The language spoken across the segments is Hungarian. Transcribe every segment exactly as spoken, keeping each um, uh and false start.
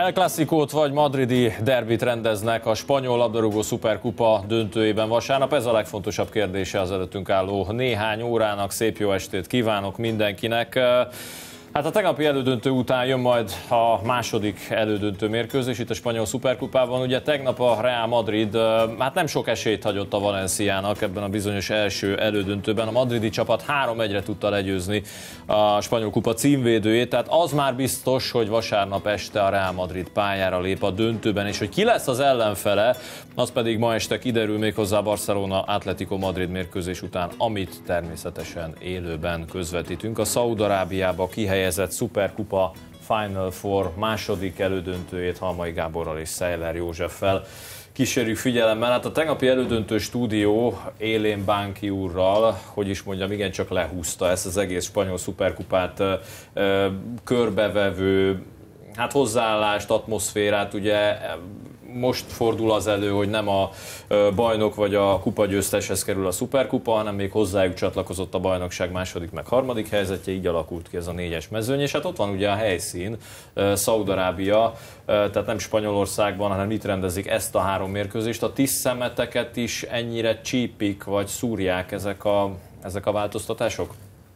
El Clasicót vagy madridi derbit rendeznek a spanyol labdarúgó szuperkupa döntőjében vasárnap. Ez a legfontosabb kérdése az előttünk álló néhány órának. Szép jó estét kívánok mindenkinek! Hát a tegnapi elődöntő után jön majd a második elődöntő mérkőzés itt a spanyol szuperkupában. Ugye tegnap a Real Madrid hát nem sok esélyt hagyott a Valenciának ebben a bizonyos első elődöntőben. A madridi csapat három egyre tudta legyőzni a spanyol kupa címvédőjét, tehát az már biztos, hogy vasárnap este a Real Madrid pályára lép a döntőben, és hogy ki lesz az ellenfele, az pedig ma este kiderül, méghozzá a Barcelona Atletico Madrid mérkőzés után, amit természetesen élőben közvetítünk. A Szaúd-Arábiába kihelyezett szuperkupa Final Four második elődöntőjét Halmai Gáborral és Szeller Józseffel kísérjük figyelemmel. Hát a tegnapi elődöntő stúdió élén Bánki úrral, hogy is mondjam, igencsak lehúzta ezt az egész spanyol szuperkupát ö, ö, körbevevő hát hozzáállást, atmoszférát. Ugye most fordul az elő, hogy nem a bajnok vagy a kupagyőzteshez kerül a szuperkupa, hanem még hozzájuk csatlakozott a bajnokság második meg harmadik helyzetje, így alakult ki ez a négyes mezőny, és hát ott van ugye a helyszín, Szaúd-Arábia, tehát nem Spanyolországban, hanem itt rendezik ezt a három mérkőzést. A ti szemeteket is ennyire csípik, vagy szúrják ezek a, ezek a változtatások?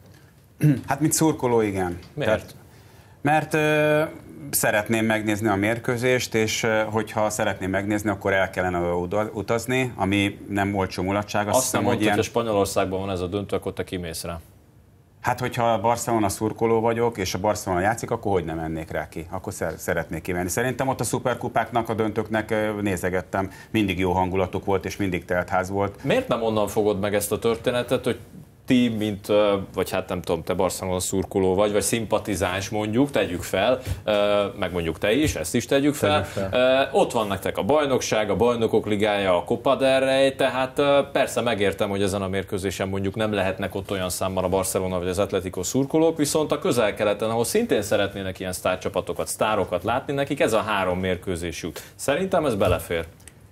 Hát mint szurkoló, igen. Miért? Tehát, mert ö, szeretném megnézni a mérkőzést, és ö, hogyha szeretném megnézni, akkor el kellene utazni, ami nem olcsó mulatság. Azt, Azt nem mondtad, ilyen... hogy Spanyolországban van ez a döntő, akkor te kimész rá. Hát, hogyha a Barcelona szurkoló vagyok, és a Barcelona játszik, akkor hogy nem mennék rá ki? Akkor szeretnék kimenni. Szerintem ott a szuperkupáknak, a döntőknek nézegettem, mindig jó hangulatuk volt, és mindig teltház volt. Miért nem onnan fogod meg ezt a történetet, hogy ti, mint, vagy hát nem tudom, te Barcelona szurkoló vagy, vagy szimpatizáns mondjuk, tegyük fel, meg mondjuk te is, ezt is tegyük fel. fel. Ott van nektek a bajnokság, a bajnokok ligája, a Copa del Rey, tehát persze megértem, hogy ezen a mérkőzésen mondjuk nem lehetnek ott olyan számmal a Barcelona vagy az Atletico szurkolók, viszont a Közel-Keleten, ahol szintén szeretnének ilyen sztárcsapatokat, sztárokat látni, nekik ez a három mérkőzés jut. Szerintem ez belefér.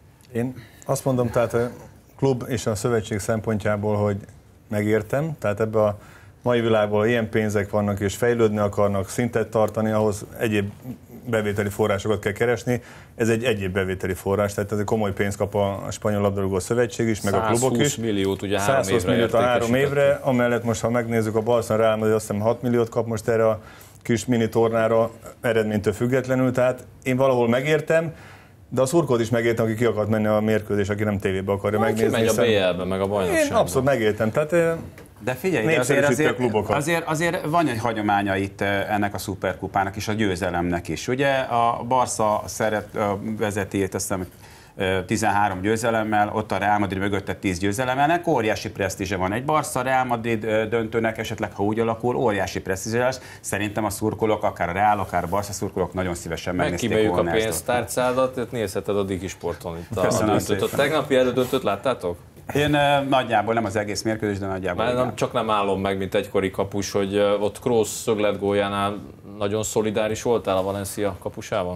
Én azt mondom, tehát a klub és a szövetség szempontjából, hogy megértem, tehát ebbe a mai világban ilyen pénzek vannak, és fejlődni akarnak, szintet tartani, ahhoz egyéb bevételi forrásokat kell keresni. Ez egy egyéb bevételi forrás, tehát ez egy komoly pénzt kap a Spanyol Labdarúgó Szövetség is, meg a klubok is. százhúsz milliót ugye három évre százhúsz milliót a három évre, amellett most, ha megnézzük, a Barcelona Real Madrid azt hiszem hat milliót kap most erre a kis mini tornára eredménytől függetlenül, tehát én valahol megértem, de a szurkolót is megértem, aki ki akart menni a mérkőzés, aki nem tévébe akarja Na, megnézni. Ki megy a bé el-be, meg a bajnokságban. Én abszolút megértem. Tehát, de figyelj, de azért, azért, azért, azért van egy hagyománya itt ennek a szuperkupának és a győzelemnek is. Ugye a Barca szeret, vezeti, azt hiszem, tizenhárom győzelemmel, ott a Real Madrid mögötte tíz győzelemelnek, óriási presztízse van. Egy Barca Real Madrid döntőnek esetleg, ha úgy alakul, óriási presztízse lesz. Szerintem a szurkolók, akár a Real, akár a Barca szurkolók nagyon szívesen megnézték volna ezt. Megkíméljük a pénztárcádat, nézheted a Digisporton itt a döntőt. A tegnapi elődöntőt láttátok? Én nagyjából, nem az egész mérkőzés, de nagyjából. Már nem, csak nem állom meg, mint egykori kapus, hogy ott Kroos szögletgóljánál nagyon szolidáris voltál a Valencia kapusával?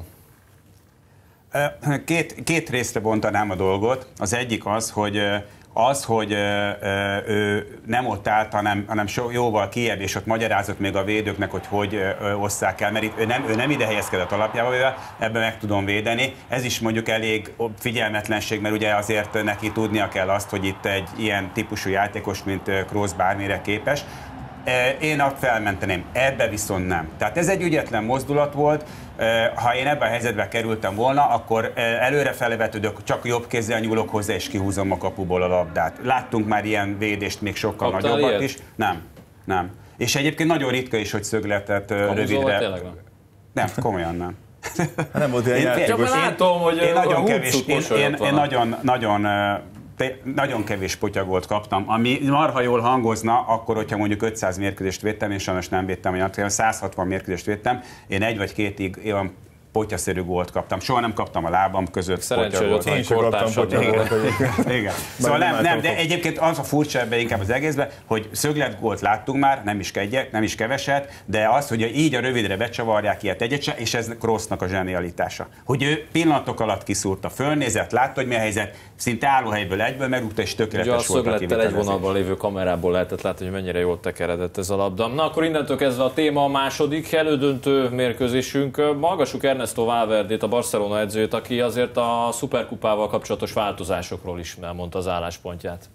Két, két részre bontanám a dolgot. Az egyik az, hogy az, hogy ő nem ott állt, hanem, hanem jóval kiebb, és ott magyarázott még a védőknek, hogy hogy osszák el, mert itt ő nem, ő nem ide helyezkedett alapjába, ebben meg tudom védeni. Ez is mondjuk elég figyelmetlenség, mert ugye azért neki tudnia kell azt, hogy itt egy ilyen típusú játékos, mint Kroos bármire képes. Én azt felmenteném, ebbe viszont nem. Tehát ez egy ügyetlen mozdulat volt. Ha én ebben a helyzetbe kerültem volna, akkor előre felvetődök, csak jobb kézzel nyúlok hozzá, és kihúzom a kapuból a labdát. Láttunk már ilyen védést, még sokkal Kaptál nagyobbat ilyet? is. Nem, nem. És egyébként nagyon ritka is, hogy szögletet rövidre... Tényleg nem? Nem, komolyan nem. Nem volt ilyen játékos. Csak látom, hogy én nagyon kevés, én, én, én nagyon, nagyon nagyon kevés potyagolt kaptam, ami marha jól hangozna, akkor, hogyha mondjuk ötszáz mérkőzést védtem, én sajnos nem védtem olyan, száz hatvan mérkőzést védtem, én egy vagy kétig olyan potyaszerű gólt kaptam. Soha nem kaptam a lábam között. Szerencsé, hogy ott van egy kortársad. Igen. Szóval nem, nem, de egyébként az a furcsa ebben inkább az egészben, hogy szöglet gólt láttunk már, nem is, kegyek, nem is keveset, de az, hogy így a rövidre becsavarják ilyet egyet se, és ez Kroosnak a zsenialitása. Hogy ő pillanatok alatt kiszúrta, fölnézett, látta, hogy mi a helyzet, szinte állóhelyből egyből merúgta, és tökéletes volt a kivitelezés. A szöglettel egy vonalban lévő kamerából lehetett látni, hogy mennyire jól tekeredett ez a labda. Na akkor innentől kezdve a téma a második elődöntő mérkőzésünk. Hallgassuk Ernest Ernesto Valverdét, a Barcelona edzőjét, aki azért a szuperkupával kapcsolatos változásokról is elmondta az álláspontját.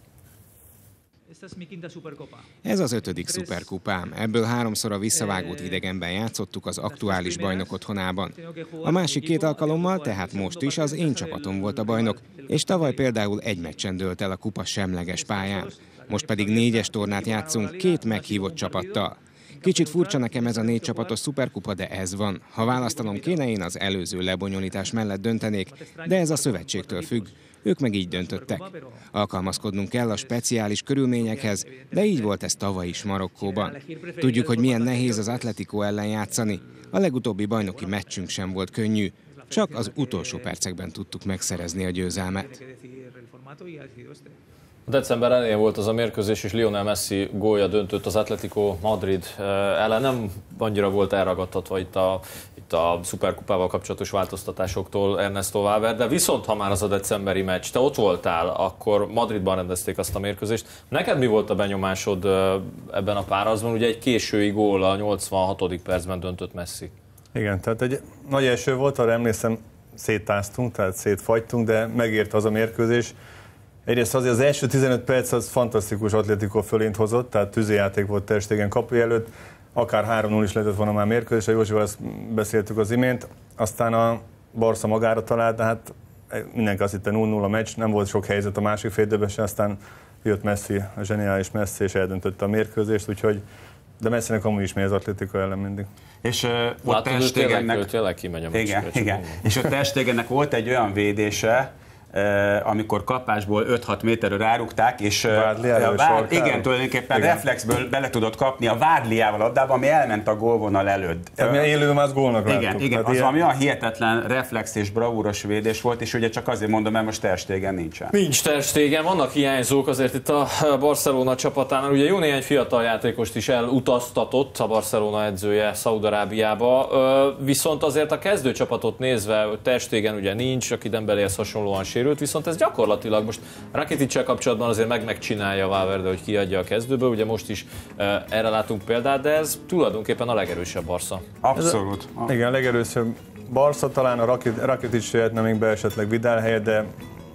Ez az ötödik szuperkupám. Ebből háromszor a visszavágót idegenben játszottuk az aktuális bajnok otthonában. A másik két alkalommal, tehát most is az én csapatom volt a bajnok, és tavaly például egy meccsen dőlt el a kupa semleges pályán. Most pedig négyes tornát játszunk két meghívott csapattal. Kicsit furcsa nekem ez a négy csapatos szuperkupa, de ez van. Ha választanom kéne, én az előző lebonyolítás mellett döntenék, de ez a szövetségtől függ. Ők meg így döntöttek. Alkalmazkodnunk kell a speciális körülményekhez, de így volt ez tavaly is Marokkóban. Tudjuk, hogy milyen nehéz az Atletico ellen játszani. A legutóbbi bajnoki meccsünk sem volt könnyű, csak az utolsó percekben tudtuk megszerezni a győzelmet. December elején volt az a mérkőzés, és Lionel Messi gólja döntött az Atletico Madrid ellen. Nem annyira volt elragadtatva itt a, itt a szuperkupával kapcsolatos változtatásoktól Ernesto Valverde, viszont ha már az a decemberi meccs, te ott voltál, akkor Madridban rendezték azt a mérkőzést. Neked mi volt a benyomásod ebben a párazban? Ugye egy késői gól a nyolcvanhatodik percben döntött Messi. Igen, tehát egy nagy eső volt, arra emlékszem, széttáztunk, tehát szétfagytunk, de megérte az a mérkőzés. Egyrészt azért az első tizenöt perc az fantasztikus Atletico fölényt hozott, tehát tűzijáték volt Ter Stegen kapuja előtt, akár három null is lehetett volna már mérkőzés, a Józsival ezt beszéltük az imént, aztán a Barca magára talált, de hát mindenki azt hitte null null a meccs, nem volt sok helyzet a másik fél időben se, aztán jött Messi, a zseniális Messi, és eldöntötte a mérkőzést, úgyhogy de Messinek amúgy is megy az Atletico ellen mindig. És uh, ott Ter Stegennek... Tényleg kimegy a meccsre. Igen, igen. És ott Ter Stegennek volt egy olyan védése, Uh, amikor kapásból öt-hat méterről rárugták, és uh, a vád, igen, tulajdonképpen igen. reflexből bele tudott kapni a vádliával labdába, ami elment a gólvonal előtt. Tehát mi élőben az gólnak láttuk. Igen, igen, az ilyen... olyan hihetetlen reflex és bravúros védés volt, és ugye csak azért mondom, mert most Ter Stegen nincsen. Nincs Ter Stegen, vannak hiányzók azért itt a Barcelona csapatánál. Ugye jó néhány fiatal játékost is elutaztatott a Barcelona edzője Szaúd-Arábiába, viszont azért a kezdőcsapatot nézve Ter Stegen ugye nincs, aki Dembéléhez hasonlóan sérült, viszont ez gyakorlatilag most Rakiticsel kapcsolatban azért meg megcsinálja Valverde, hogy kiadja a kezdőből, ugye most is uh, erre látunk példát, de ez tulajdonképpen a legerősebb Barca. Abszolút. A, igen, a legerősebb Barca, talán a Rakitic jöhetne még be esetleg Vidal helyett, de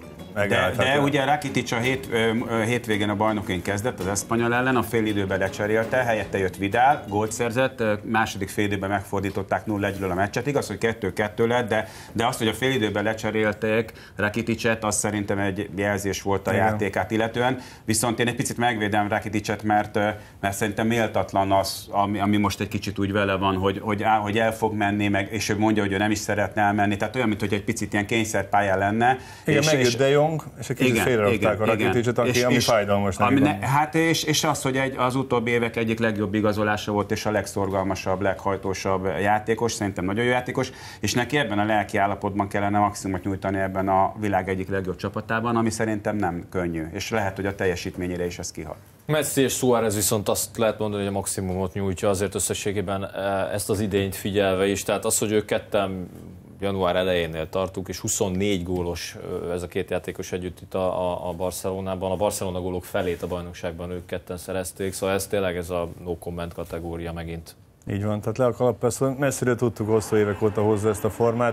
De, de ugye Rakitic a hét, ö, hétvégén a bajnokin kezdett az Espanyol ellen, a félidőben lecserélte, helyette jött Vidal, gólt szerzett, második félidőben megfordították nulla egyről a meccset. Igaz, hogy kettő kettő lett, de, de azt, hogy a félidőben lecserélték Rakiticet, az szerintem egy jelzés volt a igen. játékát illetően. Viszont én egy picit megvédem Rakiticet, mert, mert szerintem méltatlan az, ami, ami most egy kicsit úgy vele van, hogy, hogy, hogy el fog menni, meg, és ő mondja, hogy ő nem is szeretne elmenni. Tehát olyan, mintha egy picit ilyen kényszerpálya lenne. Igen, és, és, De Jong, és egy kicsit félrerakták a Rakiticet, aki, és, ami és, fájdalmas neki ne, Hát és, és az, hogy egy, az utóbbi évek egyik legjobb igazolása volt, és a legszorgalmasabb, leghajtósabb játékos, szerintem nagyon jó játékos, és neki ebben a lelki állapotban kellene maximumot nyújtani ebben a világ egyik legjobb csapatában, ami szerintem nem könnyű, és lehet, hogy a teljesítményére is ez kihat. Messi és Suárez viszont azt lehet mondani, hogy a maximumot nyújtja azért összességében ezt az idényt figyelve is, tehát az, hogy ők ketten január elejénél tartunk, és huszonnégy gólos ez a két játékos együtt itt a, a, a Barcelonában. A Barcelona gólok felét a bajnokságban ők ketten szerezték, szóval ez tényleg ez a no comment kategória megint. Így van, tehát le a kalappal, messziről tudtuk hosszú évek óta hozzá ezt a formát.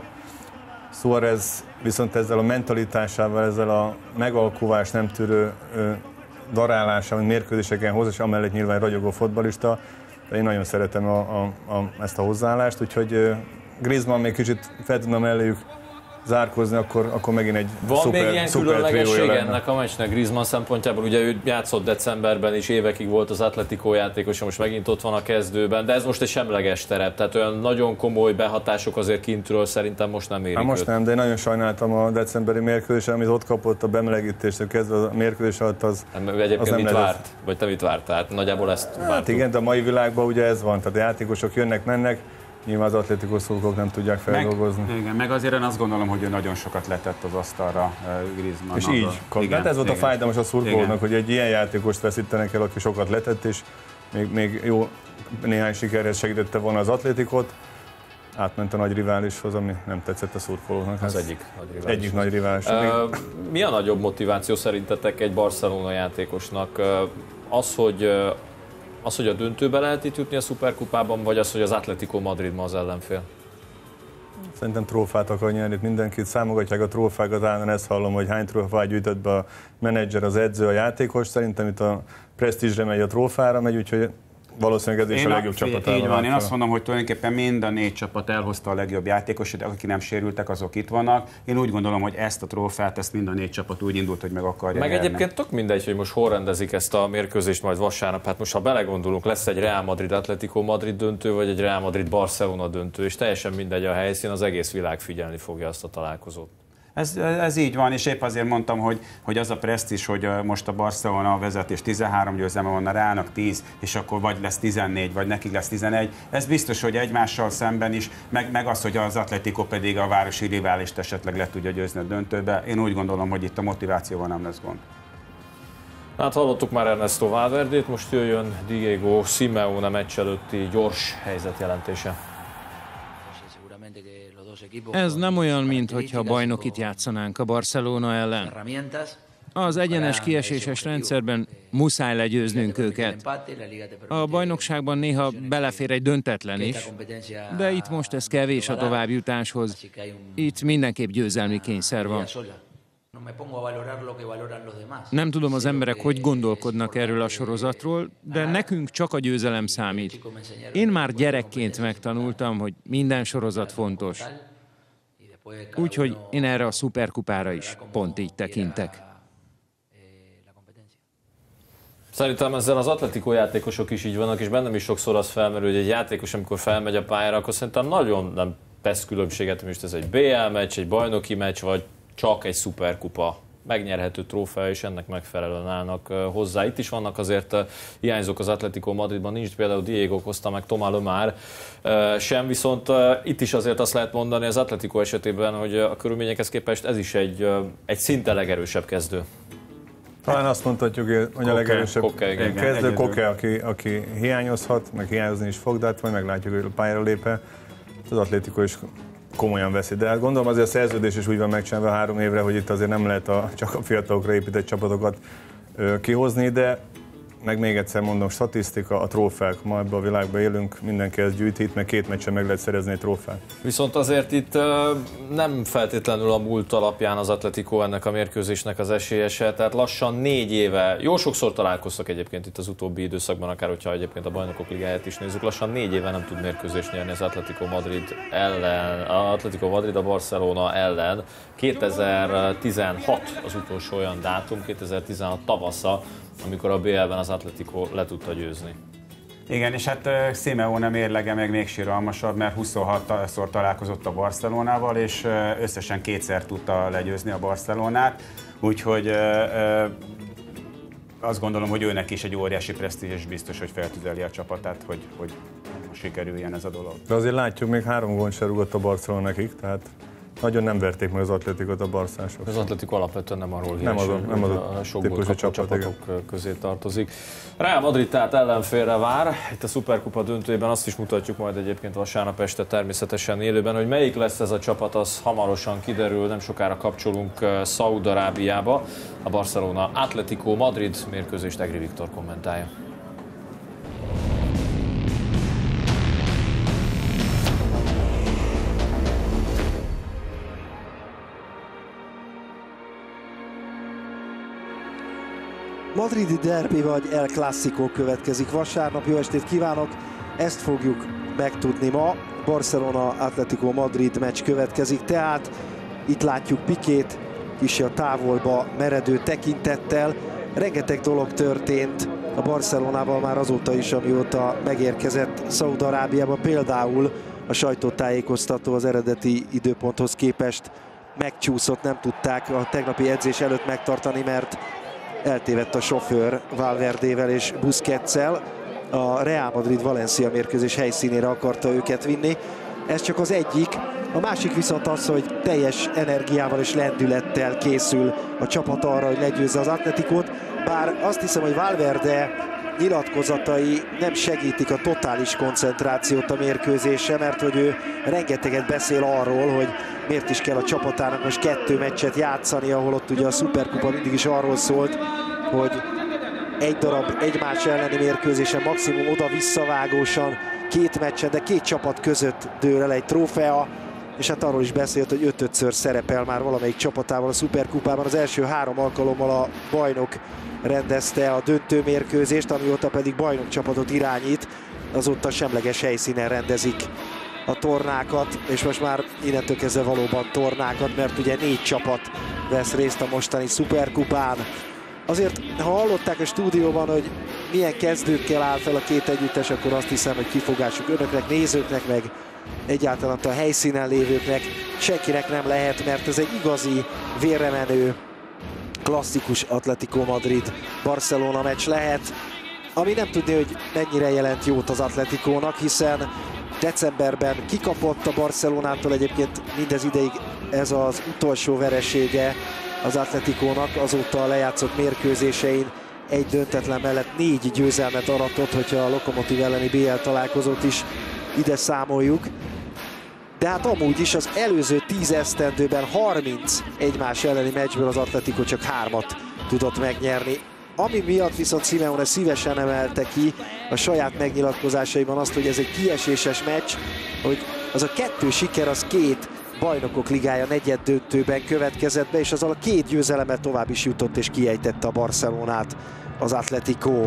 Suárez viszont ezzel a mentalitásával, ezzel a megalkuvás nem tűrő darálásával, mérkőzéseken hoz, és amellett nyilván ragyogó fotbalista. De én nagyon szeretem a, a, a, ezt a hozzáállást, úgyhogy Griezmann még kicsit fel tudna melléjük zárkozni, akkor, akkor megint egy van szuper, még ilyen különlegesség ennek a meccsnek Griezmann szempontjából, ugye ő játszott decemberben is, évekig volt az Atletico játékos, most megint ott van a kezdőben, de ez most egy semleges terep, tehát olyan nagyon komoly behatások azért kintről szerintem most nem érik. Hát most őt. nem, de én nagyon sajnáltam a decemberi mérkőzésen, amit ott kapott a bemelegítéstől kezdve a mérkőzés alatt, az, nem, egyébként az nem mit lehet. várt? Vagy te mit várt? Tehát nagyjából ezt vártuk. Hát igen, de a mai világban ugye ez van, tehát a játékosok jönnek, mennek, nyilván az Atletico szurkolók nem tudják feldolgozni. Meg, igen, meg azért én azt gondolom, hogy ő nagyon sokat letett az asztalra Griezmann. És így, igen, hát ez volt igen. a fájdalmas a szurkolóknak, hogy egy ilyen játékost veszítenek el, aki sokat letett, és még, még jó néhány sikerhez segítette volna az Atleticot, átment a nagy riválishoz, ami nem tetszett a szurkolóknak. Az egyik nagy rivális. Egyik nagy rivális. Uh, mi a nagyobb motiváció szerintetek egy Barcelona játékosnak? Az, hogy Az, hogy a döntőbe lehet itt jutni a szuperkupában, vagy az, hogy az Atletico Madrid ma az ellenfél? Szerintem trófát akar nyerni, mindenkit számogatják a trófákat, állandóan ezt hallom, hogy hány trófát gyűjtött be a menedzser, az edző, a játékos. Szerintem itt a presztízsre megy, a trófára megy, úgyhogy valószínűleg ez is a legjobb csapat. Így van, én azt mondom, hogy tulajdonképpen mind a négy csapat elhozta a legjobb játékosait, akik nem sérültek, azok itt vannak. Én úgy gondolom, hogy ezt a trófát, ezt mind a négy csapat úgy indult, hogy meg akarja Meg nyerni. egyébként tök mindegy, hogy most hol rendezik ezt a mérkőzést majd vasárnap. Hát most ha belegondolunk, lesz egy Real Madrid Atletico Madrid döntő, vagy egy Real Madrid Barcelona döntő, és teljesen mindegy a helyszín, az egész világ figyelni fogja azt a találkozót. Ez, ez így van, és épp azért mondtam, hogy, hogy az a presztízs, hogy most a Barcelona vezetés tizenhárom győzelme van, a Realnak tíz, és akkor vagy lesz tizennégy, vagy nekik lesz tizenegy. Ez biztos, hogy egymással szemben is, meg, meg az, hogy az Atletico pedig a városi riválist esetleg le tudja győzni a döntőbe. Én úgy gondolom, hogy itt a motivációval nem lesz gond. Hát hallottuk már Ernesto Valverdét, most jöjjön Diego Simeone meccs előtti gyors helyzetjelentése. Ez nem olyan, mintha bajnokit játszanánk a Barcelona ellen. Az egyenes kieséses rendszerben muszáj legyőznünk őket. A bajnokságban néha belefér egy döntetlen is, de itt most ez kevés a továbbjutáshoz. Itt mindenképp győzelmi kényszer van. Nem tudom, az emberek hogy gondolkodnak erről a sorozatról, de nekünk csak a győzelem számít. Én már gyerekként megtanultam, hogy minden sorozat fontos. Úgyhogy én erre a szuperkupára is pont így tekintek. Szerintem ezzel az Atletico játékosok is így vannak, és bennem is sokszor az felmerül, hogy egy játékos, amikor felmegy a pályára, akkor szerintem nagyon nem tesz különbséget, hogy most ez egy bé el meccs, egy bajnoki meccs, vagy csak egy szuperkupa. Megnyerhető trófea, és ennek megfelelően állnak hozzá. Itt is vannak azért hiányzók az Atletico Madridban, nincs például Diego Costa, meg Thomas Lemar sem, viszont itt is azért azt lehet mondani az Atletico esetében, hogy a körülményekhez képest ez is egy, egy szinte legerősebb kezdő. Talán azt mondhatjuk, hogy a legerősebb Koke, igen, kezdő Koke, aki, aki hiányozhat, meg hiányozni is fog, de hát majd meglátjuk, hogy a pályára lép-e. Az Atletico is komolyan veszi. De hát gondolom azért a szerződés is úgy van megcsinálva három évre, hogy itt azért nem lehet a, csak a fiatalokra épített csapatokat ö, kihozni, de meg még egyszer mondom, statisztika, a trófeák. Ma ebben a világban élünk, mindenki ezt gyűjtít, meg két meccsen meg lehet szerezni egy trófeát. Viszont azért itt ö, nem feltétlenül a múlt alapján az Atletico ennek a mérkőzésnek az esélyese, tehát lassan négy éve, jó sokszor találkoztak egyébként itt az utóbbi időszakban, akár hogyha egyébként a Bajnokok Ligáját is nézzük, lassan négy éve nem tud mérkőzést nyerni az Atletico Madrid ellen, a Atletico Madrid a Barcelona ellen. kétezer-tizenhat az utolsó olyan dátum, kétezer-tizenhat tavasza, amikor a bé el-ben az Atletico le tudta győzni. Igen, és hát Simeone mérlege meg még siralmasabb, mert huszonhatszor találkozott a Barcelonával, és összesen kétszer tudta legyőzni a Barcelonát, úgyhogy azt gondolom, hogy őnek is egy óriási presztízs, és biztos, hogy feltüzeli a csapatát, hogy, hogy sikerüljen ez a dolog. De azért látjuk, még három gólt se rúgott a Barcelona nekik, tehát nagyon nem verték meg az Atletikot a barszások. Az Atletico alapvetően nem arról nem híres, az, nem az a, a sok gólt csapat, csapatok igen. közé tartozik. Real Madrid tehát ellenfélre vár. Itt a Szuperkupa döntőjében azt is mutatjuk majd egyébként vasárnap este természetesen élőben, hogy melyik lesz ez a csapat, az hamarosan kiderül. Nem sokára kapcsolunk Szaúd-Arábiába. A Barcelona Atletico Madrid mérkőzést Egri Viktor kommentálja. Madridi derbi vagy El Clásico következik vasárnap. Jó estét kívánok! Ezt fogjuk megtudni ma. Barcelona Atletico Madrid meccs következik, tehát itt látjuk Pikét kis a távolba meredő tekintettel. Rengeteg dolog történt a Barcelonával már azóta is, amióta megérkezett Szaúd-Arábiába. Például a sajtótájékoztató az eredeti időponthoz képest megcsúszott, nem tudták a tegnapi edzés előtt megtartani, mert eltévedt a sofőr Valverdével és Busquetszel. A Real Madrid Valencia mérkőzés helyszínére akarta őket vinni. Ez csak az egyik. A másik viszont az, hogy teljes energiával és lendülettel készül a csapat arra, hogy legyőzze az Atleticót. Bár azt hiszem, hogy Valverde nyilatkozatai nem segítik a totális koncentrációt a mérkőzésre, mert hogy ő rengeteget beszél arról, hogy miért is kell a csapatának most kettő meccset játszani, ahol ott ugye a Szuperkupa mindig is arról szólt, hogy egy darab egymás elleni mérkőzésen, maximum oda-visszavágósan két meccsen, de két csapat között dől el egy trófea. és hát arról is beszélt, hogy öt-ötször szerepel már valamelyik csapatával a szuperkupában. Az első három alkalommal a bajnok rendezte a döntőmérkőzést, amióta pedig bajnok csapatot irányít, azóta semleges helyszínen rendezik a tornákat, és most már innentől kezdve valóban tornákat, mert ugye négy csapat vesz részt a mostani szuperkupán. Azért, ha hallották a stúdióban, hogy milyen kezdőkkel áll fel a két együttes, akkor azt hiszem, hogy kifogásuk önöknek, nézőknek, meg egyáltalán a helyszínen lévőknek senkinek nem lehet, mert ez egy igazi, vérremenő, klasszikus Atletico Madrid-Barcelona meccs lehet, ami nem tudni, hogy mennyire jelent jót az Atleticónak, hiszen decemberben kikapott a Barcelonától, egyébként mindez ideig ez az utolsó veresége az Atleticónak, azóta a lejátszott mérkőzésein egy döntetlen mellett négy győzelmet aratott, hogyha a Lokomotív elleni bé el találkozót is ide számoljuk. De hát amúgy is az előző tíz esztendőben harminc egymás elleni meccsből az Atletico csak hármat tudott megnyerni. Ami miatt viszont Simeone szívesen emelte ki a saját megnyilatkozásaiban azt, hogy ez egy kieséses meccs, hogy az a kettő siker az két Bajnokok Ligája negyed döntőben következett be, és azzal a két győzelemmel tovább is jutott és kiejtette a Barcelonát az Atletico.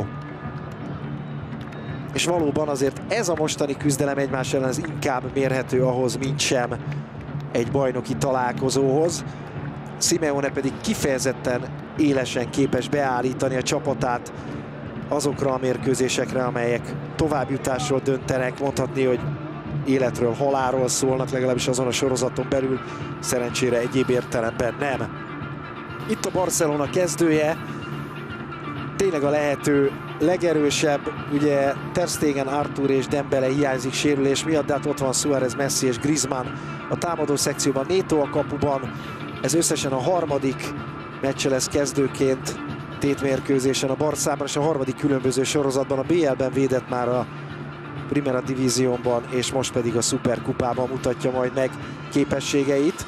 És valóban azért ez a mostani küzdelem egymás ellen az inkább mérhető ahhoz, mint sem egy bajnoki találkozóhoz. Simeone pedig kifejezetten élesen képes beállítani a csapatát azokra a mérkőzésekre, amelyek továbbjutásról döntenek, mondhatni, hogy életről, halálról szólnak, legalábbis azon a sorozaton belül, szerencsére egyéb értelemben nem. Itt a Barcelona kezdője, tényleg a lehető legerősebb, ugye Ter Stegen, Arthur és Dembele hiányzik sérülés miatt, de hát ott van Suárez, Messi és Griezmann a támadó szekcióban, Neto a kapuban, ez összesen a harmadik meccse lesz kezdőként tétmérkőzésen a Barszában, és a harmadik különböző sorozatban. A bé el-ben védett már a Primera Divíziónban, és most pedig a Szuperkupában mutatja majd meg képességeit.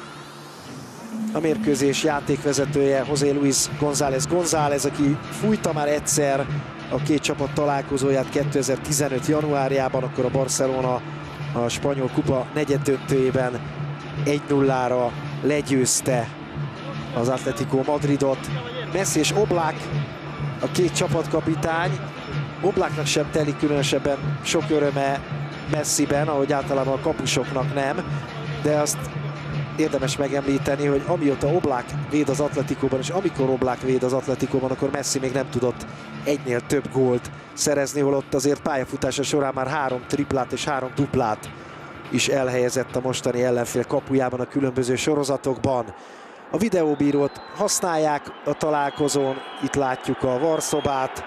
A mérkőzés játékvezetője José Luis González González, aki fújta már egyszer a két csapat találkozóját kétezer-tizenöt januárjában, akkor a Barcelona a spanyol kupa negyeddöntőjében egy nullára legyőzte az Atletico Madridot. Messi és Oblak a két csapatkapitány. Oblaknak sem telik különösebben sok öröme Messiben, ahogy általában a kapusoknak nem, de azt érdemes megemlíteni, hogy amióta Oblak véd az Atleticóban, és amikor Oblak véd az Atleticóban, akkor Messi még nem tudott egynél több gólt szerezni, holott azért pályafutása során már három triplát és három duplát is elhelyezett a mostani ellenfél kapujában a különböző sorozatokban. A videóbírót használják a találkozón, itt látjuk a varszobát.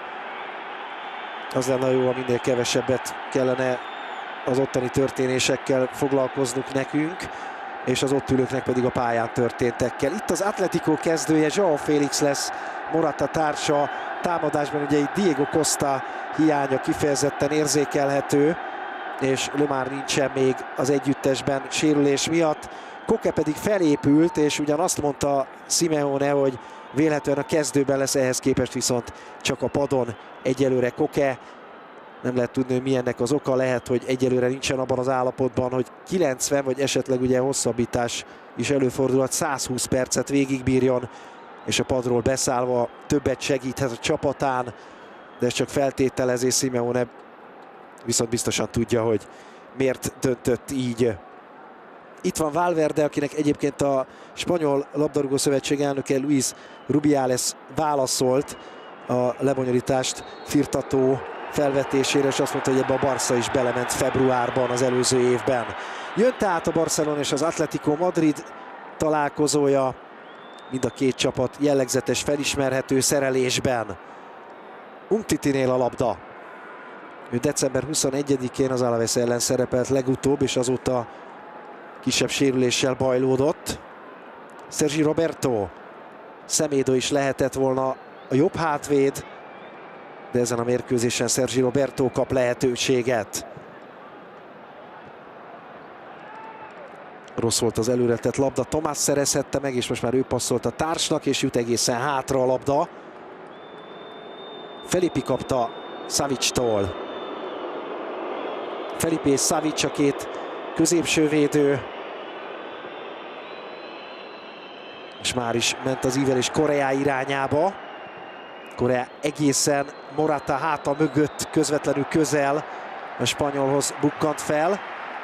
Az lenne jó, ha minél kevesebbet kellene az ottani történésekkel foglalkoznunk nekünk, és az ott ülőknek pedig a pályán történtekkel. Itt az Atletico kezdője João Félix lesz, Morata társa, támadásban ugye itt Diego Costa hiánya kifejezetten érzékelhető, és Lemar nincsen még az együttesben sérülés miatt. Koke pedig felépült, és ugyan azt mondta Simeone, hogy vélhetően a kezdőben lesz, ehhez képest viszont csak a padon egyelőre Koke. Nem lehet tudni, hogy mi ennek az oka, lehet, hogy egyelőre nincsen abban az állapotban, hogy kilencven vagy esetleg ugye hosszabbítás is előfordulhat, száz húsz percet végigbírjon, és a padról beszállva többet segíthet a csapatán, de ez csak feltételezés. Simeone viszont biztosan tudja, hogy miért döntött így. Itt van Valverde, akinek egyébként a Spanyol Labdarúgó Szövetség elnöke Luis Rubiales válaszolt a lebonyolítást firtató felvetésére, és azt mondta, hogy ebbe a Barca is belement februárban az előző évben. Jön tehát a Barcelona és az Atletico Madrid találkozója, mind a két csapat jellegzetes, felismerhető szerelésben. Umtitinél a labda. Ő december huszonegyedikén az Alavés ellen szerepelt legutóbb, és azóta kisebb sérüléssel bajlódott. Sergi Roberto, Semedo is lehetett volna a jobb hátvéd, de ezen a mérkőzésen Sergi Roberto kap lehetőséget. Rossz volt az előretett labda, Tomás szerezhette meg, és most már ő passzolt a társnak, és jut egészen hátra a labda. Felipe kapta Savicstól. Felipe és Savic a két középsővédő. és már is ment az ívelés Correa irányába. Correa egészen Morata háta mögött, közvetlenül közel a spanyolhoz bukkant fel.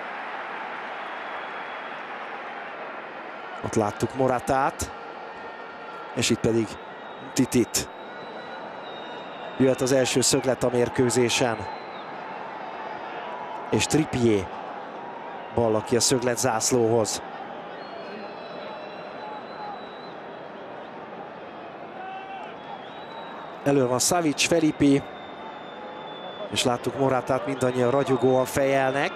Ott láttuk Moratát, és itt pedig Titit. Jöhet az első szöglet a mérkőzésen. És Trippier balla ki a szöglet zászlóhoz. Elő van Savic, Felipe, és láttuk Moratát, mindannyian ragyogóan fejelnek.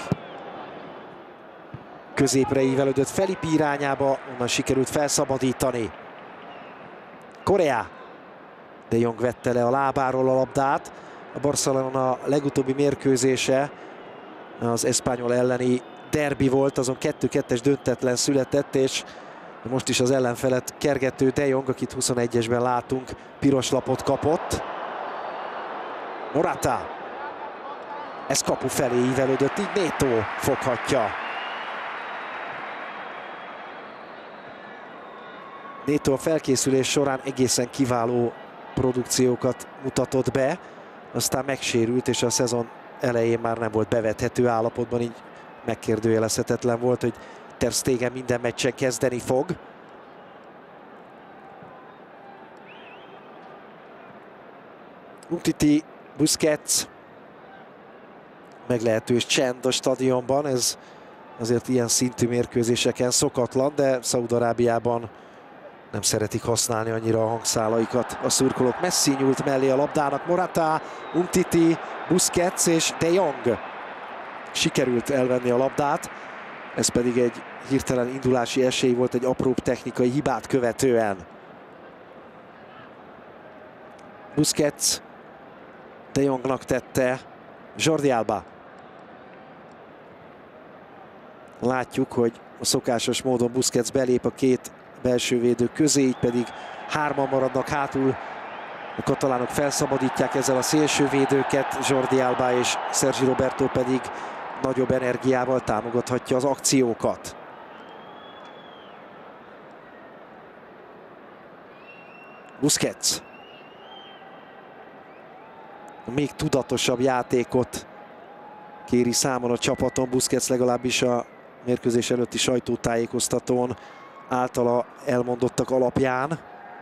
Középre ívelődött Felipe irányába, onnan sikerült felszabadítani. Correa. De Jong vette le a lábáról a labdát. A Barcelona legutóbbi mérkőzése az Espanyol elleni derbi volt, azon kettő kettes döntetlen született, és most is az ellenfelet kergető De Jong, akit huszonegyesben látunk, piros lapot kapott. Morata. Ez kapu felé ívelődött, így Neto foghatja. Neto a felkészülés során egészen kiváló produkciókat mutatott be, aztán megsérült, és a szezon elején már nem volt bevethető állapotban, így megkérdőjelezhetetlen volt, hogy Ter Stegen minden meccsen kezdeni fog. Umtiti, Busquets. Meglehetős csend a stadionban, ez azért ilyen szintű mérkőzéseken szokatlan, de Szaúd-Arábiában nem szeretik használni annyira a hangszálaikat a szurkolók. Messi nyújt mellé a labdának, Morata, Umtiti, Busquets és De Jong. Sikerült elvenni a labdát, ez pedig egy hirtelen indulási esély volt egy apróbb technikai hibát követően. Busquets De Jongnak tette, Jordi Alba. Látjuk, hogy a szokásos módon Busquets belép a két belső védő közé, így pedig hárman maradnak hátul. A katalánok felszabadítják ezzel a szélső védőket, Jordi Alba és Sergi Roberto pedig nagyobb energiával támogathatja az akciókat. Busquets. Még tudatosabb játékot kéri számon a csapaton, Busquets legalábbis a mérkőzés előtti sajtótájékoztatón általa elmondottak alapján.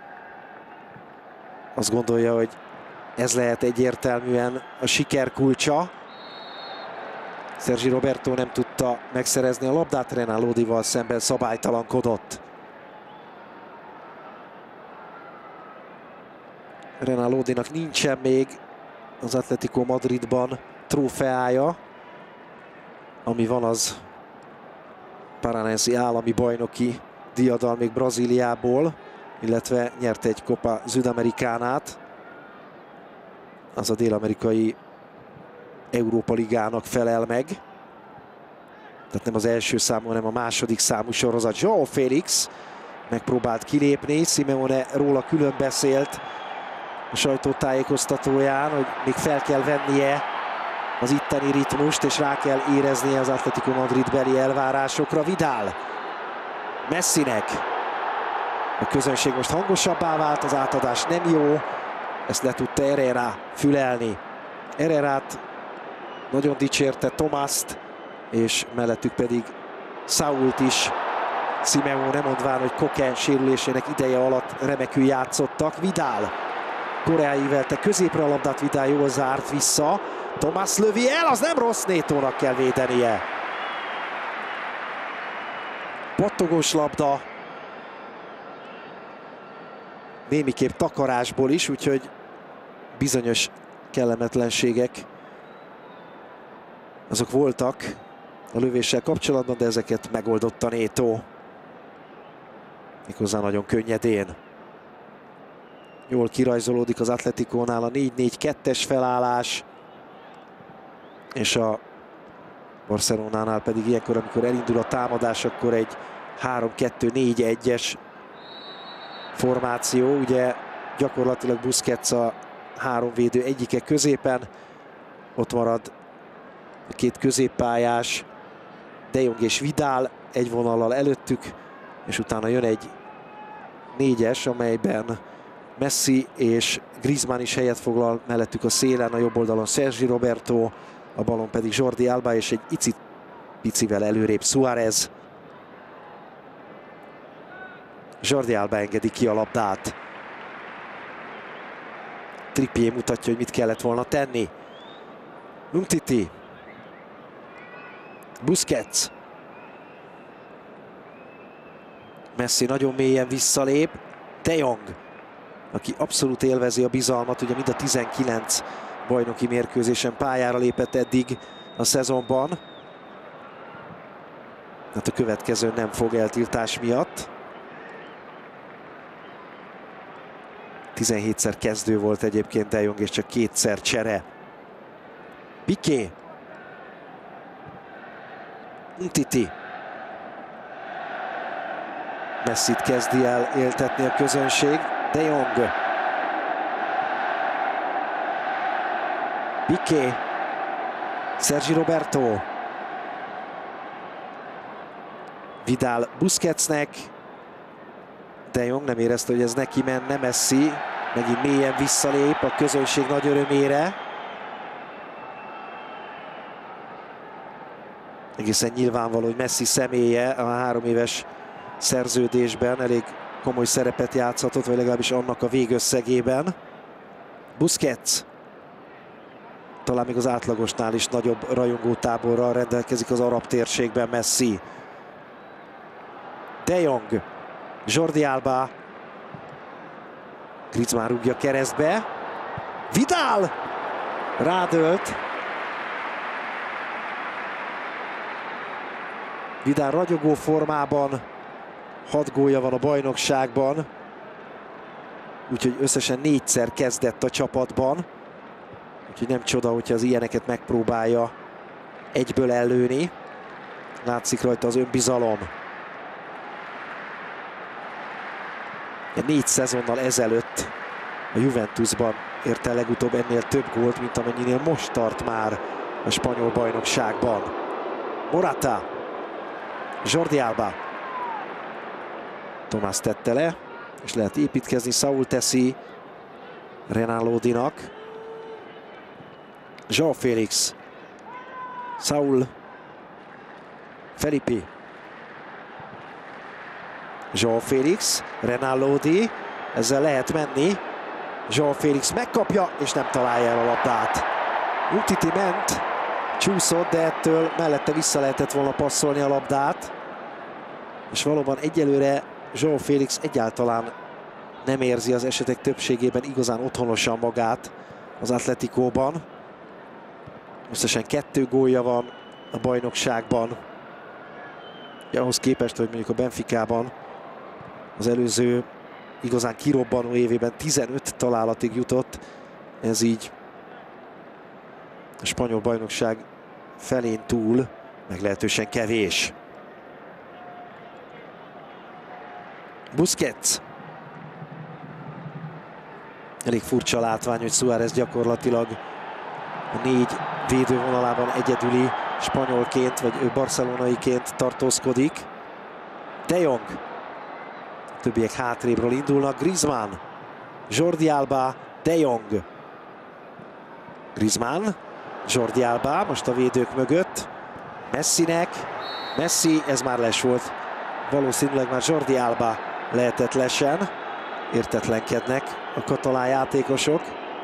Azt gondolja, hogy ez lehet egyértelműen a siker kulcsa. Sergi Roberto nem tudta megszerezni a labdát, Renan Lodival szemben szabálytalankodott. Renan Lodinak nincsen még az Atlético Madridban trófeája. Ami van, az Paranense állami bajnoki diadal még Brazíliából, illetve nyerte egy Copa Sudamericánát. Az a dél-amerikai Európa Ligának felel meg. Tehát nem az első számú, hanem a második számú sorozat. João Félix megpróbált kilépni, Simeone róla külön beszélt a sajtótájékoztatóján, hogy még fel kell vennie az itteni ritmust, és rá kell éreznie az Atlético Madrid beli elvárásokra. Vidal Messinek. A közönség most hangosabbá vált, az átadás nem jó, ezt le tudta Herrera fülelni. Herrerát nagyon dicsérte, Tomást, és mellettük pedig Sault is. Simeone mondván, hogy Koke sérülésének ideje alatt remekül játszottak. Vidal. Correa ívelte középre a labdát, Vidal jól zárt vissza. Tomás lövi el, az nem rossz, Netónak kell védenie. Pattogós labda. Némiképp takarásból is, úgyhogy bizonyos kellemetlenségek azok voltak a lövéssel kapcsolatban, de ezeket megoldotta Neto. Méghozzá nagyon könnyedén. Jól kirajzolódik az Atleticónál a négy négy kettes felállás, és a Barcelonánál pedig ilyenkor, amikor elindul a támadás, akkor egy három kettő négy egyes formáció. Ugye gyakorlatilag Busquets a három védő egyike középen, ott marad a két középpályás, De Jong és Vidal egy vonallal előttük, és utána jön egy négyes, amelyben Messi és Griezmann is helyet foglal, mellettük a szélen, a jobb oldalon Sergi Roberto, a balon pedig Jordi Alba, és egy icit picivel előrébb Suárez. Jordi Alba engedi ki a labdát. Trippier mutatja, hogy mit kellett volna tenni. Umtiti. Busquets. Messi nagyon mélyen visszalép. De Jong, aki abszolút élvezi a bizalmat, ugye mind a tizenkilenc bajnoki mérkőzésen pályára lépett eddig a szezonban. Hát a következő nem fog eltiltás miatt. tizenhétszer kezdő volt egyébként De Jong, és csak kétszer csere. Piqué. Umtiti. Messit kezdi el éltetni a közönség. De Jong. Piqué. Sergi Roberto. Vidal Busquetsnek. De Jong nem érezte, hogy ez neki menne. Messi megint mélyen visszalép a közönség nagy örömére. Egészen nyilvánvaló, hogy Messi személye a három éves szerződésben elég komoly szerepet játszhatott, vagy legalábbis annak a végösszegében. Busquets. Talán még az átlagosnál is nagyobb rajongótáborral rendelkezik az arab térségben Messi. De Jong. Jordi Alba. Griezmann rúgja keresztbe. Vidal! Rádölt. Vidal ragyogó formában. Hat gólja van a bajnokságban. Úgyhogy összesen négyszer kezdett a csapatban. Úgyhogy nem csoda, hogyha az ilyeneket megpróbálja egyből ellőni. Látszik rajta az önbizalom. Négy szezonnal ezelőtt a Juventusban ért el legutóbb ennél több gólt, mint amennyinél most tart már a spanyol bajnokságban. Morata. Jordi Alba. Tomás tette le, és lehet építkezni. Saul teszi Renan Lodinak. João Félix. Saul. Felipe. João Félix. Renan Lodi. Ezzel lehet menni. João Félix megkapja, és nem találja el a labdát. Umtiti ment, csúszott, de ettől mellette vissza lehetett volna passzolni a labdát. És valóban egyelőre João Félix egyáltalán nem érzi az esetek többségében igazán otthonosan magát az Atleticóban. Összesen kettő gólja van a bajnokságban. Ahhoz képest, hogy mondjuk a Benficában az előző igazán kirobbanó évében tizenöt találatig jutott, ez így a spanyol bajnokság felén túl meglehetősen kevés. Busquets. Elég furcsa látvány, hogy Suárez gyakorlatilag a négy védővonalában egyedüli spanyolként, vagy barcelonaiként tartózkodik. De Jong. A többiek hátrébről indulnak. Griezmann. Jordi Alba. De Jong. Griezmann. Jordi Alba. Most a védők mögött. Messinek. Messi, ez már les volt. Valószínűleg már Jordi Alba lehetett lesen. Értetlenkednek a katalán játékosok.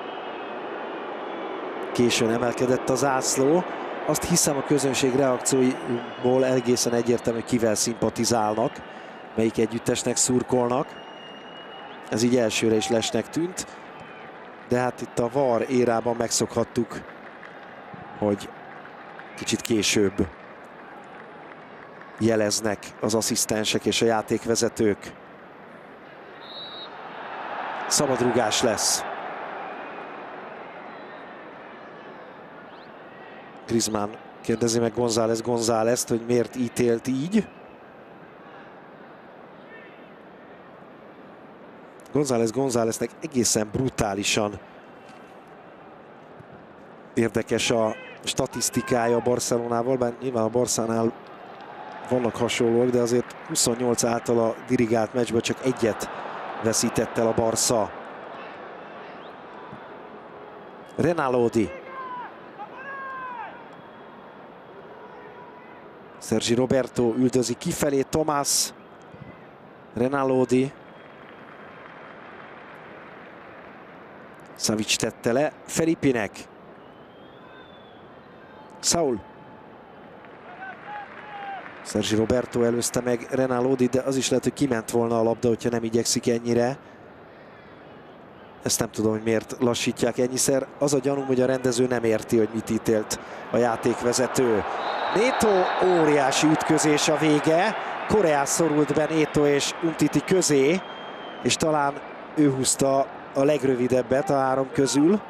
Későn emelkedett a zászló. Azt hiszem, a közönség reakcióiból egészen egyértelmű, hogy kivel szimpatizálnak, melyik együttesnek szurkolnak. Ez így elsőre is lesnek tűnt, de hát itt a vé á er érában megszokhattuk, hogy kicsit később jeleznek az asszisztensek és a játékvezetők. Szabadrugás lesz. Griezmann kérdezi meg González Gonzálezt, hogy miért ítélt így. González Gonzáleznek egészen brutálisan érdekes a statisztikája a Barcelonával, bár nyilván a Barszánál vannak hasonlók, de azért huszonnyolc által a dirigált meccsből csak egyet veszített el a Barca. Rinaldi. Sergi Roberto üldözi kifelé, Tomás. Rinaldi. Savic tette le, Felipinek. Saul. Sergi Roberto előzte meg Rinaldi, de az is lehet, hogy kiment volna a labda, hogyha nem igyekszik ennyire. Ezt nem tudom, hogy miért lassítják ennyiszer. Az a gyanúm, hogy a rendező nem érti, hogy mit ítélt a játékvezető. Neto, óriási ütközés a vége. Correa szorult be Neto és Umtiti közé, és talán ő húzta a legrövidebbet a három közül.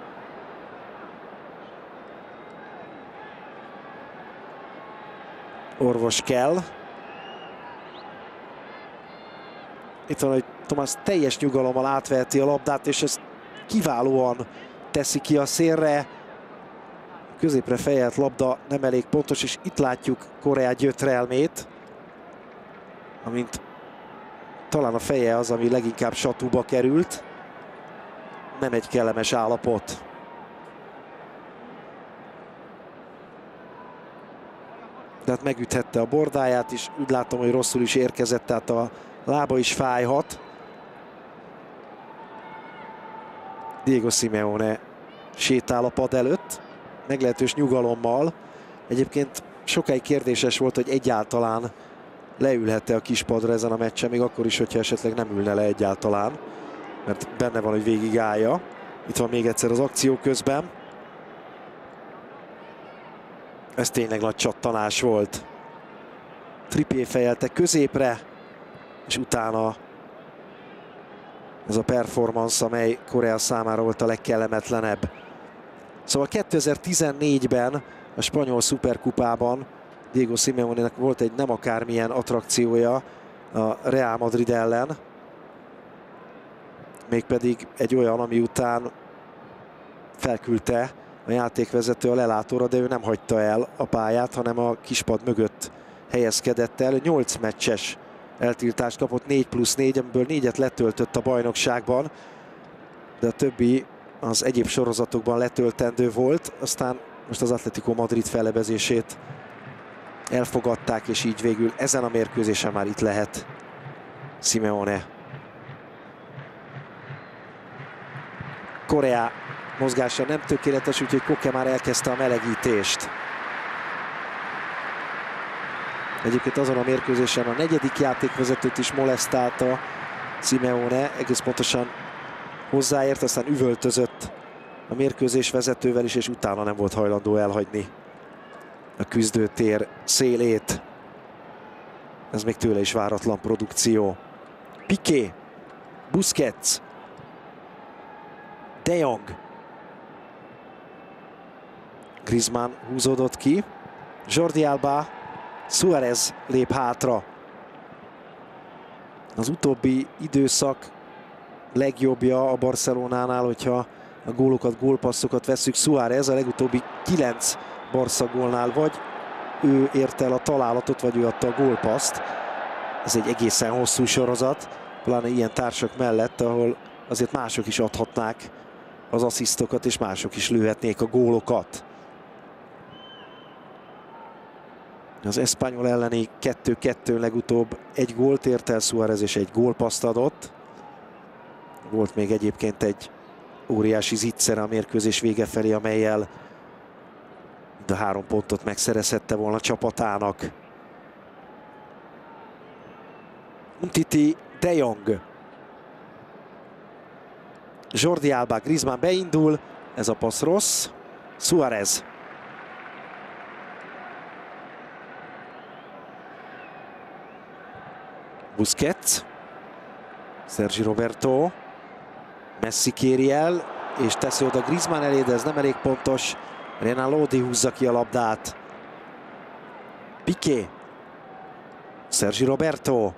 Orvos kell. Itt van, hogy Tomás teljes nyugalommal átveheti a labdát, és ezt kiválóan teszi ki a szélre. Középre fejelt labda nem elég pontos, és itt látjuk Correa gyötrelmét, amint talán a feje az, ami leginkább satúba került. Nem egy kellemes állapot. De hát megüthette a bordáját, és úgy látom, hogy rosszul is érkezett, tehát a lába is fájhat. Diego Simeone sétál a pad előtt, meglehetős nyugalommal. Egyébként sokáig kérdéses volt, hogy egyáltalán leülhet-e a kispadra ezen a meccsen, még akkor is, hogyha esetleg nem ülne le egyáltalán, mert benne van, hogy végig állja. Itt van még egyszer az akció közben. Ez tényleg nagy csattanás volt. Trippier fejelte középre, és utána ez a performance, amely Correa számára volt a legkellemetlenebb. Szóval kétezer-tizennégyben a spanyol szuperkupában Diego Simeone-nek volt egy nem akármilyen attrakciója a Real Madrid ellen, mégpedig egy olyan, ami után felküldte a játékvezető a lelátóra, de ő nem hagyta el a pályát, hanem a kispad mögött helyezkedett el. nyolc meccses eltiltást kapott, négy plusz négy, amiből négyet letöltött a bajnokságban, de a többi az egyéb sorozatokban letöltendő volt. Aztán most az Atlético Madrid fellebezését elfogadták, és így végül ezen a mérkőzésen már itt lehet Simeone. Correa mozgása nem tökéletes, úgyhogy Koke már elkezdte a melegítést. Egyébként azon a mérkőzésen a negyedik játékvezetőt is molesztálta Simeone, egész pontosan hozzáért, aztán üvöltözött a mérkőzés vezetővel is, és utána nem volt hajlandó elhagyni a küzdőtér szélét. Ez még tőle is váratlan produkció. Piqué, Busquets, De Jong, Griezmann húzódott ki, Jordi Alba, Suárez lép hátra. Az utóbbi időszak legjobbja a Barcelonánál, hogyha a gólokat, gólpasszokat vesszük, Suárez a legutóbbi kilenc Barca gólnál vagy ő érte el a találatot, vagy ő adta a gólpasszt. Ez egy egészen hosszú sorozat, pláne ilyen társak mellett, ahol azért mások is adhatnák az asszisztokat, és mások is lőhetnék a gólokat. Az Espanyol elleni kettő kettő legutóbb egy gólt ért el Suárez, és egy gólpasszt adott. Volt még egyébként egy óriási zicser a mérkőzés vége felé, amellyel de három pontot megszerezhette volna a csapatának. Umtiti, De Jong, Jordi Alba, Griezmann beindul, ez a passz rossz. Suárez. Busquets, Sergi Roberto, Messi kéri el, és teszi oda Griezmann elé, de ez nem elég pontos. Rinaldi húzza ki a labdát. Piqué, Sergi Roberto,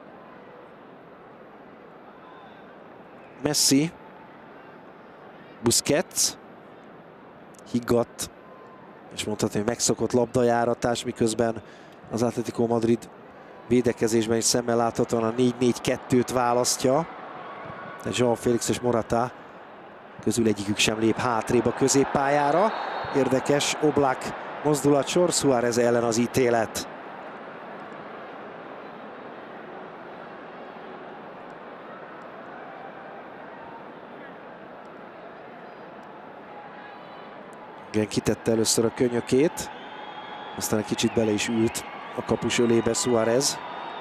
Messi, Busquets, higgadt, és mondhatni, hogy megszokott labdajáratás, miközben az Atlético Madrid védekezésben is szemmel láthatóan a négy négy kettőt választja. João Félix és Morata közül egyikük sem lép hátrébb a középpályára. Érdekes Oblak mozdulatsor, Suárez ellen az ítélet. Igen, kitette először a könyökét, aztán egy kicsit bele is ült a kapus ölébe Suárez.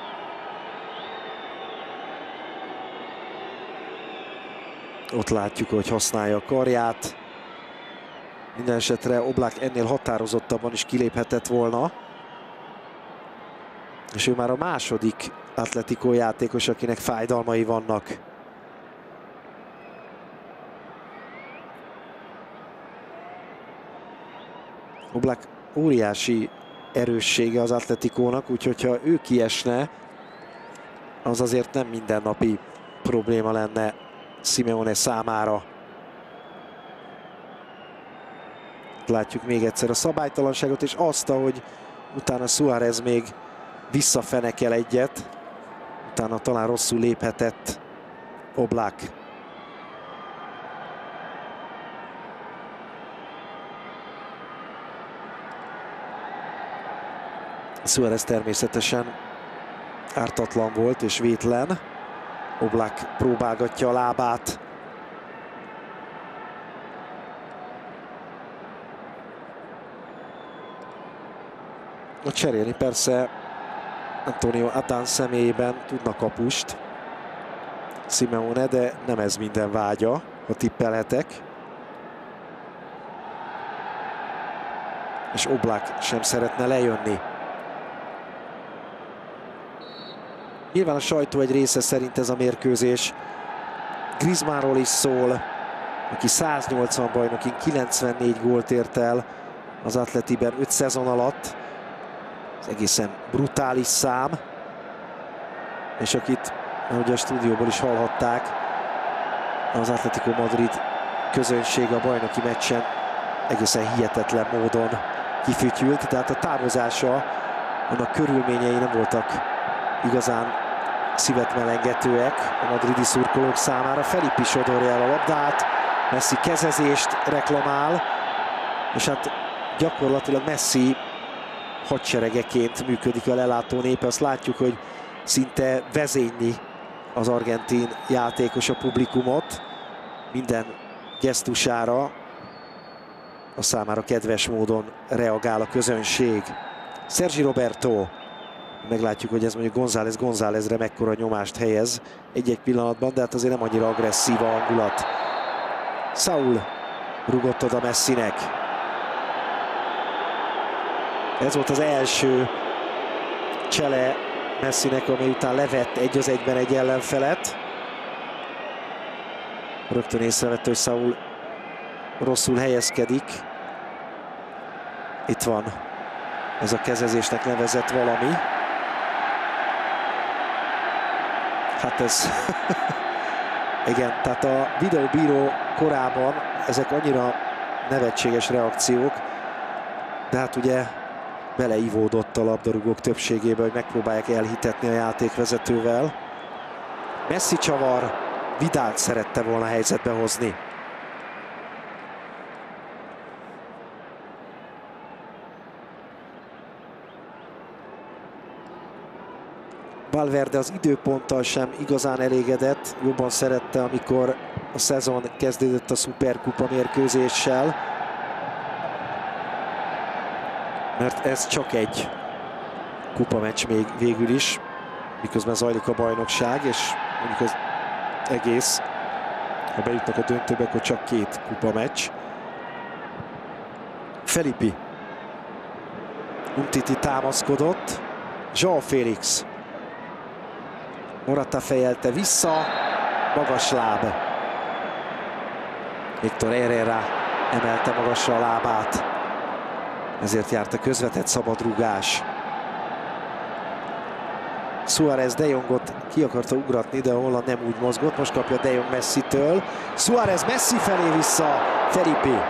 Ott látjuk, hogy használja a karját. Minden esetre Oblak ennél határozottabban is kiléphetett volna. És ő már a második Atlético játékos, akinek fájdalmai vannak. Oblak óriási erőssége az Atléticónak, úgyhogy ha ő kiesne, az azért nem mindennapi probléma lenne Simeone számára. Látjuk még egyszer a szabálytalanságot, és azt, hogy utána Suárez még visszafenekel egyet, utána talán rosszul léphetett Oblak. Suárez természetesen ártatlan volt és vétlen. Oblak próbálgatja a lábát. A cserélni persze Antonio Adán személyében tudna kapust Simeone, de nem ez minden vágya, ha tippelhetek. És Oblak sem szeretne lejönni. Nyilván a sajtó egy része szerint ez a mérkőzés Griezmannról is szól, aki száznyolcvan bajnokin kilencvennégy gólt ért el az Atletiben öt szezon alatt. Ez egészen brutális szám. És akit, ahogy a stúdióból is hallhatták, az Atlético Madrid közönsége a bajnoki meccsen egészen hihetetlen módon kifütyült, tehát a távozása, annak körülményei nem voltak igazán szívet melengetőek a madridi szurkolók számára. Felipe sodorja el a labdát, Messi kezezést reklamál, és hát gyakorlatilag Messi hadseregeként működik a lelátó nép. Azt látjuk, hogy szinte vezényli az argentin játékos a publikumot, minden gesztusára a számára kedves módon reagál a közönség. Sergi Roberto. Meglátjuk, hogy ez mondjuk González Gonzálezre mekkora nyomást helyez egy-egy pillanatban, de hát azért nem annyira agresszív a hangulat. Saúl rugott oda Messinek. Ez volt az első csele Messinek, amely után levett egy az egyben egy ellenfelet. Rögtön észrevette, hogy Saúl rosszul helyezkedik. Itt van ez a kezezésnek nevezett valami. Hát ez... Igen, tehát a videóbíró korában ezek annyira nevetséges reakciók, de hát ugye beleivódott a labdarúgók többségébe, hogy megpróbálják elhitetni a játékvezetővel. Messi csavar, Vidált szerette volna helyzetbe hozni. Valverde az időponttal sem igazán elégedett, jobban szerette, amikor a szezon kezdődött a szuperkupa mérkőzéssel, mert ez csak egy kupameccs még végül is, miközben zajlik a bajnokság, és mondjuk az egész, ha bejutnak a döntőbe, akkor csak két kupameccs. Felipe Umtiti támaszkodott, João Félix. Morata fejelte vissza, magas láb. Héctor Herrera emelte magasra a lábát. Ezért járt a közvetett szabadrúgás. Suárez De Jongot ki akarta ugratni, de a holland nem úgy mozgott. Most kapja De Jong Messitől. Suárez Messi felé vissza, Felipe.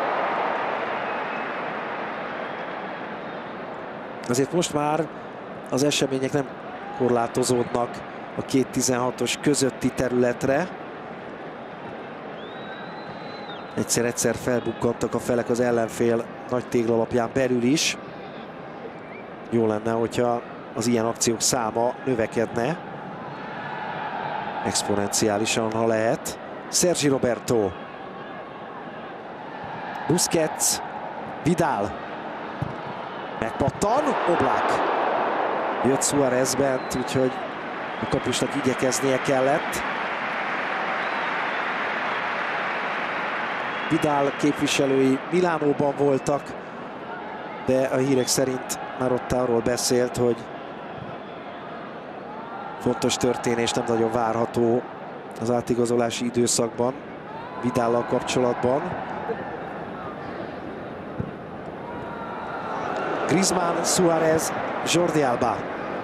Azért most már az események nem korlátozódnak a két tizenhatos közötti területre. Egyszer-egyszer felbukkantak a felek az ellenfél nagy téglalapján belül is. Jó lenne, hogyha az ilyen akciók száma növekedne. Exponenciálisan, ha lehet. Sergi Roberto. Busquets. Vidal. Megpattan. Oblak. Jött Suárez bent, úgyhogy a kapusnak igyekeznie kellett. Vidal képviselői Milánóban voltak, de a hírek szerint már ott arról beszélt, hogy fontos történés nem nagyon várható az átigazolási időszakban Vidallal kapcsolatban. Griezmann, Suárez, Jordi Alba.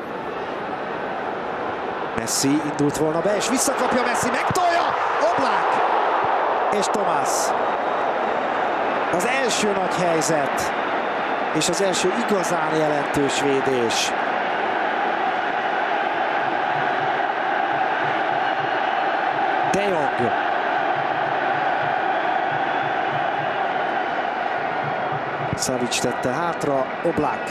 Messi indult volna be, és visszakapja Messi, megtolja! Oblak! És Tomás. Az első nagy helyzet, és az első igazán jelentős védés. De Jong. Savic tette hátra, Oblak.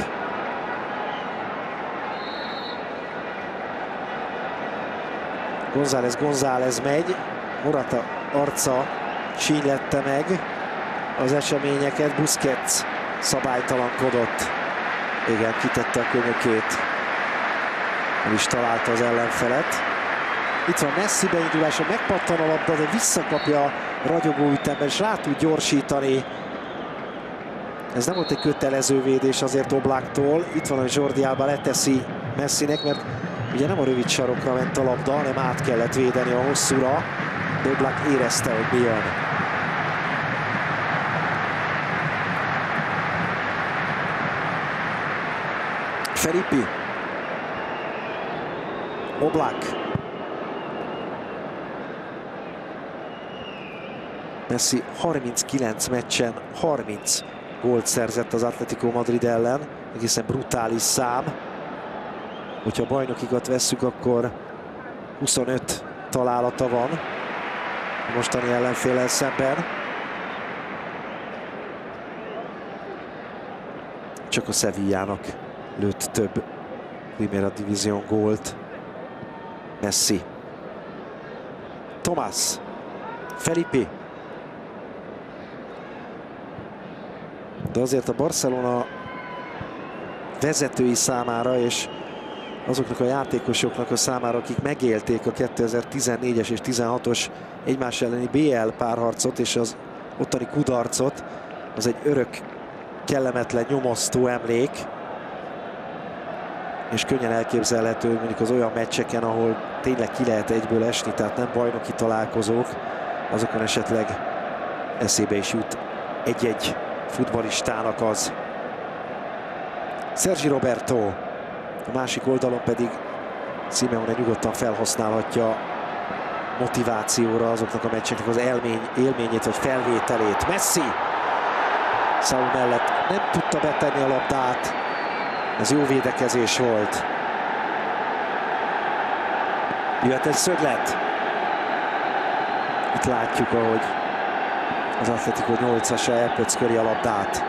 González, González megy, Morata arca sínylette meg az eseményeket, Busquets szabálytalankodott. Igen, kitette a könyökét. El is találta az ellenfelet. Itt van Messi beindulása, megpattan a labda, de visszakapja ragyogó ütemben, és rá tud gyorsítani. Ez nem volt egy kötelező védés azért Oblaktól. Itt van, a Jordi Alba leteszi Messinek, mert ugye nem a rövid sarokra ment a labda, hanem át kellett védeni a hosszúra. De Oblak érezte, hogy mi jön. Felipe. Oblak. Messi harminckilenc meccsen harminc gólt szerzett az Atlético Madrid ellen. Egészen brutális szám. Hogyha a bajnokikat vesszük, akkor huszonöt találata van a mostani ellenféllel szemben. Csak a Sevillának lőtt több Primera Division gólt. Messi. Tomás. Felipe. De azért a Barcelona vezetői számára és azoknak a játékosoknak a számára, akik megélték a kétezer-tizennégyes és tizenhatos egymás elleni bé el párharcot és az ottani kudarcot, az egy örök, kellemetlen, nyomasztó emlék. És könnyen elképzelhető, mondjuk az olyan meccseken, ahol tényleg ki lehet egyből esni, tehát nem bajnoki találkozók, azokon esetleg eszébe is jut egy-egy futballistának az. Sergi Roberto. A másik oldalon pedig Simeone nyugodtan felhasználhatja motivációra azoknak a meccseknek az élmény, élményét vagy felvételét. Messi! Saul mellett nem tudta betenni a labdát. Ez jó védekezés volt. Jöhet egy szöglet. Itt látjuk, ahogy az Atlético nyolcasa elpöcköli a labdát.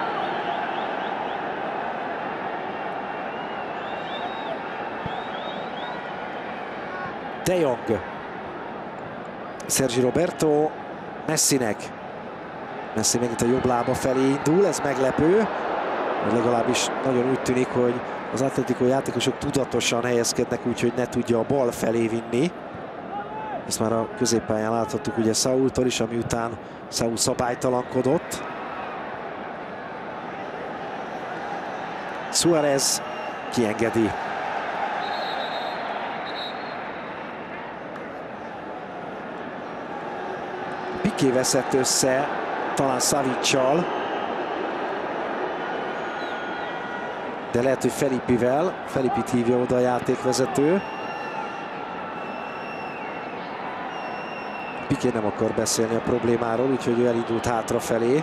De Jong. Sergi Roberto Messinek. Messi megint a jobb lába felé indul, ez meglepő. Legalábbis nagyon úgy tűnik, hogy az Atlético játékosok tudatosan helyezkednek úgy, hogy ne tudja a bal felé vinni. Ezt már a középpályán láthattuk ugye Saultól is, ami után Saul szabálytalankodott. Suárez kiengedi. Piqué veszett össze, talán Savic-sal. De lehet, hogy Felipivel. Felipit hívja oda a játékvezető. Piqué nem akar beszélni a problémáról, úgyhogy ő elindult hátrafelé.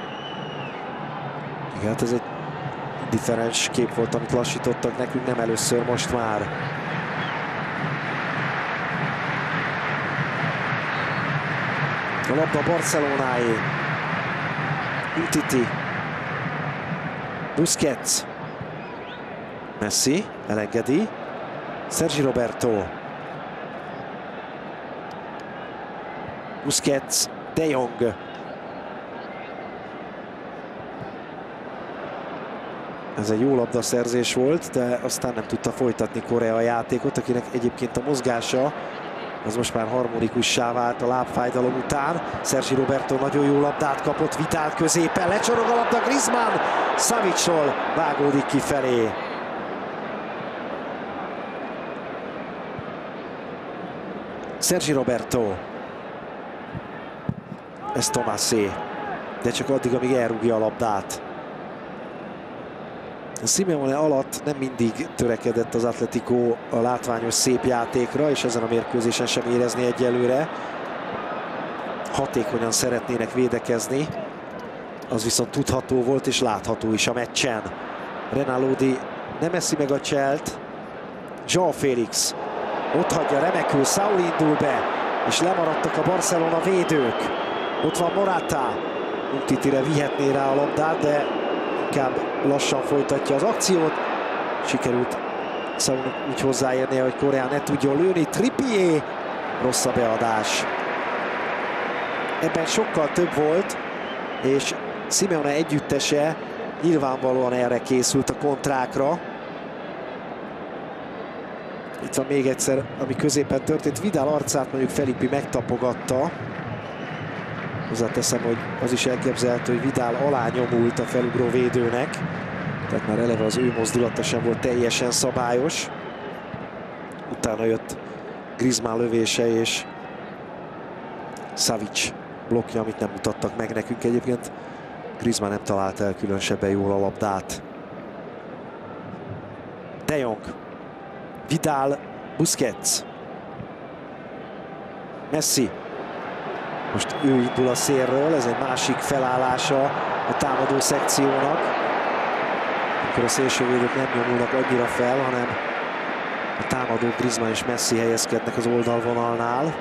Igen, hát ez egy differens kép volt, amit lassítottak nekünk, nem először, most már. A labda Barcelonáé. Umtiti. Busquets. Messi elengedi. Sergi Roberto. Busquets. De Jong. Ez egy jó labdaszerzés volt, de aztán nem tudta folytatni Korea a játékot, akinek egyébként a mozgása az most már harmonikussá vált a lábfájdalom után. Sergi Roberto nagyon jó labdát kapott, Vidal középen, lecsorog a labda, Griezmann Savicról vágódik kifelé. Sergi Roberto. Ez Tomassé, de csak addig, amíg elrúgja a labdát. Simeone alatt nem mindig törekedett az Atletico a látványos szép játékra, és ezen a mérkőzésen sem érezni egyelőre. Hatékonyan szeretnének védekezni, az viszont tudható volt és látható is a meccsen. Renan Lodi nem eszi meg a cselt, João Félix ott hagyja remekül, Saul indul be, és lemaradtak a Barcelona védők. Ott van Morata, Umtitire vihetné rá a labdát, de inkább lassan folytatja az akciót. Sikerült Saulnak úgy hozzáérnie, hogy Korea ne tudjon lőni. Trippier, rossz a beadás. Ebben sokkal több volt, és Simeone együttese nyilvánvalóan erre készült, a kontrákra. Itt van még egyszer, ami középen történt. Vidal arcát mondjuk Felipe megtapogatta. Hozzáteszem, hogy az is elképzelhető, hogy Vidal alá nyomult a felugró védőnek. Tehát már eleve az ő mozdulata sem volt teljesen szabályos. Utána jött Griezmann lövése és Savic blokkja, amit nem mutattak meg nekünk egyébként. Griezmann nem talált el különösebben jól a labdát. De Jong. Vidal, Busquets. Messi. Most ő indul a szélről, ez egy másik felállása a támadó szekciónak. Akkor a szélsővédők nem nyomulnak annyira fel, hanem a támadó Griezmann és Messi helyezkednek az oldalvonalnál.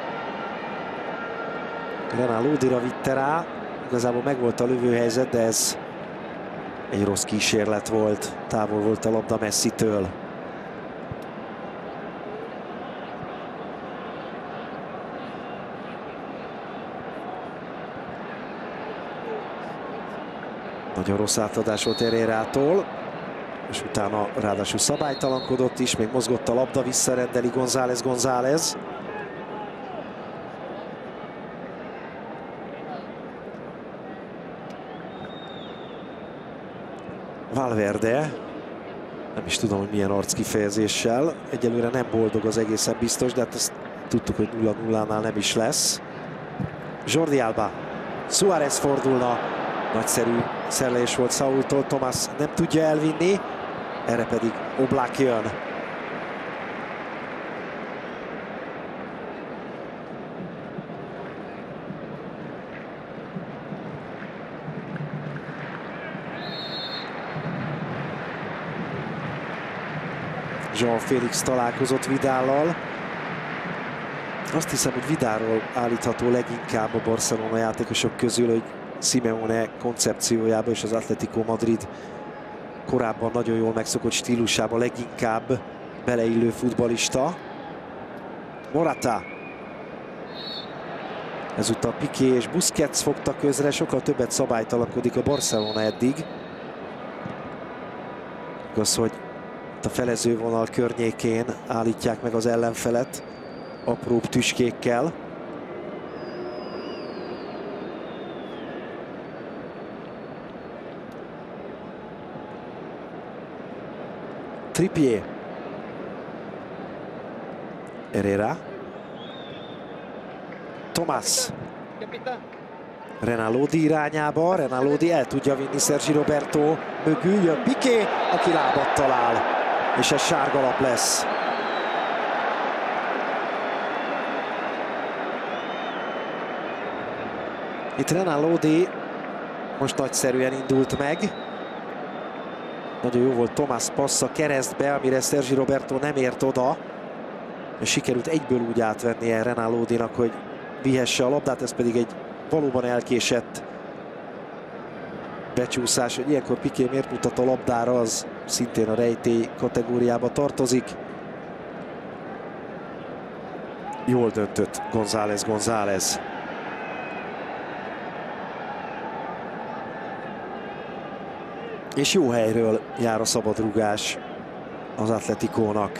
Renan Lodira vitte rá, igazából megvolt a lövőhelyzet, de ez egy rossz kísérlet volt. Távol volt a labda Messitől. Nagyon rossz átadás volt Herrerától, és utána ráadásul szabálytalankodott is, még mozgott a labda, visszarendeli González González. Valverde, nem is tudom, hogy milyen arckifejezéssel, egyelőre nem boldog, az egészen biztos, de hát ezt tudtuk, hogy nulla nullánál nem is lesz. Jordi Alba, Suárez fordulna, nagyszerű szellés volt Saultól, Thomas nem tudja elvinni, erre pedig Oblak jön. João Félix találkozott Vidallal. Azt hiszem, hogy Vidalról állítható leginkább a Barcelona játékosok közül, hogy Simeone koncepciójában és az Atletico Madrid korábban nagyon jól megszokott stílusában leginkább beleillő futballista. Morata. Ezúttal Piqué és Busquets fogta közre, sokkal többet szabálytalankodik a Barcelona eddig. Igaz, hogy a felezővonal környékén állítják meg az ellenfelet apróbb tüskékkel. Trippier. Herrera. Thomas. Renan Lodi irányába. Renan Lodi el tudja vinni Sergi Roberto mögül. Jön Piqué, aki lábat talál. És ez sárgalap lesz. Itt Renan Lodi most nagyszerűen indult meg. Nagyon jó volt Thomas passza keresztbe, amire Sergi Roberto nem ért oda. És sikerült egyből úgy átvennie Renan Lodinak, hogy vihesse a labdát, ez pedig egy valóban elkésett becsúszás, hogy ilyenkor Piqué miért mutat a labdára, az szintén a rejtély kategóriába tartozik. Jól döntött González González. És jó helyről jár a szabadrúgás az Atleticónak.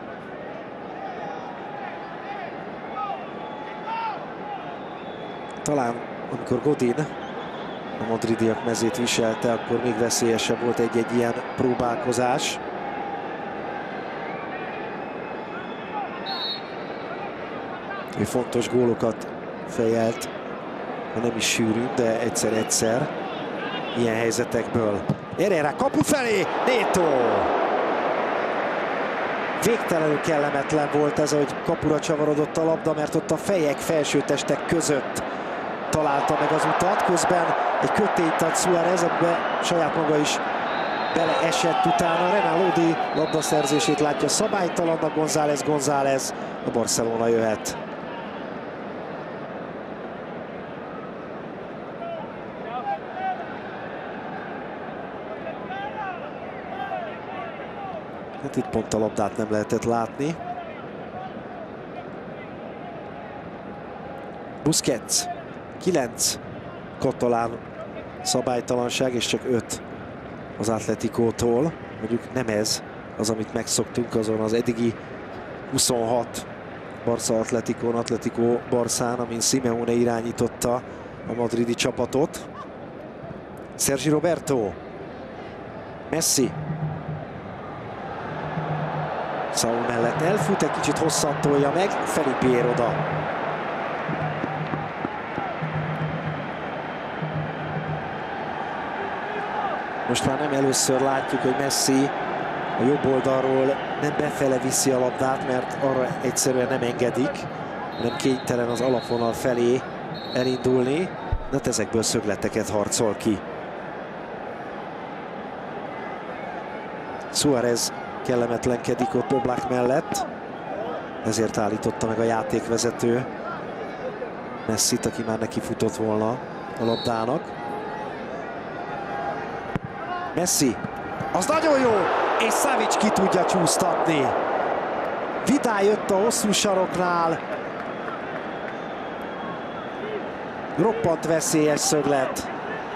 Talán amikor Godin a madridiak mezét viselte, akkor még veszélyesebb volt egy-egy ilyen próbálkozás. Ő fontos gólokat fejelt, ha nem is sűrűn, de egyszer-egyszer ilyen helyzetekből. Herrera kapu felé, Neto! Végtelenül kellemetlen volt ez, hogy kapura csavarodott a labda, mert ott a fejek, felsőtestek között találta meg az utat. Közben egy kötényt ad Suárez, amiben saját maga is beleesett utána. Renan Lodi labdaszerzését látja szabálytalannak, González González, a Barcelona jöhet. Hát itt pont a labdát nem lehetett látni. Busquets, kilenc katalán szabálytalanság, és csak öt az Atleticótól. Mondjuk nem ez az, amit megszoktunk azon az eddigi huszonhat Barca Atleticón, Atletico Barszán, amin Simeone irányította a madridi csapatot. Sergi Roberto, Messi. Saúl mellett elfut, egy kicsit hosszan tolja meg, Felipe ér oda. Most már nem először látjuk, hogy Messi a jobb oldalról nem befele viszi a labdát, mert arra egyszerűen nem engedik, hanem kénytelen az alapvonal felé elindulni, de ezekből szögleteket harcol ki. Suárez kellemetlenkedik ott Oblak mellett, ezért állította meg a játékvezető Messit, aki már neki futott volna a labdának. Messi, az nagyon jó, és Savic ki tudja csúsztatni. Vidal jött a hosszú saroknál. Roppant veszélyes szöglet.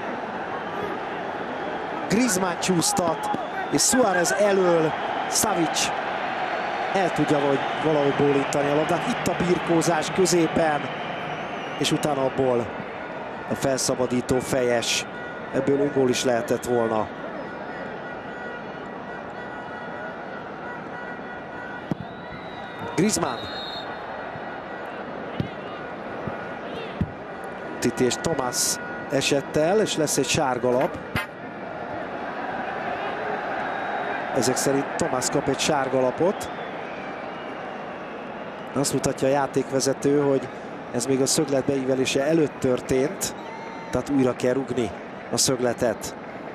Griezmann csúsztat, és Suárez elől, Savic el tudja vagy valahogy bólintani a labdát. Itt a birkózás középen, és utána abból a felszabadító fejes. Ebből öngól is lehetett volna. Griezmann. Titi és Thomas esett el, és lesz egy sárgalap. Ezek szerint Thomas kap egy sárgalapot. Azt mutatja a játékvezető, hogy ez még a szöglet beívelése előtt történt, tehát újra kell rugni a szögletet.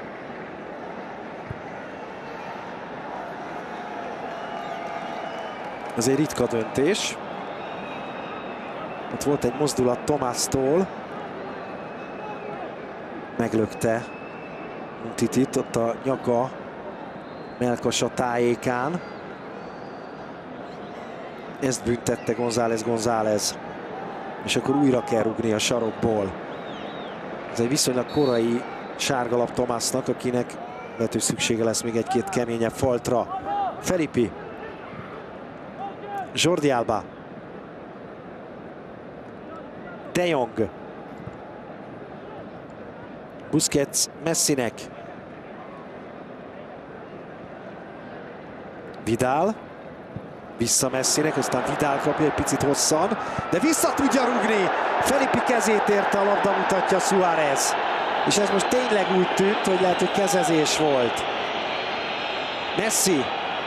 Ez egy ritka döntés. Ott volt egy mozdulat Thomas-tól. Meglökte Titit, ott a nyaka, melkasa tájékán. Ezt büntette González González. És akkor újra kell rugni a sarokból. Ez egy viszonylag korai sárgalap Thomasnak, akinek lehet, hogy szüksége lesz még egy-két keményebb faltra. Felipe. Jordi Alba. De Jong. Busquets Messinek. Vidal. Vissza Messinek, aztán Vidal kapja egy picit hosszan, de vissza tudja rugni. Felipe kezét érte a labda, mutatja Suárez. És ez most tényleg úgy tűnt, hogy lehet, hogy kezezés volt. Messi.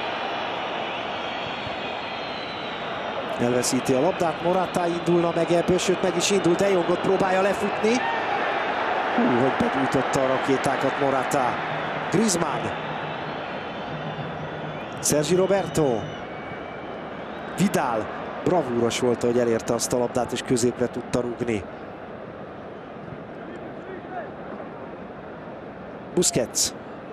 Elveszíti a labdát, Morata indulna meg ebből, sőt meg is indul, De Jongot próbálja lefutni. Hú, hogy begyújtotta a rakétákat Morata. Griezmann. Sergi Roberto. Vidal. Bravúros volt, hogy elérte azt a labdát, és középre tudta rugni. Busquets.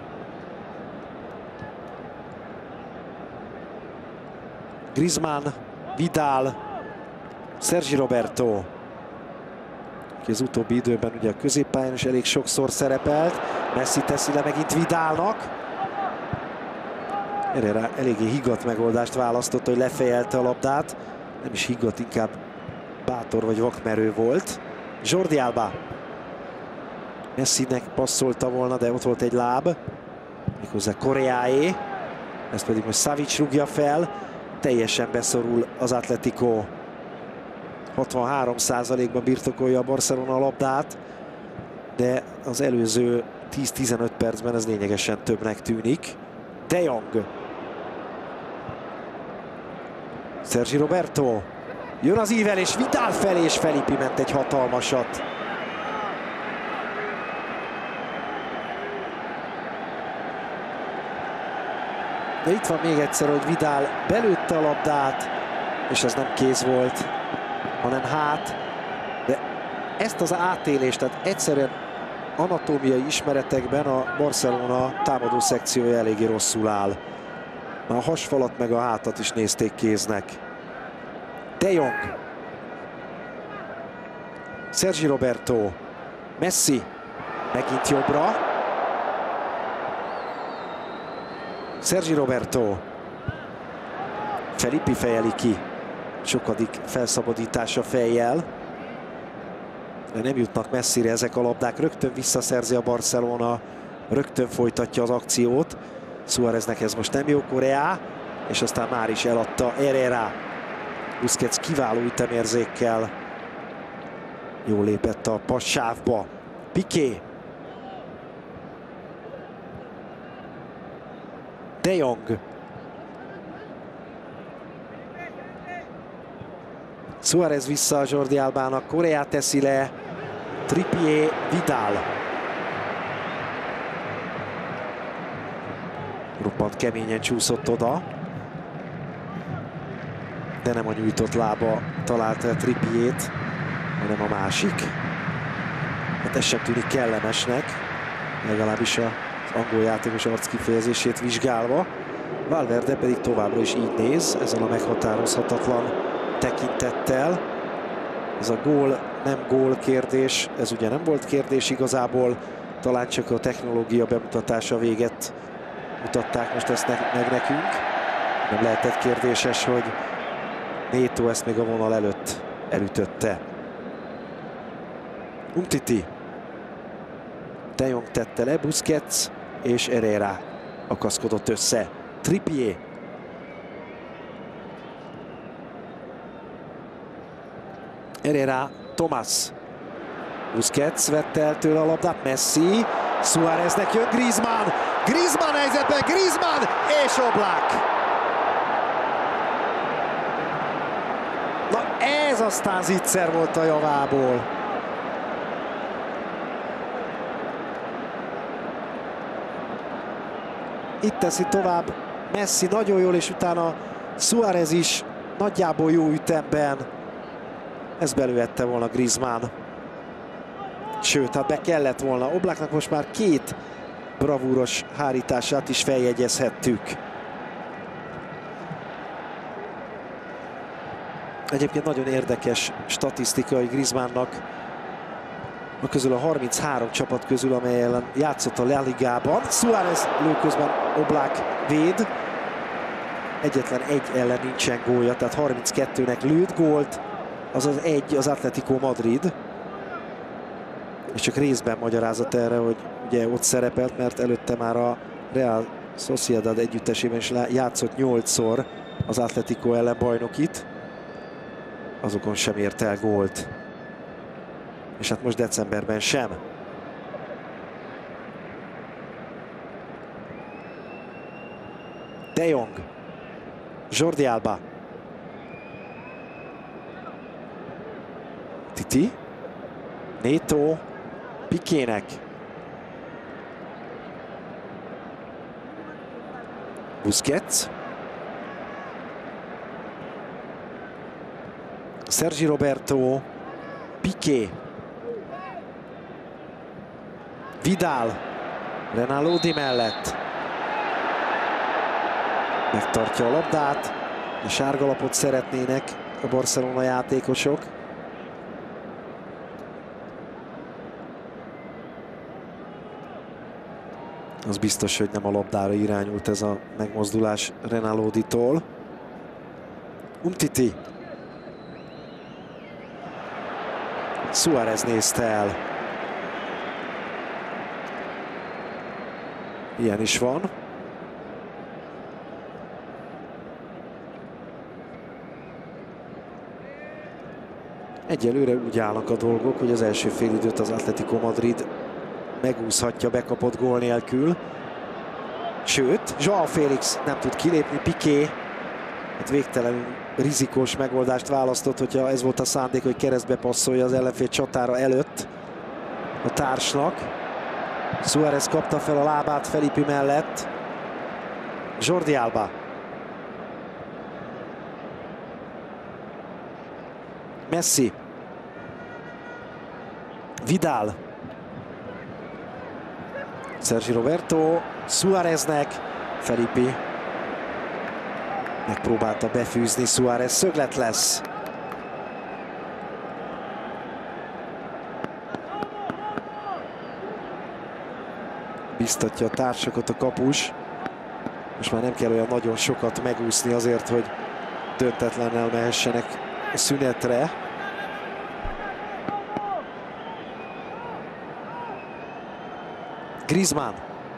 Griezmann, Vidal, Sergi Roberto, aki az utóbbi időben ugye a középpályán is elég sokszor szerepelt. Messi teszi le megint Vidalnak. Erre eléggé higgadt megoldást választott, hogy lefejelte a labdát. Nem is higgadt, inkább bátor vagy vakmerő volt. Jordi Alba. Messinek passzolta volna, de ott volt egy láb. Méghozzá Correaé. Ezt pedig most Savic rúgja fel. Teljesen beszorul az Atletico. hatvanhárom százalékban birtokolja a Barcelona a labdát, de az előző tíz-tizenöt percben ez lényegesen többnek tűnik. De Jong. Sergi Roberto. Jön az ívelés Vidal felé, és Felipe ment egy hatalmasat. De itt van még egyszer, hogy Vidal belőtte a labdát, és ez nem kéz volt, hanem hát. De ezt az átélést, tehát egyszerűen anatómiai ismeretekben a Barcelona támadó szekciója eléggé rosszul áll. A hasfalat meg a hátat is nézték kéznek. De Jong. Sergi Roberto. Messi. Megint jobbra. Sergi Roberto. Felipe fejeli ki. Sokadik felszabadítása fejjel. De nem jutnak messzire ezek a labdák. Rögtön visszaszerzi a Barcelona. Rögtön folytatja az akciót. Suáreznek ez most nem jó. Correa. És aztán már is eladta Herrera. Busquets kiváló ütemérzékkel. Jól lépett a passávba. Piqué. De Jong. Suárez vissza a Jordi Albának. Correa teszi le. Trippier, Vidal. Roppant keményen csúszott oda. De nem a nyújtott lába találta Trippiert, hanem a másik. Hát ez sem tűnik kellemesnek, legalábbis az angol játékos arckifejezését vizsgálva. Valverde pedig továbbra is így néz, ezzel a meghatározhatatlan tekintettel. Ez a gól, nem gól kérdés, ez ugye nem volt kérdés igazából, talán csak a technológia bemutatása véget mutatták most ezt meg nekünk. Nem lehetett kérdéses, hogy Neto ezt még a vonal előtt elütötte. Umtiti. De Jong tette le, Busquets és Herrera akaszkodott össze. Trippier. Herrera, Thomas. Busquets vette el tőle a labdát, Messi. Suáreznek jön Griezmann. Griezmann helyzetben, Griezmann és Oblak. Na ez aztán zicser volt a javából. Itt teszi tovább Messi nagyon jól, és utána Suárez is nagyjából jó ütemben. Ez belőhette volna Griezmann. Sőt, hát be kellett volna. Oblaknak most már két bravúros hárítását is feljegyezhettük. Egyébként nagyon érdekes statisztikai Griezmannnak a közül a harminchárom csapat közül, amely ellen játszott a La Ligában. Suárez lő közben, Oblak véd. Egyetlen egy ellen nincsen gólja, tehát harminckettőnek lőtt gólt, azaz egy az Atletico Madrid. És csak részben magyarázat erre, hogy ugye ott szerepelt, mert előtte már a Real Sociedad együttesében is játszott nyolcszor az Atletico ellen bajnokit. Azokon sem ért el gólt. És hát most decemberben sem. De Jong. Jordi Alba. Titi. Neto. Piquének. Busquets. Sergi Roberto. Piqué. Vidal. Renan Lodi mellett. Megtartja a labdát. A sárgalapot szeretnének a Barcelona játékosok. Az biztos, hogy nem a labdára irányult ez a megmozdulás Renan Loditól. Umtiti. Suárez nézte el. Ilyen is van. Egyelőre úgy állnak a dolgok, hogy az első félidőt az Atlético Madrid megúszhatja bekapott gól nélkül. Sőt, João Félix nem tud kilépni, Piqué hát végtelenül rizikós megoldást választott, hogyha ez volt a szándék, hogy keresztbe passzolja az ellenfél csatára előtt a társnak. Suárez kapta fel a lábát Felipe mellett. Jordi Alba. Messi. Vidal. Sergi Roberto. Suáreznek. Felipe. Megpróbálta befűzni Suárez. Szöglet lesz. Biztatja a társakat a kapus. Most már nem kell olyan nagyon sokat megúszni azért, hogy döntetlennel mehessenek a szünetre. Griezmann.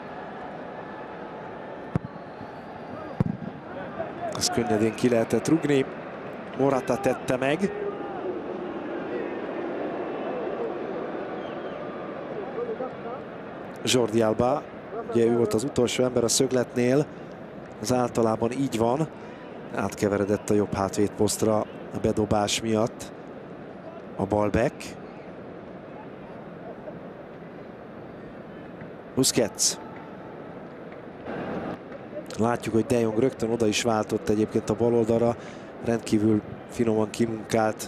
Ezt könnyedén ki lehetett rugni. Morata tette meg. Jordi Alba, ugye ő volt az utolsó ember a szögletnél, ez általában így van. Átkeveredett a jobb hátvédposztra a bedobás miatt a Balbec. Busquets. Látjuk, hogy De Jong rögtön oda is váltott egyébként a baloldalra. Rendkívül finoman kimunkált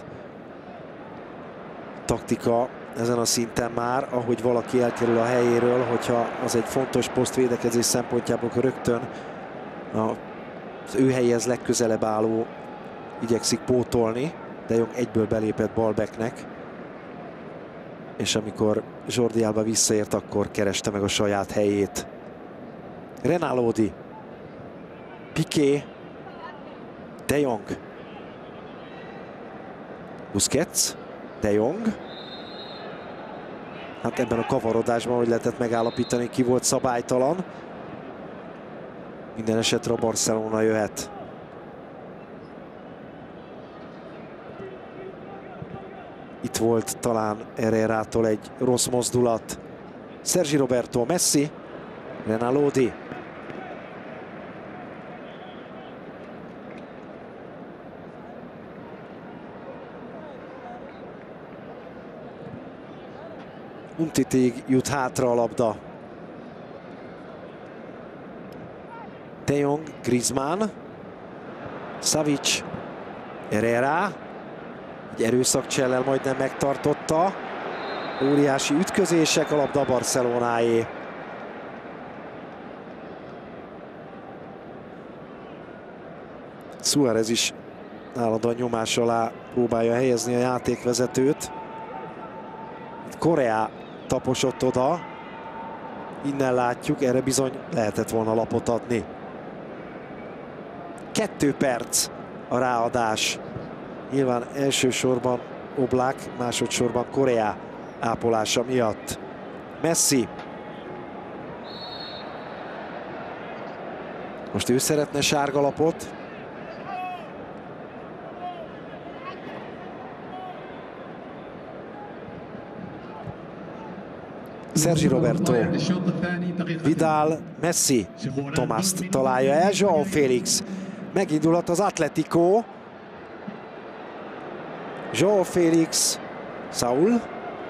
taktika ezen a szinten már, ahogy valaki elkerül a helyéről, hogyha az egy fontos poszt védekezés szempontjából, akkor rögtön az ő helyéhez legközelebb álló igyekszik pótolni. De Jong egyből belépett Balbecnek, és amikor Jordi Alba visszaért, akkor kereste meg a saját helyét. Renan Lodi. Piqué. De Jong. Busquets. De Jong. Hát ebben a kavarodásban, hogy lehetett megállapítani, ki volt szabálytalan. Minden esetre a Barcelona jöhet. Itt volt talán Herrerától egy rossz mozdulat. Sergi Roberto, Messi. Renan Lodi. Umtitig jut hátra a labda. De Jong, Griezmann. Savic. Herrera. Egy erőszakcsellel majdnem megtartotta. Óriási ütközések, a labda Barcelonáé. Suárez is állandóan nyomás alá próbálja helyezni a játékvezetőt. Correa taposott oda. Innen látjuk, erre bizony lehetett volna lapot adni. Kettő perc a ráadás. Nyilván elsősorban Oblak, másodszorban Correa ápolása miatt. Messi. Most ő szeretne sárgalapot. Sergi Roberto. Vidal, Messi. Tomast találja el. João Félix. Megindulhat az Atlético. João Félix. Saúl.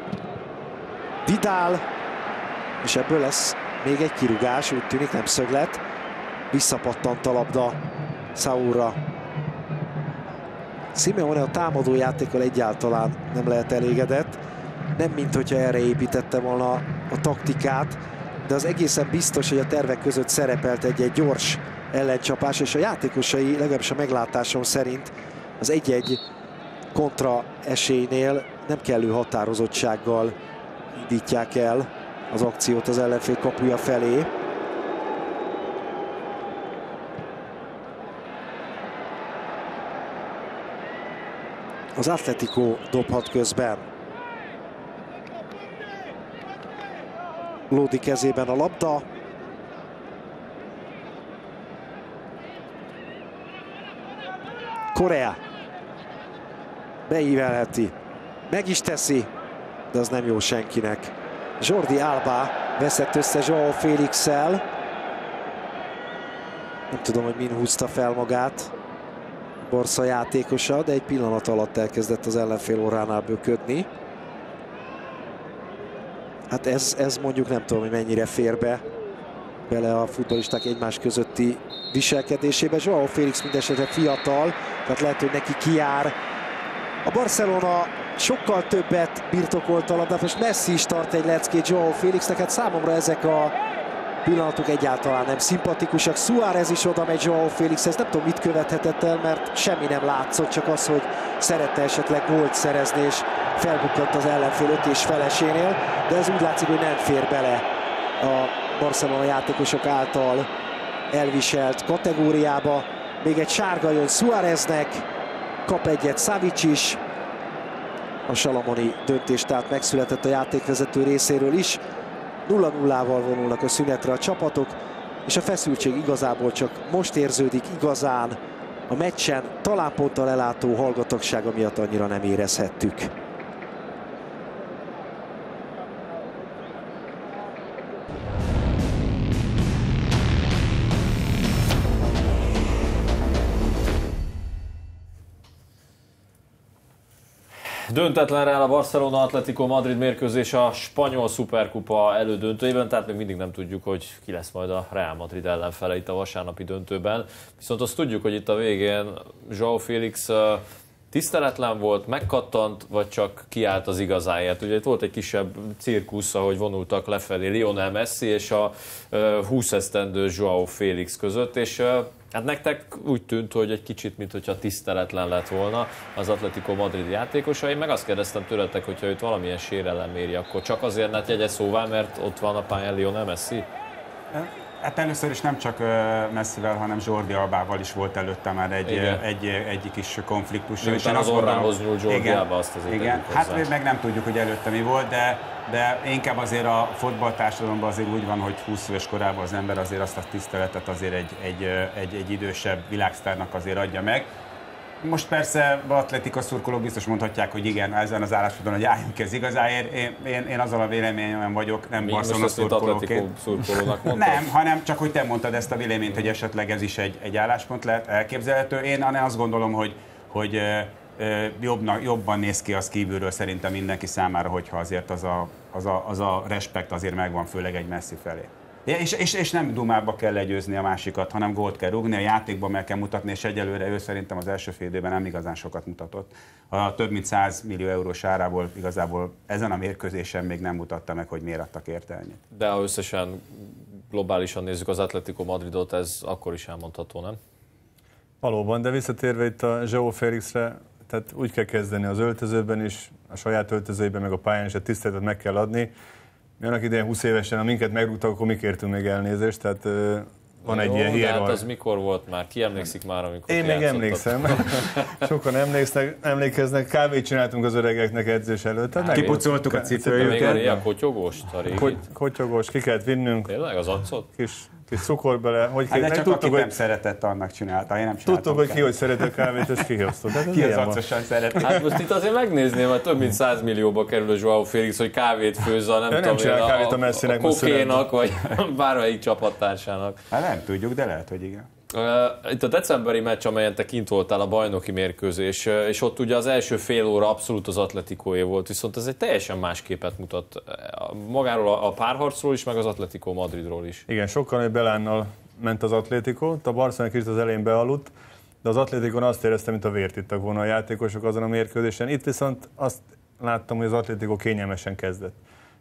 Vidal. És ebből lesz még egy kirúgás. Úgy tűnik, nem szöglet. Visszapattant a labda Saúlra. Simeone a támadójátékkal egyáltalán nem lehet elégedett. Nem mint hogyha erre építette volna a taktikát. de az egészen biztos, hogy a tervek között szerepelt egy-egy gyors ellencsapás, és a játékosai, legalábbis a meglátásom szerint az egy-egy kontra esélynél nem kellő határozottsággal indítják el az akciót az ellenfél kapuja felé. Az Atletico dobhat közben. Lodi kezében a labda. Correa beívelheti, meg is teszi, de az nem jó senkinek. Jordi Alba veszett össze João Félix-szel. Nem tudom, hogy min húzta fel magát Barca játékosa, de egy pillanat alatt elkezdett az ellenfél orránál böködni. Hát ez, ez mondjuk nem tudom, hogy mennyire fér be bele a futballisták egymás közötti viselkedésébe. João Félix mindesetre fiatal, tehát lehet, hogy neki kijár. A Barcelona sokkal többet birtokolt a labdát, most Messi is tart egy leckét João Félixnek, hát számomra ezek a pillanatok egyáltalán nem szimpatikusak. Suárez is oda megy João Félixhez, nem tudom, mit követhetett el, mert semmi nem látszott, csak az, hogy szerette esetleg gólt szerezni, és felbukkant az ellenfél öt és felesénél, de ez úgy látszik, hogy nem fér bele a Barcelona játékosok által elviselt kategóriába. Még egy sárga jön Suáreznek, kap egyet Savic is. A salamoni döntés tehát megszületett a játékvezető részéről is. nulla nullával vonulnak a szünetre a csapatok, és a feszültség igazából csak most érződik igazán. A meccsen talán ponttal ellátó hallgatagsága miatt annyira nem érezhettük. Döntetlenre áll a Barcelona Atletico Madrid mérkőzés a spanyol szuperkupa elődöntőjében, tehát még mindig nem tudjuk, hogy ki lesz majd a Real Madrid ellenfele itt a vasárnapi döntőben. Viszont azt tudjuk, hogy itt a végén João Félix tiszteletlen volt, megkattant, vagy csak kiállt az igazáért. Ugye itt volt egy kisebb cirkusz, ahogy vonultak lefelé Lionel Messi és a húsz esztendős João Félix között, és hát nektek úgy tűnt, hogy egy kicsit, mintha tiszteletlen lett volna az Atletico Madrid játékosa. Én meg azt kérdeztem tőletek, hogyha őt valamilyen sérelem éri, akkor csak azért ne tegye szóvá, mert ott van a pályán Lionel Messi? Hát először is nem csak Messivel, hanem Jordi Albával is volt előtte már egy, egy, egy kis konfliktus. És az orrához nyúl Jordi Alba, azt azért igen, hát meg nem tudjuk, hogy előtte mi volt, de, de inkább azért a fotballtársadalomban azért úgy van, hogy húsz éves korában az ember azért azt a tiszteletet azért egy, egy, egy, egy idősebb világsztárnak azért adja meg. Most persze a Atletico szurkolók biztos mondhatják, hogy igen, ezen az állásponton, hogy álljunk ki az igazáért. Én, én, én azzal a véleményem vagyok, nem Barcelona szurkolóként. Nem, hanem csak, hogy te mondtad ezt a véleményt, hogy esetleg ez is egy, egy álláspont lehet elképzelhető. Én azt gondolom, hogy, hogy jobbnak, jobban néz ki az kívülről szerintem mindenki számára, hogyha azért az a, az a, az a respekt azért megvan, főleg egy Messi felé. És, és, és nem dumába kell legyőzni a másikat, hanem gólt kell rúgni, a játékban meg kell mutatni, és egyelőre ő szerintem az első fél időben nem igazán sokat mutatott. A több mint száz millió eurós árából igazából ezen a mérkőzésen még nem mutatta meg, hogy miért adtak érte ennyit. De ha összesen globálisan nézzük az Atletico Madridot, ez akkor is elmondható, nem? Valóban, de visszatérve itt a João Félixre, tehát úgy kell kezdeni az öltözőben is, a saját öltözőjében, meg a pályán is a tiszteletet meg kell adni. Mi annak idején húsz évesen, ha minket megrúgtak, akkor mi kértünk még elnézést, tehát uh, van jó, egy ilyen hierarchia. De hát az hierarchia. mikor volt már? Ki emlékszik már, amikor Én még emlékszem. Sokan emléksznek, emlékeznek, kávét csináltunk az öregeknek edzés előtt. Hát, kipucoltuk a cipőjüket. Még a kotyogost, a régit. Kotyogos, ki kellett vinnünk. Tényleg az acot? Kis, kis cukor bele. Hogy hát de csak tudtuk, aki hogy... nem szeretett, annak csinálta. Én nem csináltam. Tudtuk, hogy ki hogy szeret a kávét, és kihoztuk. Hát ki az acosan szeret. Hát most itt azért megnézném, hogy több mint száz millióba kerül a João Félix, hogy kávét főzze, nem ő tudom nem én, kávét a, a, Messinek, a kokénak, vagy bármelyik csapattársának. Hát nem tudjuk, de lehet, hogy igen. Itt a decemberi meccs, amelyen te kint voltál, a bajnoki mérkőzés, és ott ugye az első fél óra abszolút az Atleticoé volt, viszont ez egy teljesen más képet mutat magáról a párharcról is, meg az Atletico Madridról is. Igen, sokkal nagy belánnal ment az Atletico, a Barcelona kicsit az elején bealudt, de az Atleticon azt éreztem, mint a vért ittak volna a játékosok azon a mérkőzésen. Itt viszont azt láttam, hogy az Atletico kényelmesen kezdett.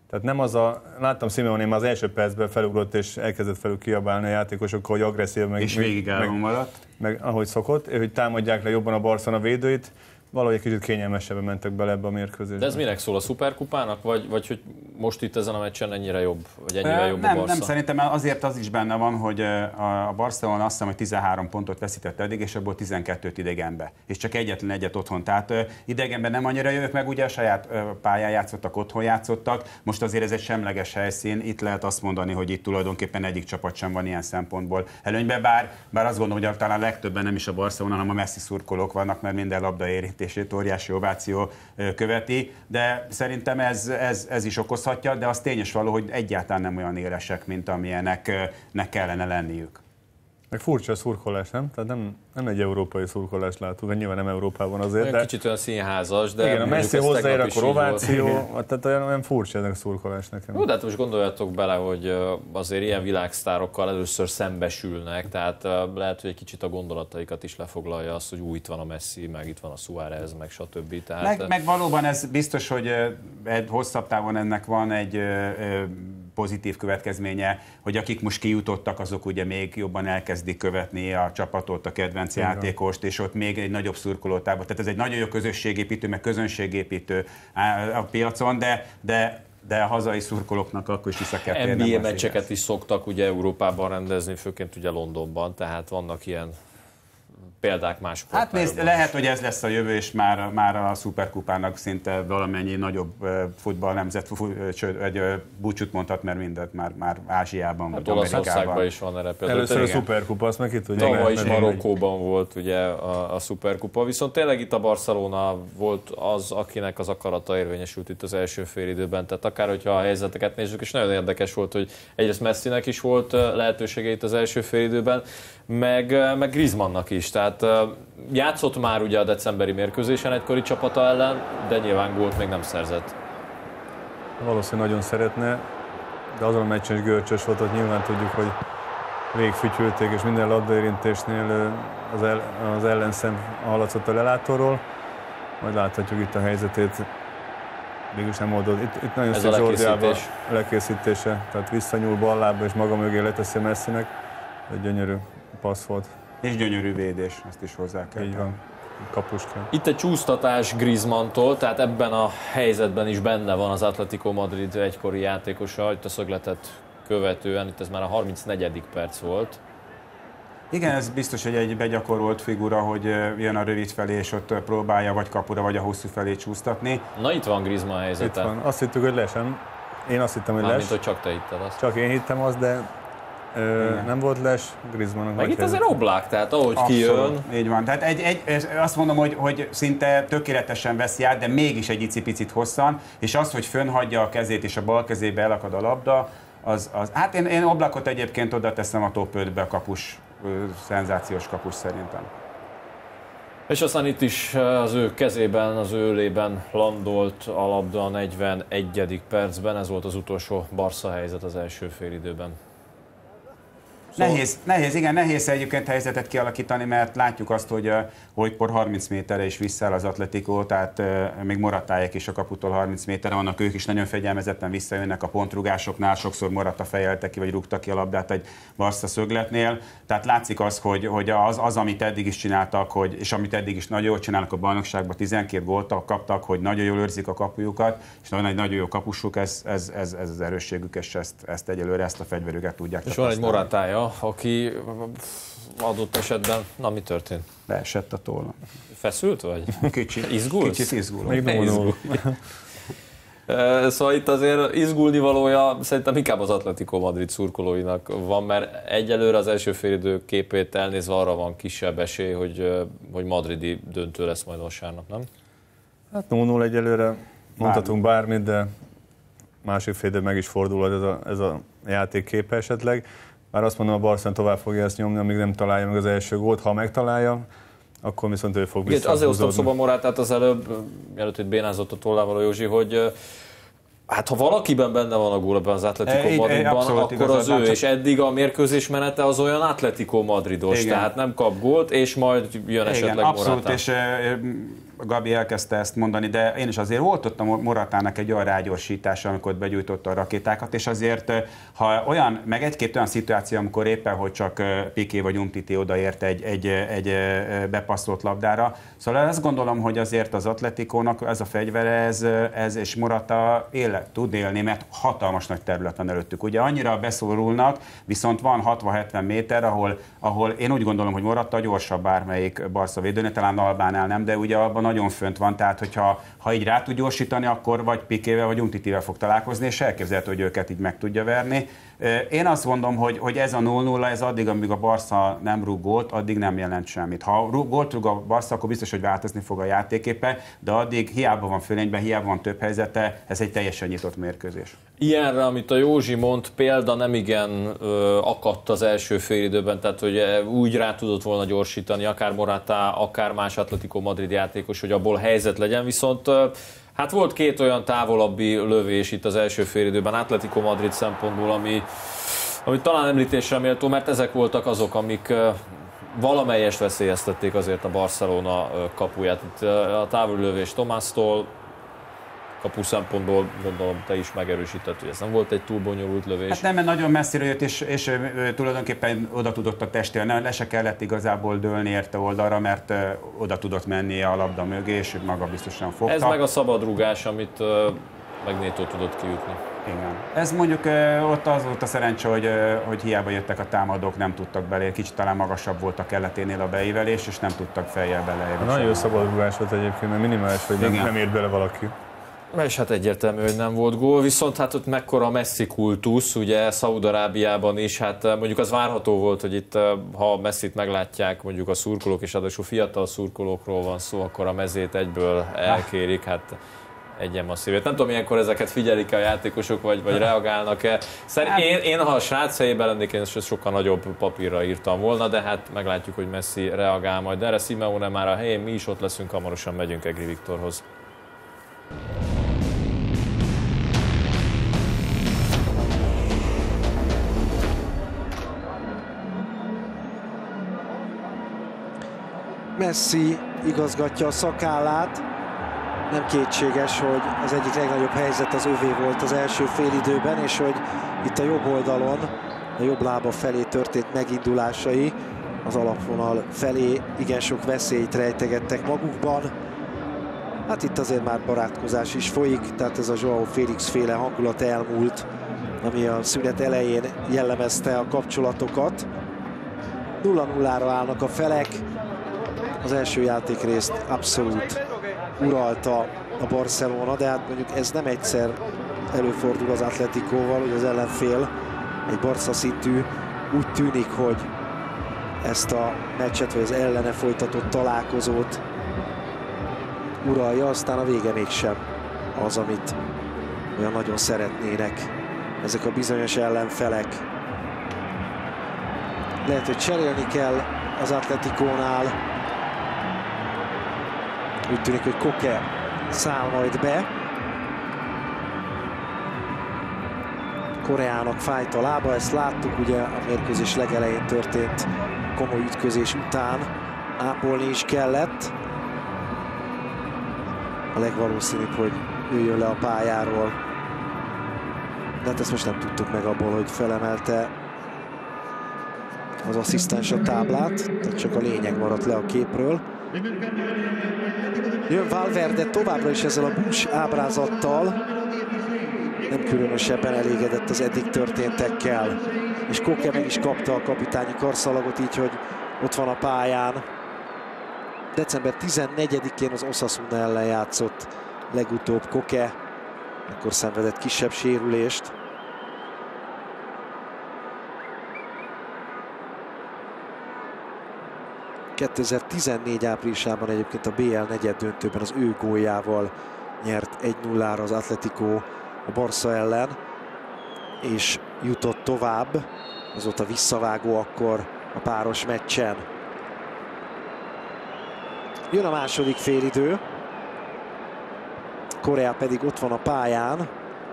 Tehát nem az a, láttam Simeone már az első percben felugrott és elkezdett felül kiabálni a játékosokkal, hogy agresszív, meg, és végig elvon maradt. Meg ahogy szokott, hogy támadják le jobban a Barcelona védőit, valahogy egy kicsit kényelmesebben mentek bele ebbe a mérkőzésbe. De ez minek szól, a szuperkupának, vagy, vagy hogy most itt ezen a meccsen ennyire jobb, vagy ennyire jobb nem, a Barca? Nem, szerintem azért az is benne van, hogy a Barcelona azt hiszem, hogy tizenhárom pontot veszített eddig, és abból tizenkettőt idegenbe. És csak egyetlen egyet otthon. Tehát idegenben nem annyira jövök meg, ugye a saját pályán játszottak, otthon játszottak. Most azért ez egy semleges helyszín, itt lehet azt mondani, hogy itt tulajdonképpen egyik csapat sem van ilyen szempontból előnyben, bár, bár azt gondolom, hogy talán legtöbben nem is a Barcelona, hanem a Messi szurkolók vannak, mert minden labda érintését óriási ováció követi, de szerintem ez, ez, ez is okozhatja, de az tényes való, hogy egyáltalán nem olyan élesek, mint amilyeneknek kellene lenniük. Meg furcsa a szurkolás, nem? Tehát nem, nem egy európai szurkolást látunk, nyilván nem Európában azért. Olyan de... kicsit olyan színházas, de... Igen, a Messi hozzáér, akkor ováció, tehát olyan, olyan furcsa ennek a szurkolás nekem. Jó, de hát most gondoljatok bele, hogy azért ilyen világsztárokkal először szembesülnek, tehát lehet, hogy egy kicsit a gondolataikat is lefoglalja azt, hogy új, itt van a Messi, meg itt van a Suárez, meg stb. Tehát... Meg, meg valóban ez biztos, hogy egy hosszabb távon ennek van egy pozitív következménye, hogy akik most kijutottak, azok ugye még jobban elkezdik követni a csapatot, a kedvenc igen. játékost, és ott még egy nagyobb szurkolótábor. Tehát ez egy nagyon jó közösségépítő, meg közönségépítő a piacon, de, de de a hazai szurkolóknak akkor is vissza kell térnem. en bé á meccseket is szoktak ugye Európában rendezni, főként ugye Londonban, tehát vannak ilyen példák mások. Hát nézd, lehet, hogy ez lesz a jövő, és már, már a szuperkupának szinte valamennyi nagyobb futball nemzet egy búcsút mondhat, mert mindent már, már Ázsiában hát vagy Amerikában. Olaszországban is van erre például. Először a szuperkupa, azt meg ki tudja. Tavaly is Marokkóban volt ugye a, a szuperkupa, viszont tényleg itt a Barcelona volt az, akinek az akarata érvényesült itt az első félidőben, tehát akár hogyha a helyzeteket nézzük, és nagyon érdekes volt, hogy egyrészt Messinek is volt lehetősége itt az első félidőben, meg, meg Griezmannnak is, tehát játszott már ugye a decemberi mérkőzésen egykori csapata ellen, de nyilván gólt még nem szerzett. Valószínűleg nagyon szeretne, de azon a meccsen is görcsös volt, hogy nyilván tudjuk, hogy végigfütyülték, és minden labdaérintésnél az, el, az ellenszem hallatszott a lelátóról. Majd láthatjuk itt a helyzetét, mégis nem oldod. Itt, itt nagyon szép Jordiában a lekészítése, tehát visszanyúl bal lábba, és maga mögé leteszi Messinek. Egy gyönyörű passz volt. És gyönyörű védés, ezt is hozzá kell. Így van, kapuska. Itt egy csúsztatás Griezmanntól, tehát ebben a helyzetben is benne van az Atletico Madrid egykori játékosa, itt a szögletet követően, itt ez már a harmincnegyedik perc volt. Igen, ez biztos, hogy egy begyakorolt figura, hogy jön a rövid felé, és ott próbálja vagy kapura, vagy a hosszú felé csúsztatni. Na itt van Griezmann helyzete. Itt van, azt hittük, hogy lesen. Én azt hittem, hogy les. Mármint, hogy csak te hitted azt. Csak én hittem azt, de Ö, nem volt les, Griezmannnak. Meg itt azért Oblak, tehát ahogy abszolút, kijön. Így van. Tehát egy, egy, azt mondom, hogy, hogy szinte tökéletesen veszi át, de mégis egy icipicit hosszan, és az, hogy fönnhagyja a kezét és a bal kezébe elakad a labda, az, az hát én, én Oblakot egyébként oda teszem a top ötbe, a kapus, szenzációs kapus szerintem. És aztán itt is az ő kezében, az ő ölében landolt a labda a negyvenegyedik percben, ez volt az utolsó Barca helyzet az első félidőben. Szóval... Nehéz, nehéz, igen, nehéz egyébként helyzetet kialakítani, mert látjuk azt, hogy olykor harminc méterre is visszáll az Atletico, tehát uh, még Moratáék is a kaputól harminc méterre vannak, ők is nagyon fegyelmezetten visszajönnek a pontrugásoknál, sokszor Morata fejelte ki, vagy rúgta ki a labdát egy Barca szögletnél. Tehát látszik az, hogy, hogy az, az, amit eddig is csináltak, hogy, és amit eddig is nagyon jól csinálnak a bajnokságban, tizenkét gólt kaptak, hogy nagyon jól őrzik a kapujukat, és van egy nagyon jó kapusuk, ez, ez, ez, ez az erősségük, és ezt, ezt egyelőre, ezt a fegyverüket tudják. És van egy Moratája, aki adott esetben, na mi történt? Leesett a tollon. Feszült vagy? Kicsit. Izgulsz? Kicsit izgulom. Még izgul. Szóval itt azért izgulni valója szerintem inkább az Atletico Madrid szurkolóinak van, mert egyelőre az első félidő képét elnézve arra van kisebb esély, hogy, hogy madridi döntő lesz majd vasárnap, nem? Hát nulla nulla egyelőre mondhatunk bármit, de másik félidő meg is fordulhat ez a, ez a játékképe esetleg. Már azt mondom, a Barcelona tovább fogja ezt nyomni, amíg nem találja meg az első gólt. Ha megtalálja, akkor viszont ő fog visszahúzódni. Azért hoztam szóba Morátát az előbb, mielőtt itt bénázott a tollával a Józsi, hogy hát ha valakiben benne van a gól ebben az Atletico Madridban, akkor igazad, az ő, csak... és eddig a mérkőzés menete az olyan Atletico Madridos, igen. Tehát nem kap gólt, és majd jön esetleg Morata. Abszolút, és Gabi elkezdte ezt mondani, de én is azért volt ott a Moratának egy olyan rágyorsítása, amikor begyújtotta a rakétákat, és azért, ha olyan, meg egy-két olyan szituáció, amikor éppen, hogy csak Piqué vagy Umtiti odaért egy, egy, egy bepasszolt labdára, szóval azt gondolom, hogy azért az Atletikónak ez a fegyvere, ez, ez és Morata él, tud élni, mert hatalmas nagy terület van előttük. Ugye annyira beszorulnak, viszont van hatvan-hetven méter, ahol, ahol én úgy gondolom, hogy Morata gyorsabb bármelyik Barca védőnél, talán Albánál nem, de ugye abban nagyon fönt van, tehát hogyha ha így rá tud gyorsítani, akkor vagy Piquével, vagy Umtitivel fog találkozni, és elképzelhető, hogy őket így meg tudja verni. Én azt mondom, hogy, hogy ez a nulla nulla, ez addig, amíg a Barca nem rúg gólt, addig nem jelent semmit. Ha gólt rúg a Barca, akkor biztos, hogy változni fog a játéképe, de addig hiába van fölényben, hiába van több helyzete, ez egy teljesen nyitott mérkőzés. Ilyenre, amit a Józsi mond, példa nem igen ö, akadt az első félidőben, tehát hogy úgy rá tudott volna gyorsítani, akár Morata, akár más Atletico Madrid játékos, hogy abból helyzet legyen, viszont ö, hát volt két olyan távolabbi lövés itt az első félidőben Atletico Madrid szempontból, ami, ami talán említésre méltó, mert ezek voltak azok, amik ö, valamelyest veszélyeztették azért a Barcelona ö, kapuját. Itt ö, a távoli lövés Tomástól, kapu szempontból gondolom te is megerősített, hogy ez nem volt egy túl bonyolult lövés. Hát nem, mert nagyon messzire jött, és, és tulajdonképpen oda tudott a testél, nem, le se kellett igazából dőlni érte oldalra, mert oda tudott menni a labda mögé, és maga biztosan fogta. Ez meg a szabadrúgás, amit Magnétó tudott kiütni. Igen. Ez mondjuk ott az volt a szerencse, hogy, hogy hiába jöttek a támadók, nem tudtak belé, kicsit talán magasabb volt a kelleténél a beívelés, és nem tudtak fejjel bele. Nagyon jó szabadrúgás volt egyébként, mert minimális, hogy nem, nem ért bele valaki. És hát egyértelmű, hogy nem volt gól, viszont hát ott mekkora Messi kultusz, ugye Szaúd-Arábiában is, hát mondjuk az várható volt, hogy itt ha Messit meglátják mondjuk a szurkolók, és ráadásul fiatal szurkolókról van szó, akkor a mezét egyből elkérik, hát egyen a szívét. Nem tudom, ilyenkor ezeket figyelik a játékosok, vagy, vagy reagálnak-e. Szerintem én, én, ha a srác helyében lennék, én sokkal nagyobb papírra írtam volna, de hát meglátjuk, hogy Messi reagál majd. De erre Simeone már a helyén, mi is ott leszünk, hamarosan megyünk Egri Viktorhoz. Messi igazgatja a szakállát. Nem kétséges, hogy az egyik legnagyobb helyzet az övé volt az első félidőben, és hogy itt a jobb oldalon, a jobb lába felé történt megindulásai az alapvonal felé igen sok veszélyt rejtegettek magukban. Hát itt azért már barátkozás is folyik, tehát ez a Joao Félix féle hangulat elmúlt, ami a szünet elején jellemezte a kapcsolatokat. nulla nullára állnak a felek. Az első játékrészt abszolút uralta a Barcelona, de hát mondjuk ez nem egyszer előfordul az Atleticóval, hogy az ellenfél egy Barca szintű úgy tűnik, hogy ezt a meccset, vagy az ellene folytatott találkozót uralja, aztán a vége mégsem az, amit olyan nagyon szeretnének ezek a bizonyos ellenfelek. Lehet, hogy cserélni kell az Atleticónál. Úgy tűnik, hogy Koke száll majd be. Koreának fájt a lába, ezt láttuk, ugye a mérkőzés legelején történt komoly ütközés után. Ápolni is kellett. A legvalószínűbb, hogy ő jön le a pályáról. De hát ezt most nem tudtuk meg abból, hogy felemelte az asszisztens a táblát, tehát csak a lényeg maradt le a képről. Jön Valverde továbbra is ezzel a Bush ábrázattal. Nem különösebben elégedett az eddig történtekkel. És Koke meg is kapta a kapitányi karszalagot, így, hogy ott van a pályán. december tizennegyedikén az Osasuna ellen játszott legutóbb Koke. Akkor szenvedett kisebb sérülést. kétezer-tizennégy áprilisában egyébként a bé el negyed döntőben az ő góljával nyert egy nullára az Atletico a Barca ellen, és jutott tovább. Az volt a visszavágó akkor a páros meccsen. Jön a második félidő. Korea pedig ott van a pályán.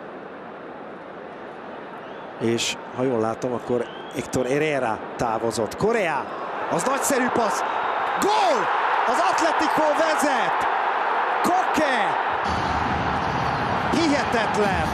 És ha jól látom, akkor Héctor Herrera távozott. Korea! Az nagyszerű passz! Gól! Az Atletico vezet! Koke! Hihetetlen!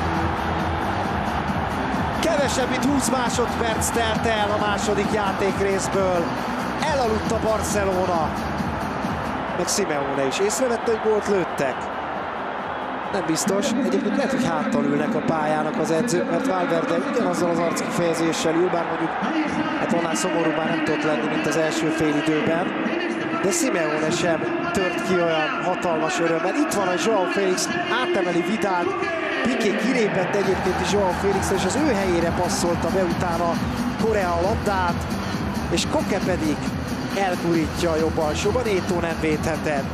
Kevesebb, mint húsz másodperc telt el a második játékrészből. Elaludt a Barcelona. Meg Simeone is észrevette, hogy gólt lőttek. Nem biztos. Egyébként lehet, hogy háttal ülnek a pályának az edzők, mert Valverde ugyanazzal az arckifejezéssel ül, bár mondjuk hát annál szomorú már nem tudott lenni, mint az első fél időben. De Simeone sem tört ki olyan hatalmas örömmel. Itt van a Joao Félix, átemeli Vidalt. Piqué kilépett egyébként is Joao Félixre, és az ő helyére passzolta be utána Correa a labdát, és Koke pedig elgurítja a jobb alsóban, Eto'o nem védhetett.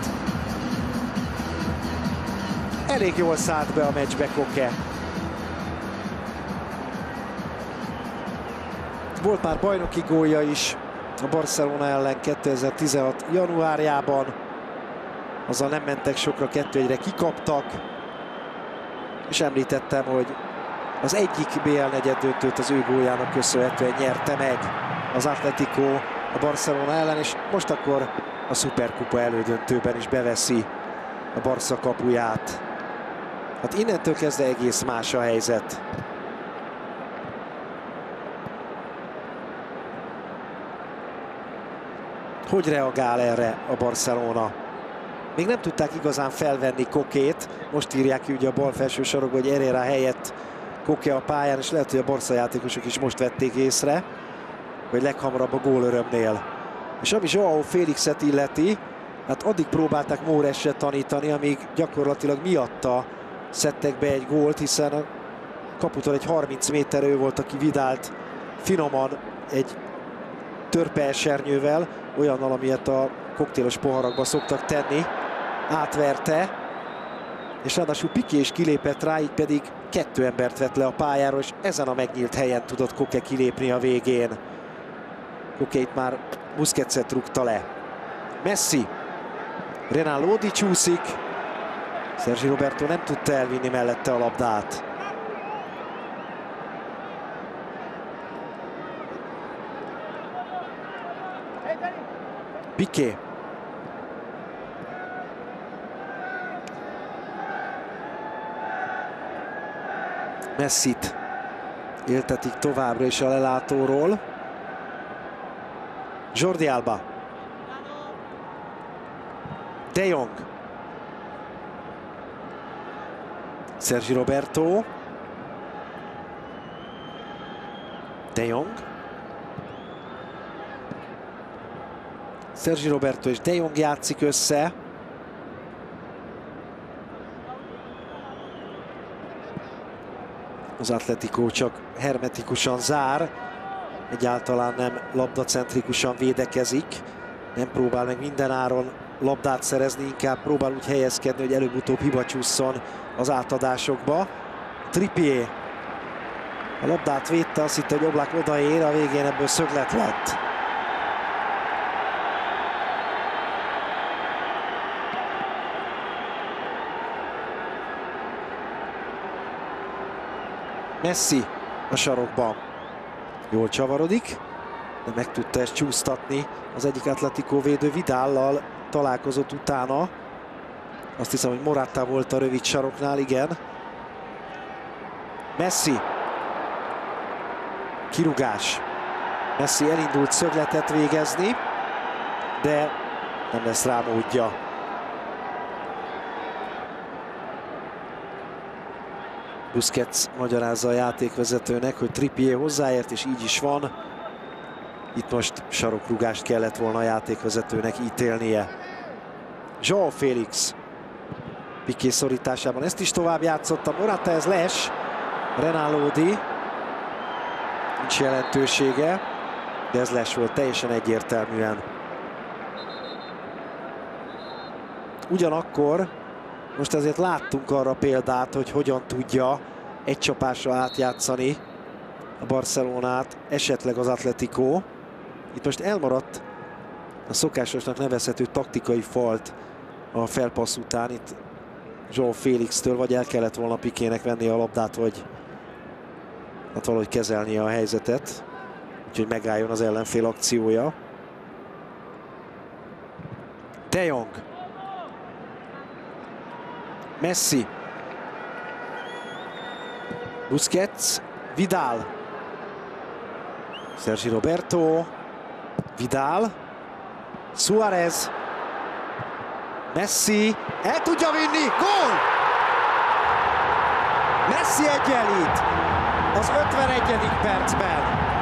Elég jól szállt be a meccsbe Koke. Volt már bajnoki gólja is a Barcelona ellen kétezer-tizenhat januárjában. Azzal nem mentek sokra, kettő egyre kikaptak. És említettem, hogy az egyik bé el negyeddöntőt az ő góljának köszönhetően nyerte meg az Atletico a Barcelona ellen, és most akkor a Szuperkupa elődöntőben is beveszi a Barca kapuját. Hát innentől kezdve egész más a helyzet. Hogy reagál erre a Barcelona? Még nem tudták igazán felvenni Kokét. Most írják ki ugye a bal felső sarokba, hogy Herrera helyett Koke a pályán, és lehet, hogy a Barca játékosok is most vették észre, hogy leghamarabb a gólörömnél. És ami Joao Félixet illeti, hát addig próbálták Móresre tanítani, amíg gyakorlatilag miatta szedtek be egy gólt, hiszen a kaputól egy harminc méterre ő volt, aki Vidalt finoman egy törpeesernyővel, olyannal, amilyet a koktélos poharakba szoktak tenni, átverte, és ráadásul Piqué is kilépett rá, így pedig kettő embert vett le a pályáról, és ezen a megnyílt helyen tudott Koke kilépni a végén. Kokét már Busquetset rúgta le. Messi. Renan Lodi csúszik. Sergi Roberto nem tudta elvinni mellette a labdát. Piqué. Messit éltetik továbbra is a lelátóról. Jordi Alba. De Jong. Sergi Roberto. De Jong. Sergi Roberto és De Jong játszik össze. Az Atletico csak hermetikusan zár, egyáltalán nem labdacentrikusan védekezik, nem próbál meg mindenáron labdát szerezni, inkább próbál úgy helyezkedni, hogy előbb-utóbb hiba csusszon az átadásokba. Trippier a labdát védte, azt hitte, hogy Oblak odaér, a végén ebből szöglet lett. Messi a sarokban. Jól csavarodik, de meg tudta ezt csúsztatni. Az egyik Atletico védő Vidallal találkozott utána. Azt hiszem, hogy Morata volt a rövid saroknál, igen. Messi. Kirugás. Messi elindult szögletet végezni, de nem lesz rá módja. Busquets magyarázza a játékvezetőnek, hogy Trippier hozzáért, és így is van. Itt most sarokrugást kellett volna a játékvezetőnek ítélnie. Joao Félix. Piqué szorításában ezt is tovább játszotta. Morata, ez les. Renan Lodi. Nincs jelentősége, de ez les volt teljesen egyértelműen. Ugyanakkor most azért láttunk arra példát, hogy hogyan tudja egy csapásra átjátszani a Barcelonát, esetleg az Atletico. Itt most elmaradt a szokásosnak nevezhető taktikai falt a felpassz után. Itt Joao Félixtől vagy el kellett volna Piquének venni a labdát, vagy hát valahogy kezelnie a helyzetet, úgyhogy megálljon az ellenfél akciója. De Jong. Messi. Busquets. Vidal. Sergi Roberto. Vidal. Suárez. Messi. El tudja vinni. Gól! Messi egyenlít az ötvenegyedik percben.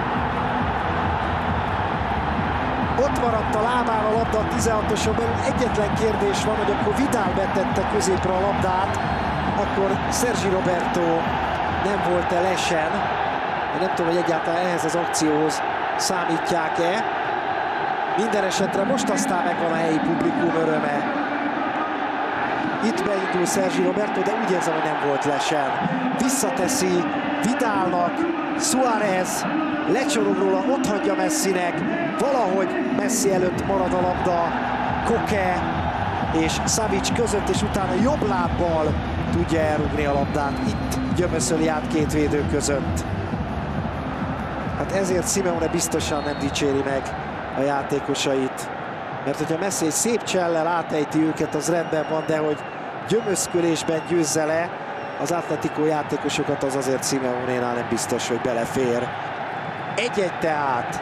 Ott maradt a lábán a labda a tizenhatoson belül. Egyetlen kérdés van, hogy akkor Vidal betette középre a labdát, akkor Sergi Roberto nem volt-e lesen. Én nem tudom, hogy egyáltalán ehhez az akcióhoz számítják-e. Minden esetre most aztán megvan a helyi publikum öröme. Itt beindul Sergi Roberto, de úgy érzem, hogy nem volt lesen. Visszateszi Vidalnak, Suárez lecsorog róla, ott hagyja Messinek. Valahogy Messi előtt marad a labda Koke és Savic között, és utána jobb lábbal tudja elrugni a labdát. Itt gyömöszöli át két védő között. Hát ezért Simeone biztosan nem dicséri meg a játékosait. Mert hogyha Messi egy szép csellel átejti őket, az rendben van, de hogy gyömöszkölésben győzze le az Atletico játékosokat, az azért Simeone-nál nem biztos, hogy belefér. Egy-egy tehát.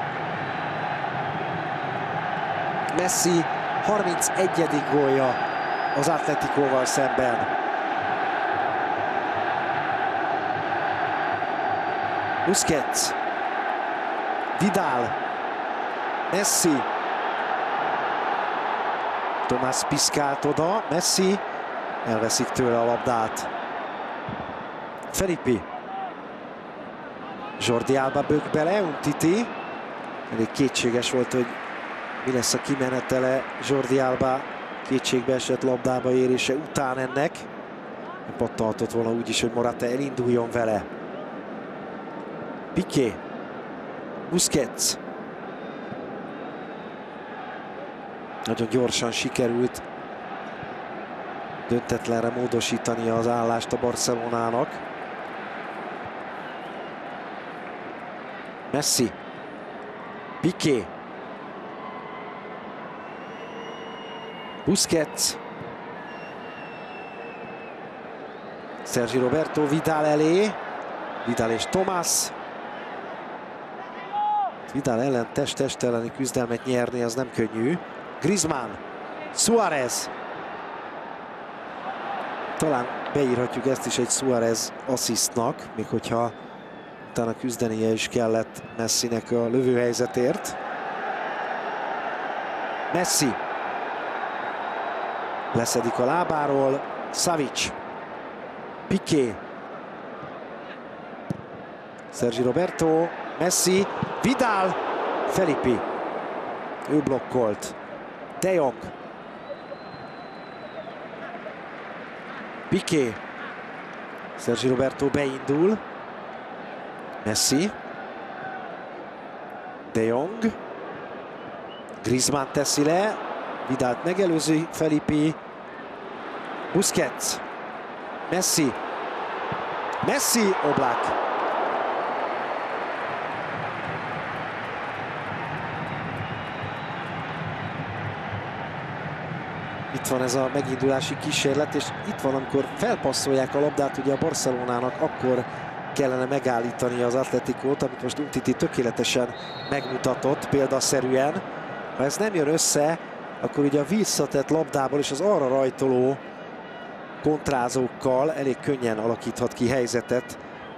Messi harmincegyedik gólja az Atleticóval szemben. Busquets. Vidal. Messi. Tomás piszkált oda, Messi elveszik tőle a labdát. Felipe. Jordi Alba bög bele, Umtiti. Elég kétséges volt, hogy mi lesz a kimenetele Jordi Alba kétségbe esett labdába érése után ennek. Pattalhatott volna úgy is, hogy Morata elinduljon vele. Piqué. Busquets. Nagyon gyorsan sikerült döntetlenre módosítani az állást a Barcelonának. Messi. Piqué. Busquets. Sergi Roberto Vidal elé. Vidal és Tomás. Vidal ellen test-test elleni küzdelmet nyerni, az nem könnyű. Griezmann. Suárez. Talán beírhatjuk ezt is egy Suárez asszisztnak, még hogyha utána küzdenie is kellett Messinek a lövőhelyzetért. Messi. Leszedik a lábáról. Savic. Piqué. Sergi Roberto. Messi. Vidal. Felipe. Ő blokkolt. De Jong. Piqué. Sergi Roberto beindul. Messi. De Jong. Griezmann teszi le. Vidalt megelőzi Felipe. Busquets. Messi. Messi. Oblak. Itt van ez a megindulási kísérlet, és itt van, amikor felpasszolják a labdát, ugye a Barcelonának, akkor kellene megállítani az Atleticót, amit most Umtiti tökéletesen megmutatott példaszerűen. Ha ez nem jön össze, akkor ugye a visszatett labdából és az arra rajtoló kontrázókkal elég könnyen alakíthat ki helyzetet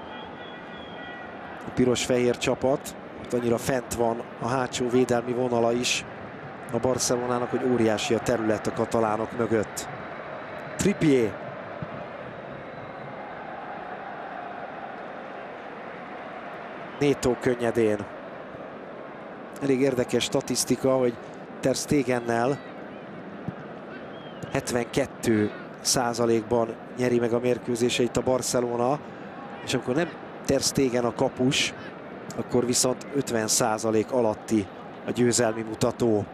a piros-fehér csapat. Ott annyira fent van a hátsó védelmi vonala is a Barcelonának, hogy óriási a terület a katalánok mögött. Trippier. Neto könnyedén. Elég érdekes statisztika, hogy Ter Stegennel hetvenkettő százalékban nyeri meg a mérkőzéseit a Barcelona, és amikor nem Ter Stegen a kapus, akkor viszont ötven százalék alatti a győzelmi mutató.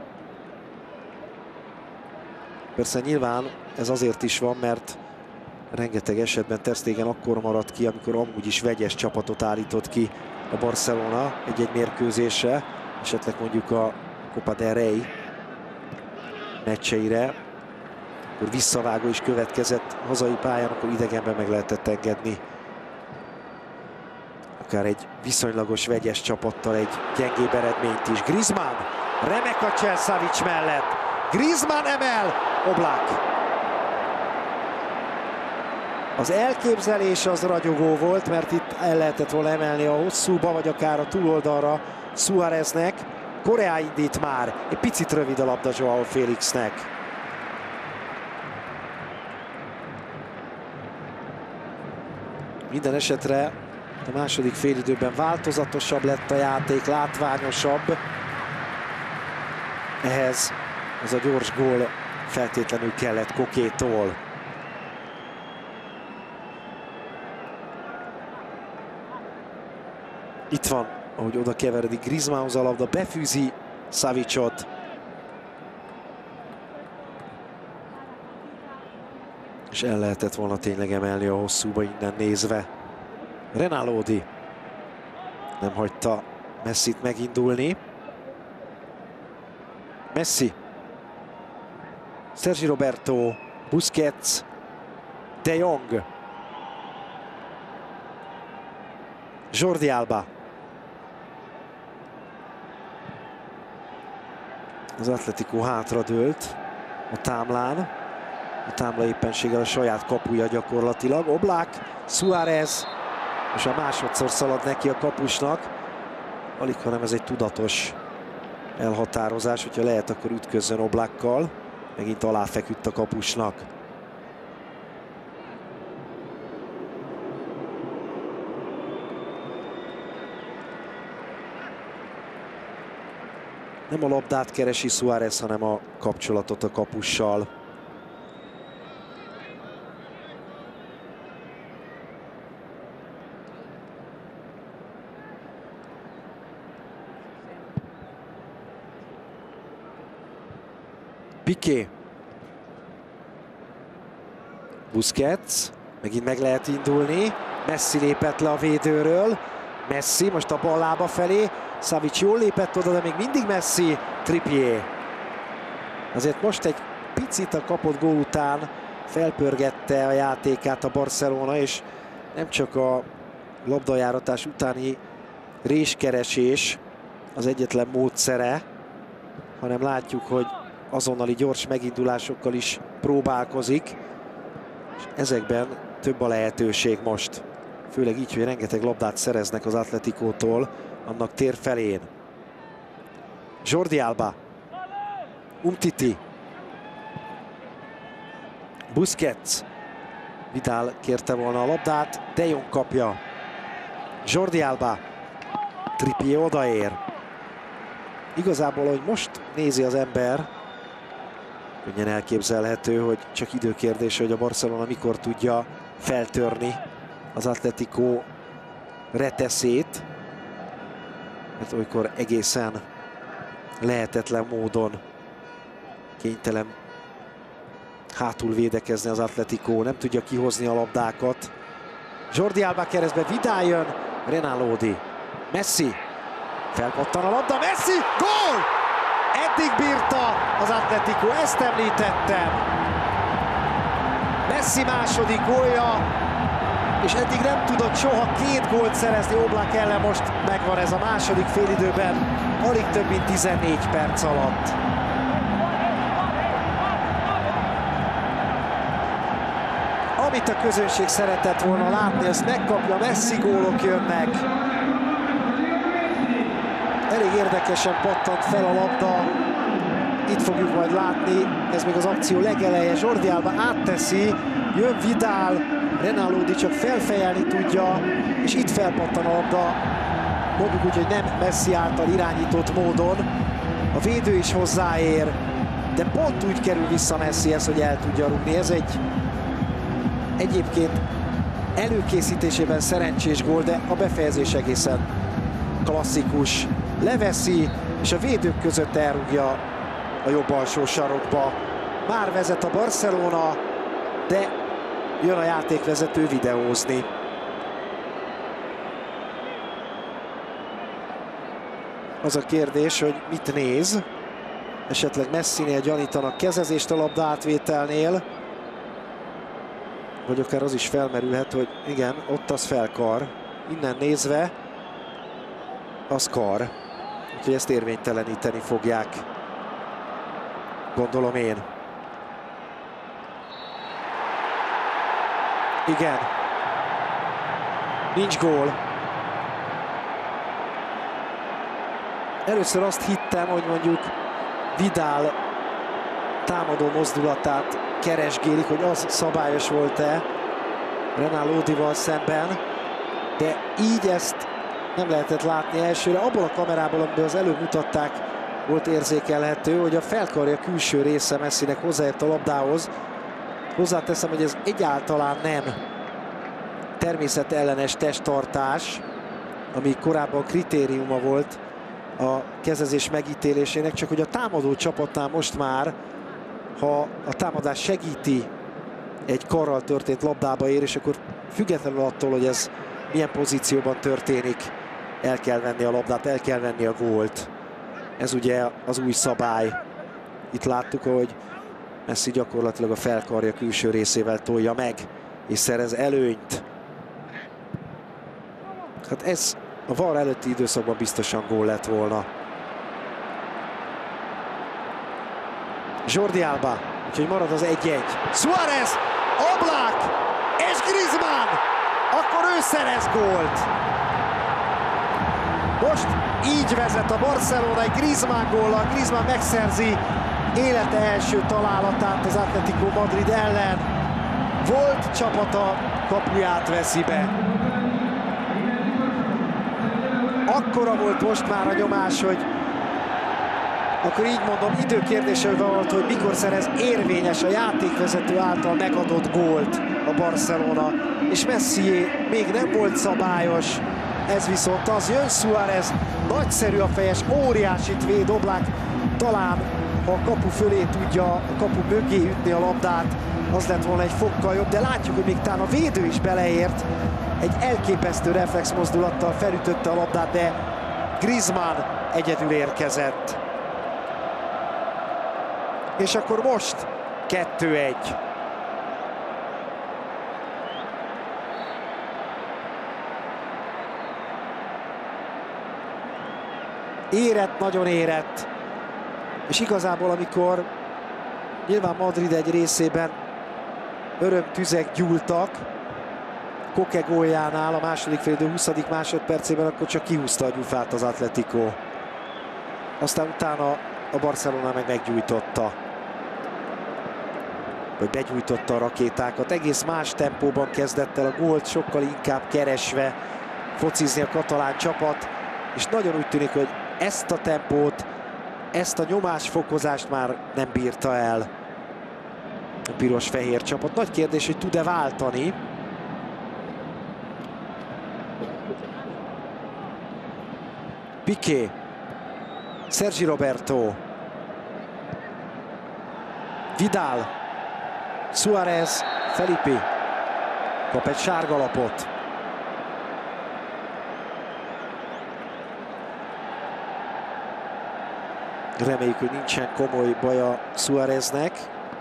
Persze nyilván ez azért is van, mert rengeteg esetben Ter Stegen akkor maradt ki, amikor amúgy is vegyes csapatot állított ki a Barcelona egy-egy mérkőzésre, esetleg mondjuk a Copa del Rey meccseire. akkor visszavágó is következett hazai pályán, akkor idegenben meg lehetett engedni. Akár egy viszonylagos vegyes csapattal egy gyengébb eredményt is. Griezmann, remek a csel Savic mellett. Griezmann emel, Oblak. Az elképzelés az ragyogó volt, mert itt el lehetett volna emelni a hosszúba, vagy akár a túloldalra Suáreznek. Correa indít már, egy picit rövid a labda Joao Félixnek. Minden esetre a második félidőben változatosabb lett a játék, látványosabb. Ehhez az a gyors gól feltétlenül kellett Kokétól. Itt van, ahogy oda keveredik Griezmannhoz a labda, befűzi Savicot. És el lehetett volna tényleg emelni a hosszúba innen nézve. Rinaldi nem hagyta Messit megindulni. Messi, Sergi Roberto, Busquets, De Jong, Jordi Alba. Az Atletico hátradőlt a támlán. A támla éppenséggel a saját kapuja gyakorlatilag. Oblak, Suárez, és a másodszor szalad neki a kapusnak. Alig, hanem ez egy tudatos elhatározás, hogyha lehet, akkor ütközzön Oblakkal. Megint aláfeküdt a kapusnak. Nem a labdát keresi Suárez, hanem a kapcsolatot a kapussal. Piqué. Busquets. Megint meg lehet indulni. Messi lépett le a védőről. Messi most a bal lába felé. Savic jól lépett oda, de még mindig Messi. Trippier. Azért most egy picit a kapott gól után felpörgette a játékát a Barcelona, és nem csak a labdajáratás utáni réskeresés az egyetlen módszere, hanem látjuk, hogy azonnali gyors megindulásokkal is próbálkozik, és ezekben több a lehetőség most. Főleg így, hogy rengeteg labdát szereznek az Atleticótól annak tér felén. Jordi Alba, Umtiti, Busquets, Vidal kérte volna a labdát, De Jong kapja. Jordi Alba, Trippier odaér. Igazából, hogy most nézi az ember, könnyen elképzelhető, hogy csak időkérdés, hogy a Barcelona mikor tudja feltörni az Atletico reteszét, mert olykor egészen lehetetlen módon kénytelen hátul védekezni az Atletico, nem tudja kihozni a labdákat. Jordi Alba keresztbe, Vidal jön, Rinaldi, Messi, felpattan a labda, Messi, gól! Eddig bírta az Atletico, ezt említettem. Messi második gólja, és eddig nem tudott soha két gólt szerezni Oblak ellen, most megvan ez a második félidőben, alig több mint tizennégy perc alatt. Amit a közönség szeretett volna látni, azt megkapja, Messi, gólok jönnek. Elég érdekesen pattant fel a labda. Itt fogjuk majd látni, ez még az akció legeleje. Jordi Alba átteszi, jön Vidal, Rinaldi csak felfejelni tudja, és itt felpattan a labda. Mondjuk úgy, hogy nem Messi által irányított módon. A védő is hozzáér, de pont úgy kerül vissza Messihez, hogy el tudja rúgni. Ez egy egyébként előkészítésében szerencsés gól, de a befejezés egészen klasszikus. Leveszi, és a védők között elrúgja a jobb alsó sarokba. Már vezet a Barcelona, de jön a játékvezető videózni. Az a kérdés, hogy mit néz. esetleg Messinél gyanítanak kezezést a labda átvételnél. Vagy akár az is felmerülhet, hogy igen, ott az felkar. Innen nézve az kar. Úgyhogy ezt érvényteleníteni fogják. Gondolom én. Igen. Nincs gól. Először azt hittem, hogy mondjuk Vidal támadó mozdulatát keresgélik, hogy az szabályos volt-e Renan Lodival szemben, de így ezt nem lehetett látni elsőre. Abból a kamerából, amiből az előbb mutatták, volt érzékelhető, hogy a felkarja külső része Messinek hozzáért a labdához. Hozzáteszem, hogy ez egyáltalán nem természetellenes testtartás, ami korábban kritériuma volt a kezezés megítélésének, csak hogy a támadó csapatnál most már, ha a támadás segíti egy karral történt labdába ér, és akkor függetlenül attól, hogy ez milyen pozícióban történik, el kell venni a labdát, el kell venni a gólt. Ez ugye az új szabály. Itt láttuk, hogy Messi gyakorlatilag a felkarja külső részével tolja meg, és szerez előnyt. Hát ez a VAR előtti időszakban biztosan gól lett volna. Jordi Alba, úgyhogy marad az egy-egy. Suárez, Oblak és Griezmann, akkor ő szerez gólt. Most így vezet a Barcelona egy Griezmann góllal. Griezmann megszerzi élete első találatát az Atlético Madrid ellen. Volt csapata kapuját veszi be. Akkora volt most már a nyomás, hogy akkor így mondom, időkérdése volt, hogy mikor szerez érvényes a játékvezető által megadott gólt a Barcelona. És Messi még nem volt szabályos, ez viszont az. Jön Suárez, nagyszerű a fejes, óriásit véd Oblak. Talán, ha a kapu fölé tudja, a kapu mögé ütni a labdát, az lett volna egy fokkal jobb, de látjuk, hogy még talán a védő is beleért. Egy elképesztő reflex mozdulattal felütötte a labdát, de Griezmann egyedül érkezett. És akkor most kettő egy. Érett, nagyon érett. És igazából, amikor nyilván Madrid egy részében örömtüzek gyúltak, Koke góljánál a második félidő huszadik másodpercében, akkor csak kihúzta a gyufát az Atlético. Aztán utána a Barcelona meg meggyújtotta. Vagy begyújtotta a rakétákat. Egész más tempóban kezdett el a gólt, sokkal inkább keresve focizni a katalán csapat. És nagyon úgy tűnik, hogy ezt a tempót, ezt a nyomásfokozást már nem bírta el a piros-fehér csapat. Nagy kérdés, hogy tud-e váltani. Piqué, Sergi Roberto, Vidal, Suárez, Felipe kap egy sárgalapot. Reméljük, hogy nincsen komoly baja Suáreznek.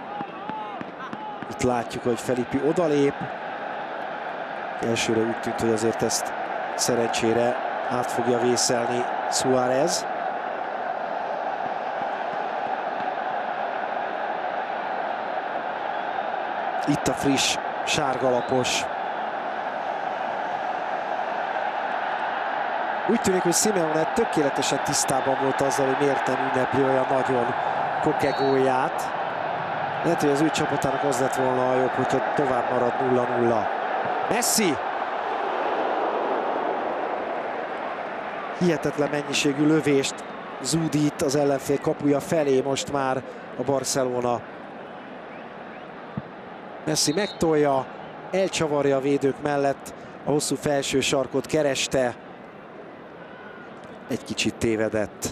Itt látjuk, hogy Felipe odalép. Elsőre úgy tűnt, hogy azért ezt szerencsére át fogja vészelni Suárez. Itt a friss sárgalapos. Úgy tűnik, hogy Simeone tökéletesen tisztában volt azzal, hogy miért nem ünnepli olyan nagyon Koke gólját. Lehet, hogy az ő csapatának az lett volna a jobb, hogyha tovább marad nulla nulla. Messi! Hihetetlen mennyiségű lövést zúdít az ellenfél kapuja felé most már a Barcelona. Messi megtolja, elcsavarja a védők mellett, a hosszú felső sarkot kereste. Egy kicsit tévedett.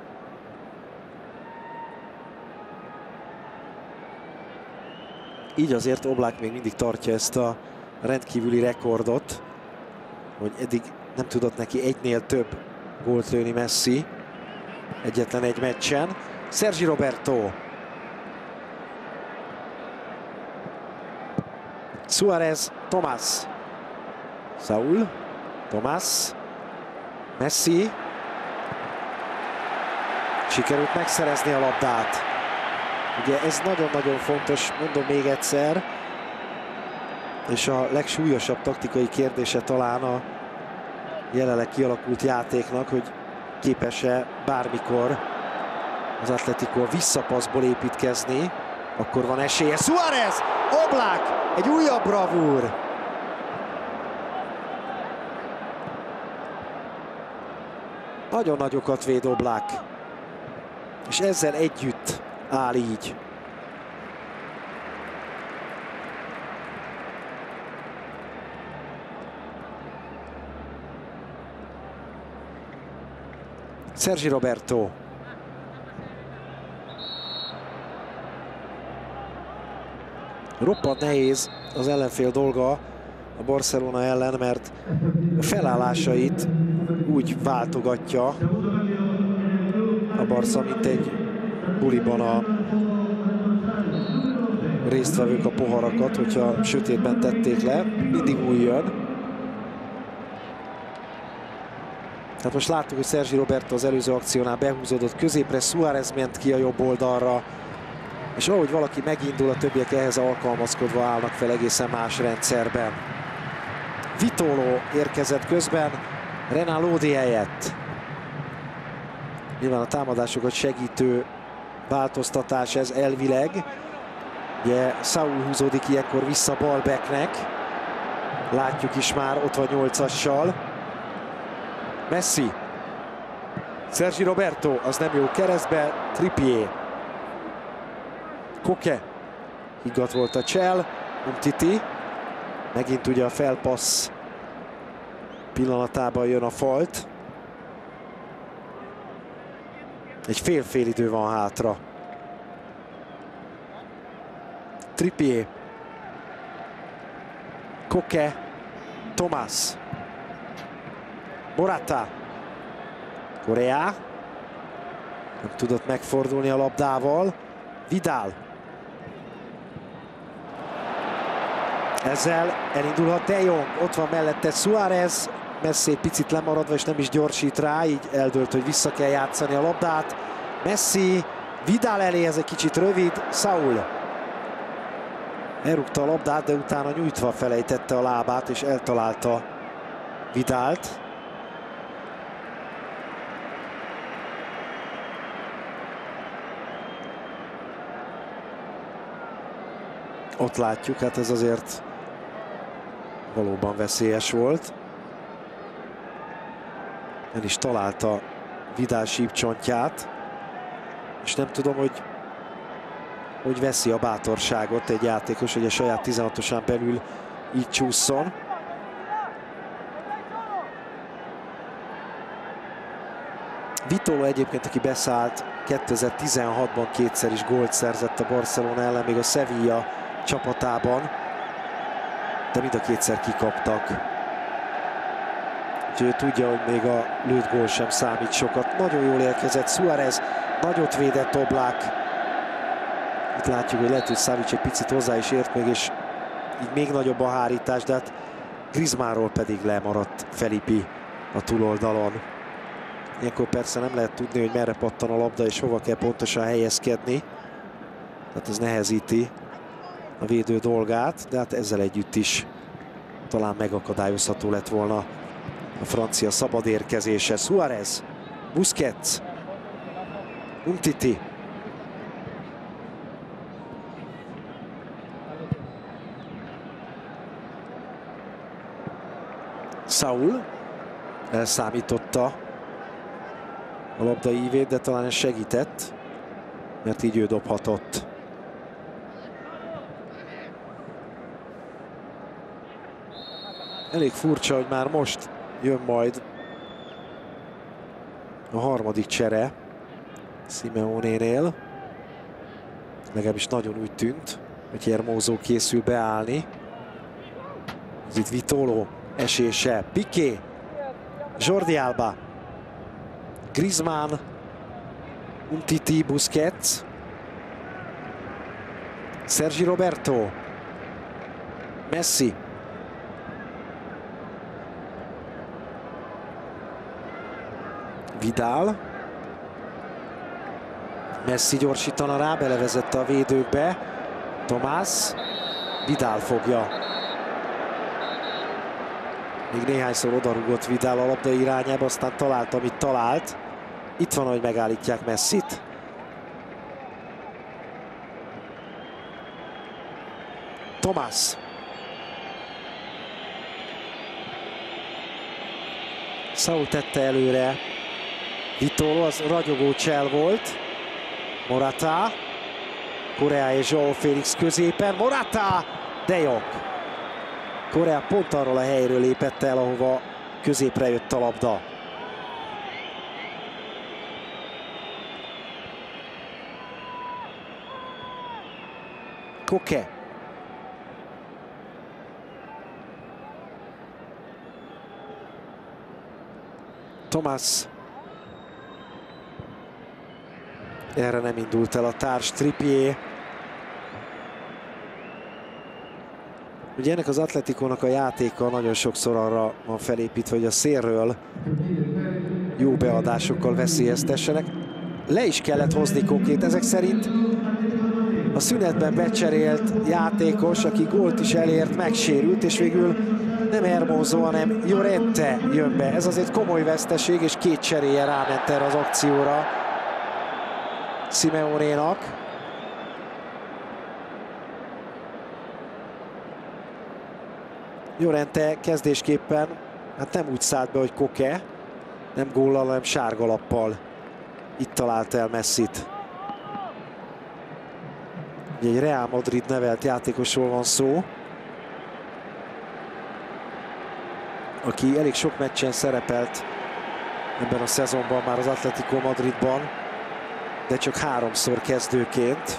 Így azért Oblak még mindig tartja ezt a rendkívüli rekordot, hogy eddig nem tudott neki egynél több gólt lőni Messi egyetlen egy meccsen. Sergi Roberto. Suárez, Tomás. Saúl, Tomás, Messi. Sikerült megszerezni a labdát. Ugye ez nagyon-nagyon fontos, mondom még egyszer, és a legsúlyosabb taktikai kérdése talán a jelenleg kialakult játéknak, hogy képes-e bármikor az Atletico a visszapaszból építkezni, akkor van esélye. Suárez! Oblak! Egy újabb bravúr! Nagyon nagyokat véd Oblak, és ezzel együtt áll így. Sergi Roberto. Roppant nehéz az ellenfél dolga a Barcelona ellen, mert a felállásait úgy váltogatja a Barca, mint egy buliban a résztvevők a poharakat, hogyha sötétben tették le, mindig új jön. Tehát most láttuk, hogy Sergi Roberto az előző akciónál behúzódott középre, Suárez ment ki a jobb oldalra, és ahogy valaki megindul, a többiek ehhez alkalmazkodva állnak fel egészen más rendszerben. Vitolo érkezett közben Renan Lodi helyett. Nyilván a támadásokat segítő változtatás ez elvileg. Ugye Saúl húzódik ilyenkor vissza Balbecknek. Látjuk is már, ott van nyolcassal. Messi. Sergi Roberto, az nem jó keresztbe. Trippier. Koke. Higgadt volt a csel. Umtiti. Megint ugye a felpassz pillanatában jön a falt. Egy fél-fél idő van hátra. Trippier. Koke. Tomás. Morata. Correa. Nem tudott megfordulni a labdával. Vidal. Ezzel elindulhat De Jong. Ott van mellette Suárez. Messi egy picit lemaradva, és nem is gyorsít rá, így eldőlt, hogy vissza kell játszani a labdát. Messi. Vidal elé, ez egy kicsit rövid. Saúl. Elrúgta a labdát, de utána nyújtva felejtette a lábát, és eltalálta Vidalt. Ott látjuk, hát ez azért valóban veszélyes volt. El is találta Vidal sípcsontját, és nem tudom, hogy hogy veszi a bátorságot egy játékos, hogy a saját tizenhatosán belül így csúszson. Vitolo egyébként, aki beszállt, kétezer-tizenhatban kétszer is gólt szerzett a Barcelona ellen, még a Sevilla csapatában, de mind a kétszer kikaptak. Úgyhogy ő tudja, hogy még a lőtt gól sem számít sokat. Nagyon jól érkezett Suárez, nagyot védett Oblak. Itt látjuk, hogy lehet, hogy Savic egy picit hozzá is ért még, és így még nagyobb a hárítás, de hát Griezmannról pedig lemaradt Felipe a túloldalon. Ilyenkor persze nem lehet tudni, hogy merre pattan a labda, és hova kell pontosan helyezkedni. Tehát ez nehezíti a védő dolgát, de hát ezzel együtt is talán megakadályozható lett volna a francia szabad érkezése. Suárez, Busquets, Umtiti. Saúl elszámította a labda ívét, de talán ez segített, mert így ő dobhatott. Elég furcsa, hogy már most jön majd a harmadik csere Simeonénél. Legalábbis nagyon úgy tűnt, hogy Hermoso készül beállni. Itt Vitolo esése, Piqué, Jordi Alba, Griezmann, Umtiti, Busquets. Sergi Roberto. Messi. Vidal. Messi gyorsítana rá, belevezette a védőkbe. Tomás. Vidal fogja. Még néhányszor odarúgott Vidal a labda irányába, aztán talált, amit talált. Itt van, hogy megállítják Messit. Tomás. Saul tette előre. Vitolo, az ragyogó csel volt. Morata. Correa és João Félix középen. Morata! De Jong. Correa pont arról a helyről lépett el, ahova középre jött a labda. Koke. Tomás. Erre nem indult el a társ, Trippier. Ugye ennek az Atleticónak a játéka nagyon sokszor arra van felépítve, hogy a szélről jó beadásokkal veszélyeztessenek. Le is kellett hozni Kokét, ezek szerint a szünetben becserélt játékos, aki gólt is elért, megsérült, és végül nem Hermoso, hanem Llorente jön be. Ez azért komoly veszteség, és két cseréje ráment erre az akcióra Simeonénak. Llorente kezdésképpen hát nem úgy szállt be, hogy Koke, nem góllal, hanem sárgalappal. Itt talált el Messit. Ugye egy Real Madrid nevelt játékosról van szó, aki elég sok meccsen szerepelt ebben a szezonban már az Atlético Madridban, de csak háromszor kezdőként.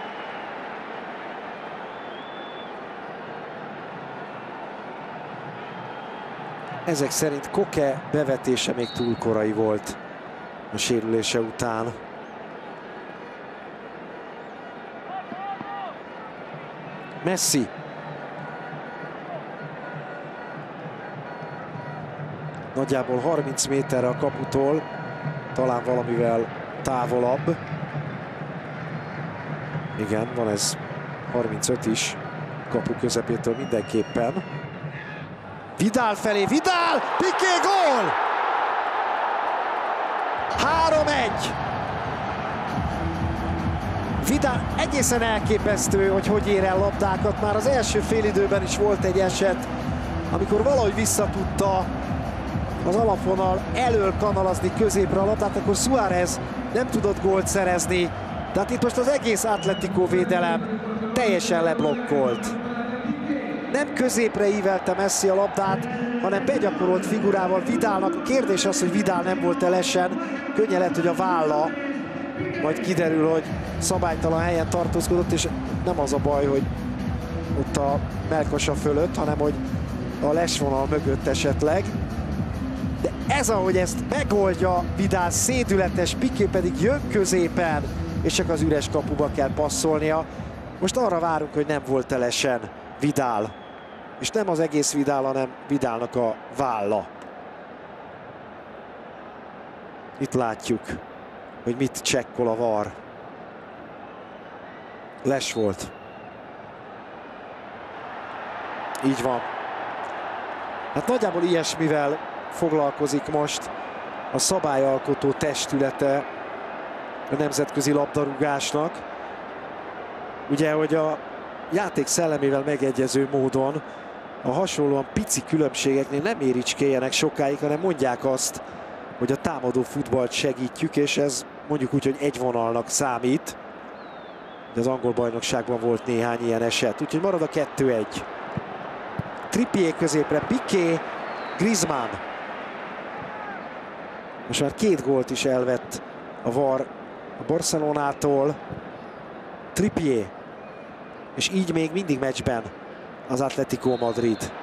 Ezek szerint Koke bevetése még túl korai volt a sérülése után. Messi. Nagyjából harminc méterre a kaputól, talán valamivel távolabb. Igen, van ez harmincöt is, kapu közepétől mindenképpen. Vidal felé, Vidal! Piqué gól! három egy! Vidal egészen elképesztő, hogy hogy ér el labdákat. Már az első félidőben is volt egy eset, amikor valahogy visszatudta az alapvonal elől kanalazni középre a labdát, akkor Suárez nem tudott gólt szerezni. Tehát itt most az egész Atlético védelem teljesen leblokkolt. Nem középre ívelte Messi a labdát, hanem begyakorolt figurával Vidalnak. A kérdés az, hogy Vidal nem volt elesen. Könnyen lett, hogy a válla, majd kiderül, hogy szabálytalan helyen tartózkodott, és nem az a baj, hogy ott a mellkasa fölött, hanem hogy a lesvonal mögött esetleg. De ez, ahogy ezt megoldja Vidal, szédületes, Piqué pedig jön középen, és csak az üres kapuba kell passzolnia. Most arra várunk, hogy nem volt elesen Vidal. És nem az egész Vidal, hanem Vidalnak a válla. Itt látjuk, hogy mit csekkol a var. Les volt. Így van. Hát nagyjából ilyesmivel foglalkozik most a szabályalkotó testülete a nemzetközi labdarúgásnak. Ugye, hogy a játék szellemével megegyező módon a hasonlóan pici különbségeknél nem éricskéljenek sokáig, hanem mondják azt, hogy a támadó futballt segítjük, és ez mondjuk úgy, hogy egy vonalnak számít. De az angol bajnokságban volt néhány ilyen eset, úgyhogy marad a kettő egy. Trippier középre, Piqué, Griezmann. Most már két gólt is elvett a var a Barcelonától. Trippier. És így még mindig meccsben az Atlético Madrid.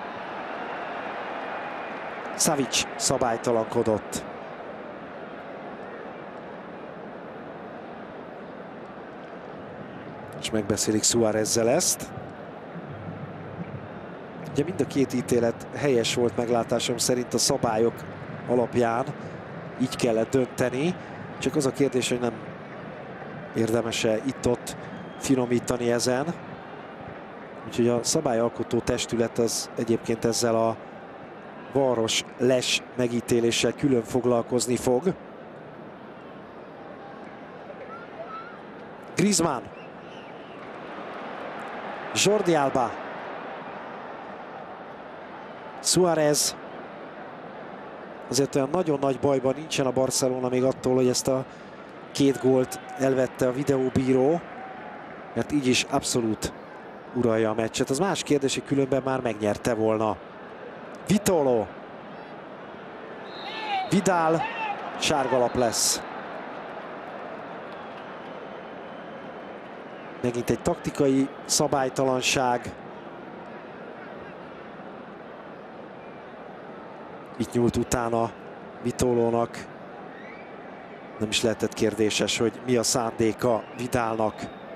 Savic szabálytalankodott. és megbeszélik Suárezzel ezt. Ugye mind a két ítélet helyes volt meglátásom szerint a szabályok alapján. Így kellett dönteni. Csak az a kérdés, hogy nem érdemes-e itt-ott finomítani ezen. Úgyhogy a szabályalkotó testület az egyébként ezzel a varros les megítéléssel külön foglalkozni fog. Griezmann. Jordi Alba. Suárez. Azért olyan nagyon nagy bajban nincsen a Barcelona még attól, hogy ezt a két gólt elvette a videóbíró, mert így is abszolút uralja a meccset. Az más kérdés, hogy különben már megnyerte volna. Vitolo. Vidal. Sárgalap lesz. Megint egy taktikai szabálytalanság. Itt nyúlt utána Vitolónak. Nem is lehetett kérdéses, hogy mi a szándéka Vidalnak.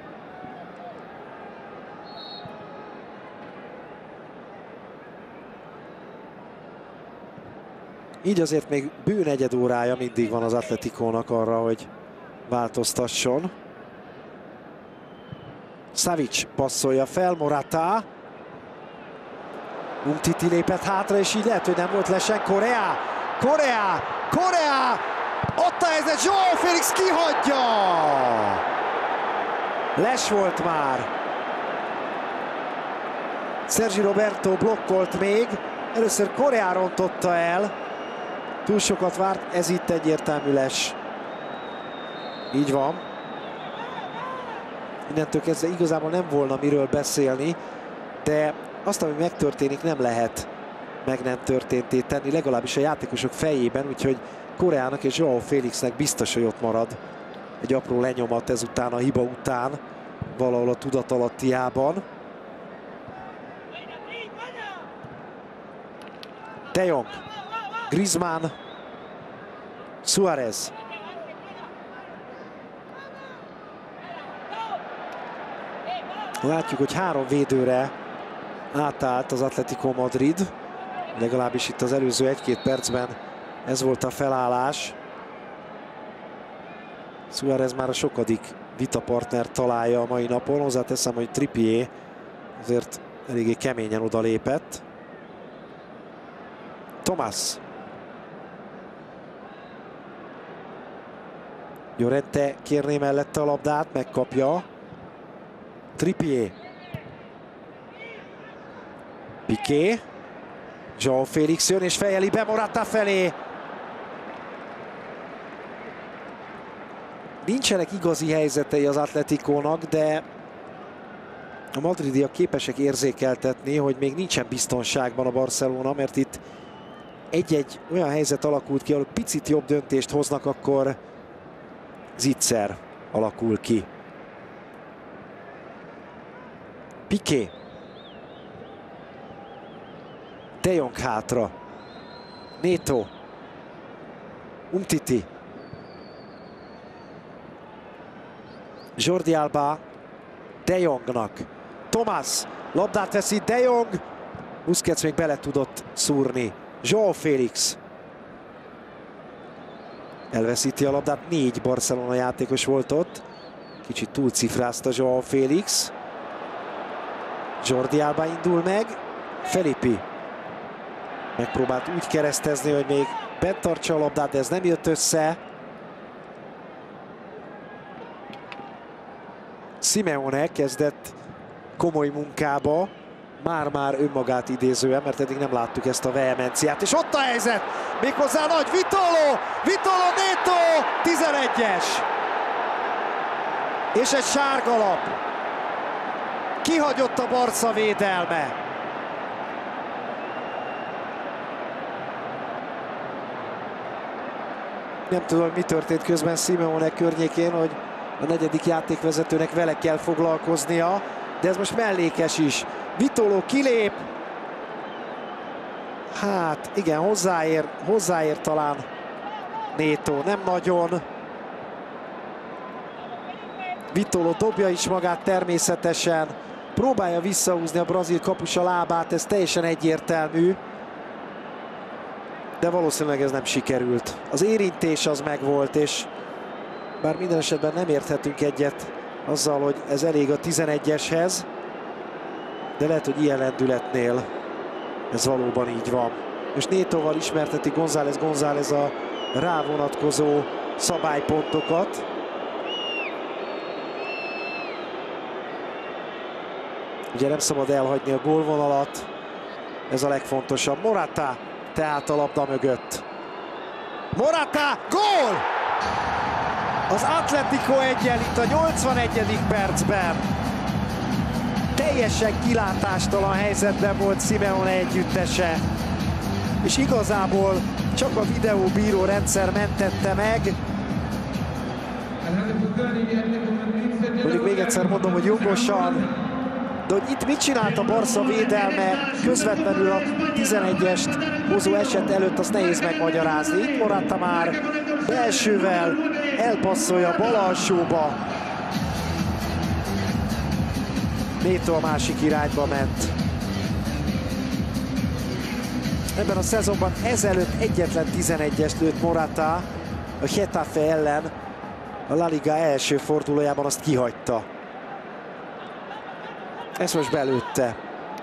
Így azért még bő negyed órája mindig van az Atleticónak arra, hogy változtasson. Savic passzolja fel, Morata. Umtiti lépett hátra, és így lehet, hogy nem volt lesen. Correa, Correa, Correa! Ott a helyzet, João Félix kihagyja! Les volt már. Sergi Roberto blokkolt még. Először Correa rontotta el. Túl sokat várt, ez itt egyértelmű les. Így van. Innentől kezdve igazából nem volna miről beszélni, de azt, ami megtörténik, nem lehet meg nem történté tenni, legalábbis a játékosok fejében, úgyhogy Correának és João Félixnek biztos, hogy ott marad egy apró lenyomat ezután a hiba után, valahol a tudatalattiában. De Jong, Griezmann, Suárez. Látjuk, hogy három védőre átállt az Atlético Madrid. Legalábbis itt az előző egy-két percben ez volt a felállás. Suárez már a sokadik vitapartner találja a mai napon. Hozzáteszem, hogy Trippier azért eléggé keményen odalépett. Tomás. Llorente kérné mellette a labdát, megkapja. Trippier. Piqué. João Félix jön és fejeli be Morata felé. Nincsenek igazi helyzetei az Atleticónak, de a madridiak képesek érzékeltetni, hogy még nincsen biztonságban a Barcelona, mert itt egy-egy olyan helyzet alakult ki, ahol picit jobb döntést hoznak, akkor zicser alakul ki. Piqué. De Jong hátra. Neto. Umtiti. Jordi Alba. De Jongnak. Tomás. Labdát veszi De Jong. Busquets még bele tudott szúrni. João Félix. Elveszíti a labdát. Négy Barcelona játékos volt ott. Kicsit túlcifrázta João Félix. Jordi Alba indul meg. Felipe. Megpróbált úgy keresztezni, hogy még bent tartsa a labdát, de ez nem jött össze. Simeone kezdett komoly munkába, már-már önmagát idézően, mert eddig nem láttuk ezt a vehemenciát. És ott a helyzet, méghozzá nagy Vitolo, Vitolo Neto, tizenegyes. És egy sárgalap. Kihagyott a Barca védelme. Nem tudom, mi történt közben Simeone környékén, hogy a negyedik játékvezetőnek vele kell foglalkoznia, de ez most mellékes is. Vitolo kilép. Hát igen, hozzáér, hozzáér talán Neto, nem nagyon. Vitolo dobja is magát természetesen. Próbálja visszahúzni a brazil kapus a lábát, ez teljesen egyértelmű. De valószínűleg ez nem sikerült. Az érintés az megvolt, és bár minden esetben nem érthetünk egyet azzal, hogy ez elég a tizenegyeshez, de lehet, hogy ilyen lendületnél ez valóban így van. És Nétóval ismerteti González González a rá vonatkozó szabálypontokat. Ugye nem szabad elhagyni a gólvonalat, ez a legfontosabb. Morata tehát a labda mögött. Morata, gól! Az Atletico egyenlít a nyolcvanegyedik percben. Teljesen kilátástalan helyzetben volt Simeone együttese. És igazából csak a videóbíró rendszer mentette meg. Mondjuk még egyszer mondom, hogy jogosan. De hogy itt mit csinált a Barca védelme közvetlenül a tizenegyest hozó eset előtt, azt nehéz megmagyarázni. Itt Morata már belsővel elpasszolja bal alsóba. Neto a másik irányba ment. Ebben a szezonban ezelőtt egyetlen tizenegyest lőtt Morata a Getafe ellen. A La Liga első fordulójában azt kihagyta. Ezt most belőtte.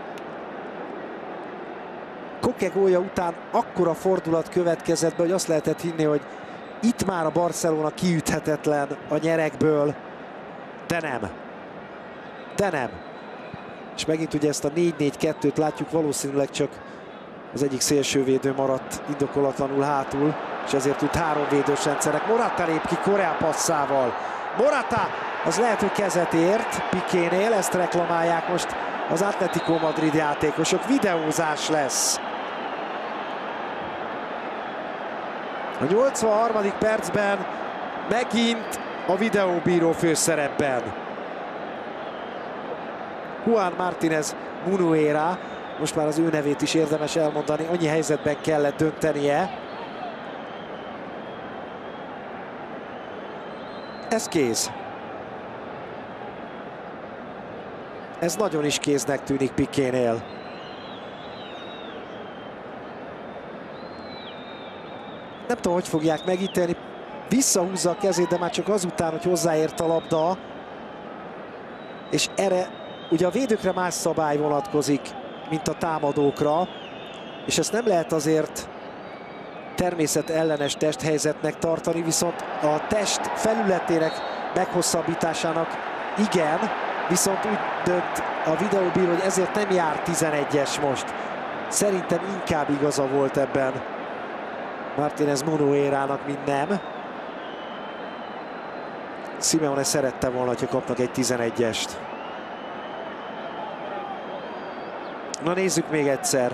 Koke gólja után akkora fordulat következett be, hogy azt lehetett hinni, hogy itt már a Barcelona kiüthetetlen a nyerekből, de nem. De nem. És megint ugye ezt a négy négy kettőt látjuk, valószínűleg csak az egyik szélsővédő maradt indokolatlanul hátul, és ezért tud három védős rendszernek. Morata lép ki Correa passzával. Morata, az lehet, hogy kezet ért Piquénél, ezt reklamálják most az Atletico Madrid játékosok. Videózás lesz. A nyolcvanharmadik percben megint a videóbíró főszerepben. Juan Martínez Munuera, most már az ő nevét is érdemes elmondani, annyi helyzetben kellett döntenie. Ez kéz. Ez nagyon is kéznek tűnik Piquénél. Nem tudom, hogy fogják megítélni. Visszahúzza a kezét, de már csak azután, hogy hozzáért a labda. És erre ugye a védőkre más szabály vonatkozik, mint a támadókra. És ezt nem lehet azért természetellenes testhelyzetnek tartani, viszont a test felületének meghosszabbításának igen, viszont úgy dönt a videóbíró, hogy ezért nem jár tizenegyes most. Szerintem inkább igaza volt ebben Martínez Munuerának, mint nem. Simeone szerette volna, hogyha kapnak egy tizenegyest. Na nézzük még egyszer.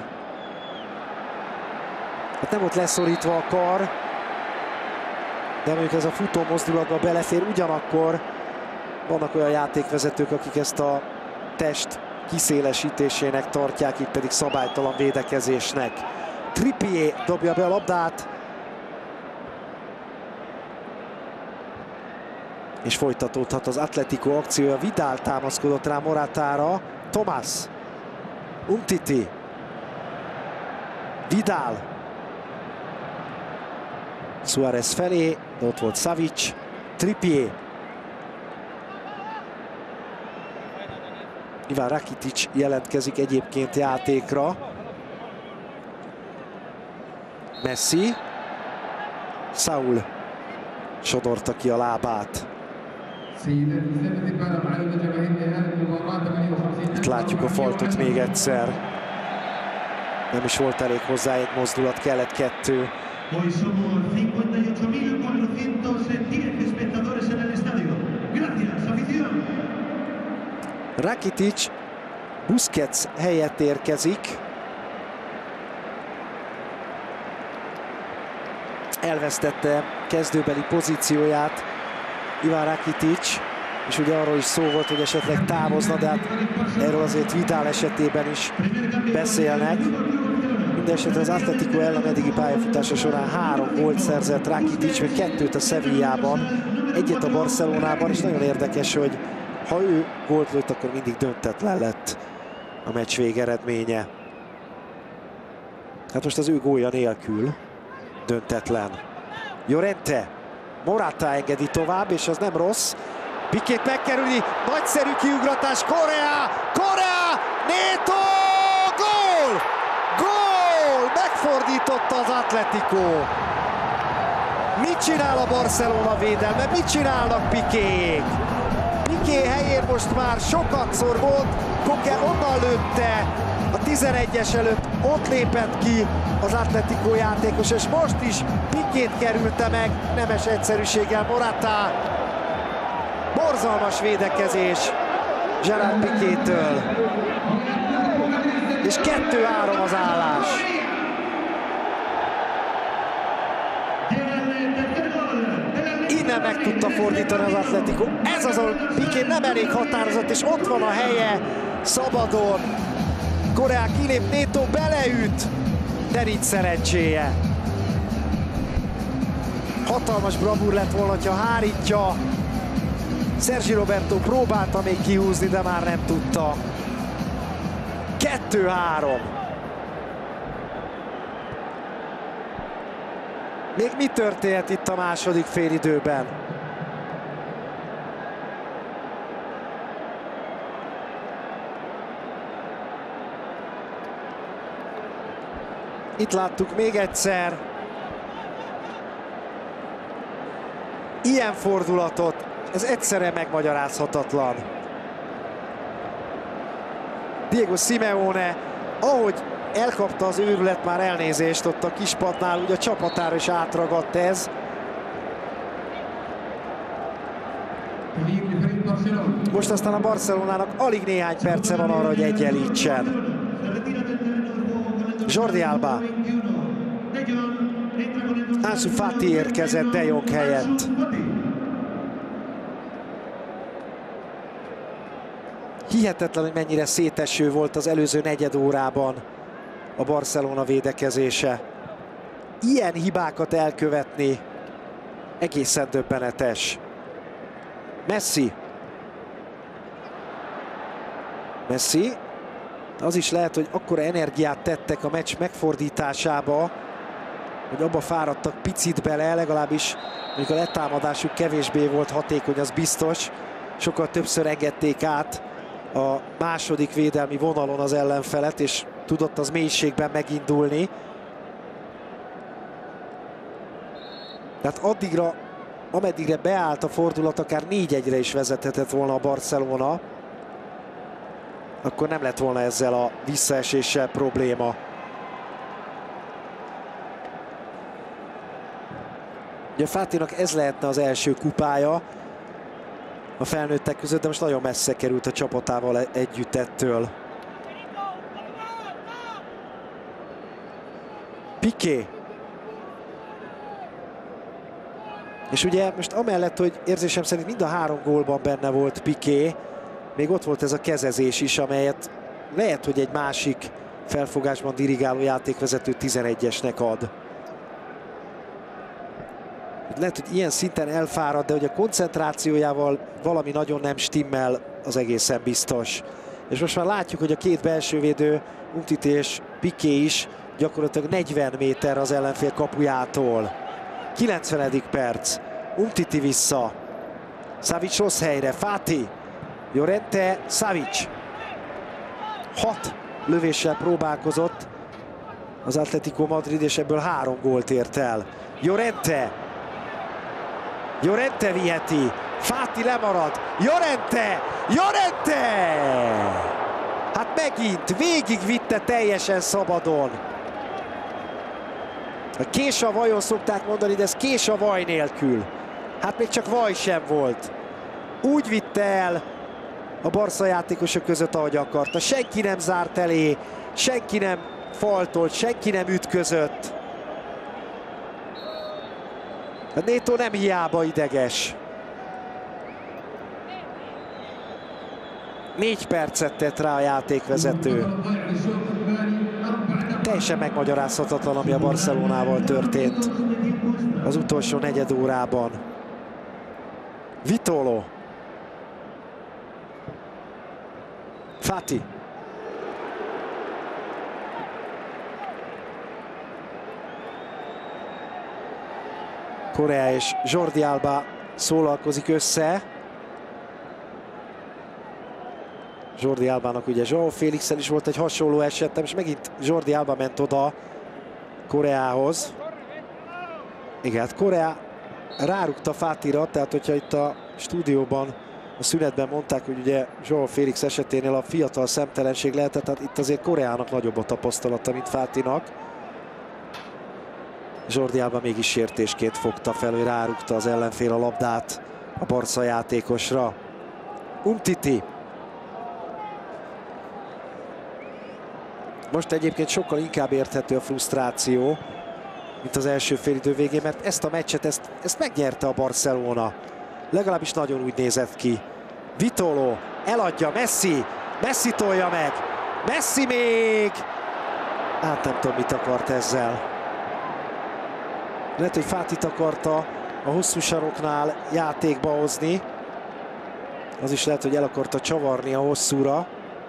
Hát nem volt leszorítva a kar, de mondjuk ez a futó mozdulatba belefér, ugyanakkor vannak olyan játékvezetők, akik ezt a test kiszélesítésének tartják, itt pedig szabálytalan védekezésnek. Trippier dobja be a labdát. És folytatódhat az Atletico akciója. Vidal támaszkodott rá Moratára. Tomás. Umtiti. Vidal. Suárez felé, de ott volt Savic. Trippier. Ivan Rakitic jelentkezik egyébként játékra. Messi. Saul sodorta ki a lábát. Itt látjuk a faltot még egyszer. Nem is volt elég hozzá egy mozdulat, kellett kettő. Rakitic Busquets helyett érkezik. Elvesztette kezdőbeli pozícióját Ivan Rakitic, és ugye arról is szó volt, hogy esetleg távozna, de hát erről azért Vidal esetében is beszélnek. Mindenesetre az Atletico ellen eddigi pályafutása során három gólt szerzett Rakitic, vagy kettőt a Sevillában. egyet a Barcelonában, és nagyon érdekes, hogy ha ő gólt lőtt, akkor mindig döntetlen lett a meccs végeredménye. Hát most az ő gólja nélkül döntetlen. Llorente, Morata engedi tovább, és az nem rossz. Pikét megkerüli, nagyszerű kiugratás, Correa, Correa, Neto, gól! Gól! Megfordította az Atletico. Mit csinál a Barcelona védelme? Mit csinálnak Pikék? Piqué helyén most már sokatszor volt, Koke onnan lőtte, a tizenegyes előtt ott lépett ki az Atletico játékos, és most is Pikét kerülte meg nemes egyszerűséggel Morata. Borzalmas védekezés Gerard Piquétől. És kettő-három az állás. Innen meg tudta fordítani az Atletico. Ez az, ahol Piqué nem elég határozott, és ott van a helye szabadon. Correa kilép, Neto beleüt, de nincs szerencséje. Hatalmas bravúr lett volna, ha hárítja. Sergio Roberto próbálta még kihúzni, de már nem tudta. kettő-három. Még mi történt itt a második félidőben? Itt láttuk még egyszer. Ilyen fordulatot, ez egyszerűen megmagyarázhatatlan. Diego Simeone, ahogy elkapta az őrület, már elnézést ott a kispadnál, ugye a csapatára is átragadt ez. Most aztán a Barcelonának alig néhány perce van arra, hogy egyenlítsen. Jordi Alba. Ansu Fati érkezett De Jong helyett. Hihetetlen, hogy mennyire széteső volt az előző negyed órában a Barcelona védekezése. Ilyen hibákat elkövetni egészen döbbenetes. Messi. Messi. Az is lehet, hogy akkora energiát tettek a meccs megfordításába, hogy abba fáradtak picit bele, legalábbis mondjuk a letámadásuk kevésbé volt hatékony, az biztos. Sokkal többször engedték át a második védelmi vonalon az ellenfelet, és tudott az mélységben megindulni. Tehát addigra, ameddigre beállt a fordulat, akár négy egyre is vezethetett volna a Barcelona, akkor nem lett volna ezzel a visszaeséssel probléma. Ugye Fatinak ez lehetne az első kupája a felnőttek között, de most nagyon messze került a csapatával együtt ettől. Piqué. És ugye most amellett, hogy érzésem szerint mind a három gólban benne volt Piqué, még ott volt ez a kezezés is, amelyet lehet, hogy egy másik felfogásban dirigáló játékvezető tizenegyesnek ad. Lehet, hogy ilyen szinten elfárad, de hogy a koncentrációjával valami nagyon nem stimmel, az egészen biztos. És most már látjuk, hogy a két belsővédő, Umtiti és Piqué is gyakorlatilag negyven méter az ellenfél kapujától. kilencvenedik perc. Umtiti vissza. Savic rossz helyre. Fati. Llorente, Savic. Hat lövéssel próbálkozott az Atletico Madrid, és ebből három gólt ért el. Llorente. Llorente viheti. Fati lemarad. Llorente. Llorente! Hát megint végigvitte teljesen szabadon. A kés a vajon szokták mondani, de ez kés a vaj nélkül. Hát még csak vaj sem volt. Úgy vitte el a Barca játékosok között, ahogy akarta. Senki nem zárt elé, senki nem faltolt, senki nem ütközött. A Neto nem hiába ideges. Négy percet tett rá a játékvezető. Teljesen megmagyarázhatatlan, ami a Barcelonával történt az utolsó negyed órában. Vitolo. Fati. Correa és Jordi Alba szólalkozik össze. Jordi Albának ugye João Félixen is volt egy hasonló esetem, és megint Jordi Alba ment oda Correához. Igen, Correa rárugta Fatira, tehát hogyha itt a stúdióban a szünetben mondták, hogy ugye João Félix eseténél a fiatal szemtelenség lehetett, tehát itt azért Correának nagyobb a tapasztalata, mint Fatinak. Jordi Alba mégis sértésként fogta fel, hogy rárugta az ellenfél a labdát a Barca játékosra. Umtiti. Most egyébként sokkal inkább érthető a frusztráció, mint az első félidő végén, mert ezt a meccset, ezt, ezt megnyerte a Barcelona. Legalábbis nagyon úgy nézett ki. Vitolo eladja, Messi, Messi tolja meg, Messi még! Hát nem tudom, mit akart ezzel. Lehet, hogy Fatit akarta a hosszú saroknál játékba hozni. Az is lehet, hogy el akarta csavarni a hosszúra.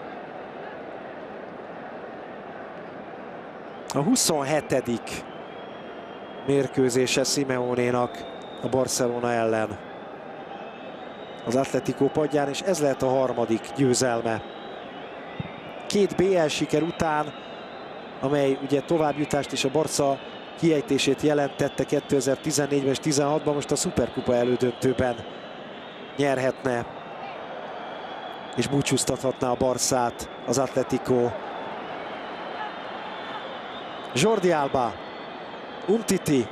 A huszonhetedik mérkőzése Simeonénak a Barcelona ellen az Atletico padján, és ez lehet a harmadik győzelme. Két bé el siker után, amely ugye továbbjutást és a Barca kiejtését jelentette kétezer-tizennégyben és tizenhatban, most a Szuperkupa elődöntőben nyerhetne és búcsúztathatná a Barszát az Atletico. Jordi Alba, Umtiti,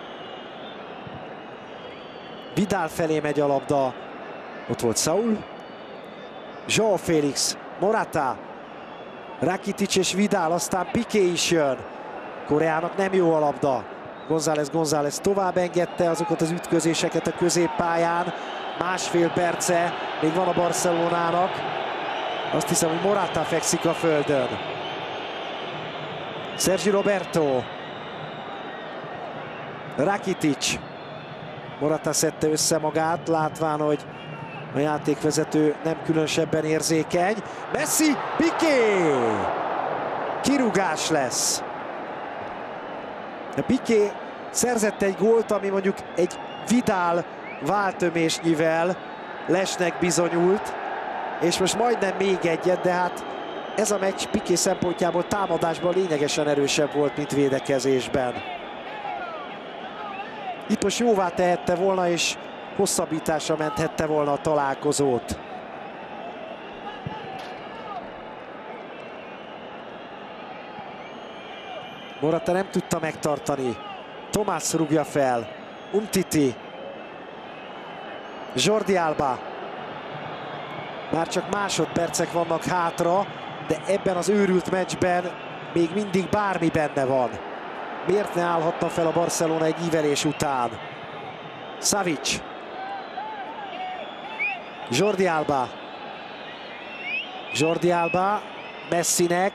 Vidal felé megy a labda, ott volt Saúl, João Félix, Morata, Rakitic és Vidal, aztán Piqué is jön. Correának nem jó a labda. González González tovább engedte azokat az ütközéseket a középpályán. Másfél perce még van a Barcelonának. Azt hiszem, hogy Morata fekszik a földön. Sergi Roberto. Rakitic. Morata szedte össze magát, látván, hogy a játékvezető nem különösebben érzékeny. Messi, Piqué! Kirúgás lesz. Piqué szerzett egy gólt, ami mondjuk egy Vidal váltömésnyivel lesnek bizonyult, és most majdnem még egyet, de hát ez a meccs Piqué szempontjából támadásban lényegesen erősebb volt, mint védekezésben. Itt most jóvá tehette volna, és hosszabbításra menthette volna a találkozót. Morata nem tudta megtartani. Tomás rúgja fel. Umtiti. Jordi Alba. Már csak másodpercek vannak hátra, de ebben az őrült meccsben még mindig bármi benne van. Miért ne állhatna fel a Barcelona egy ívelés után? Savic. Jordi Alba. Jordi Alba Messinek.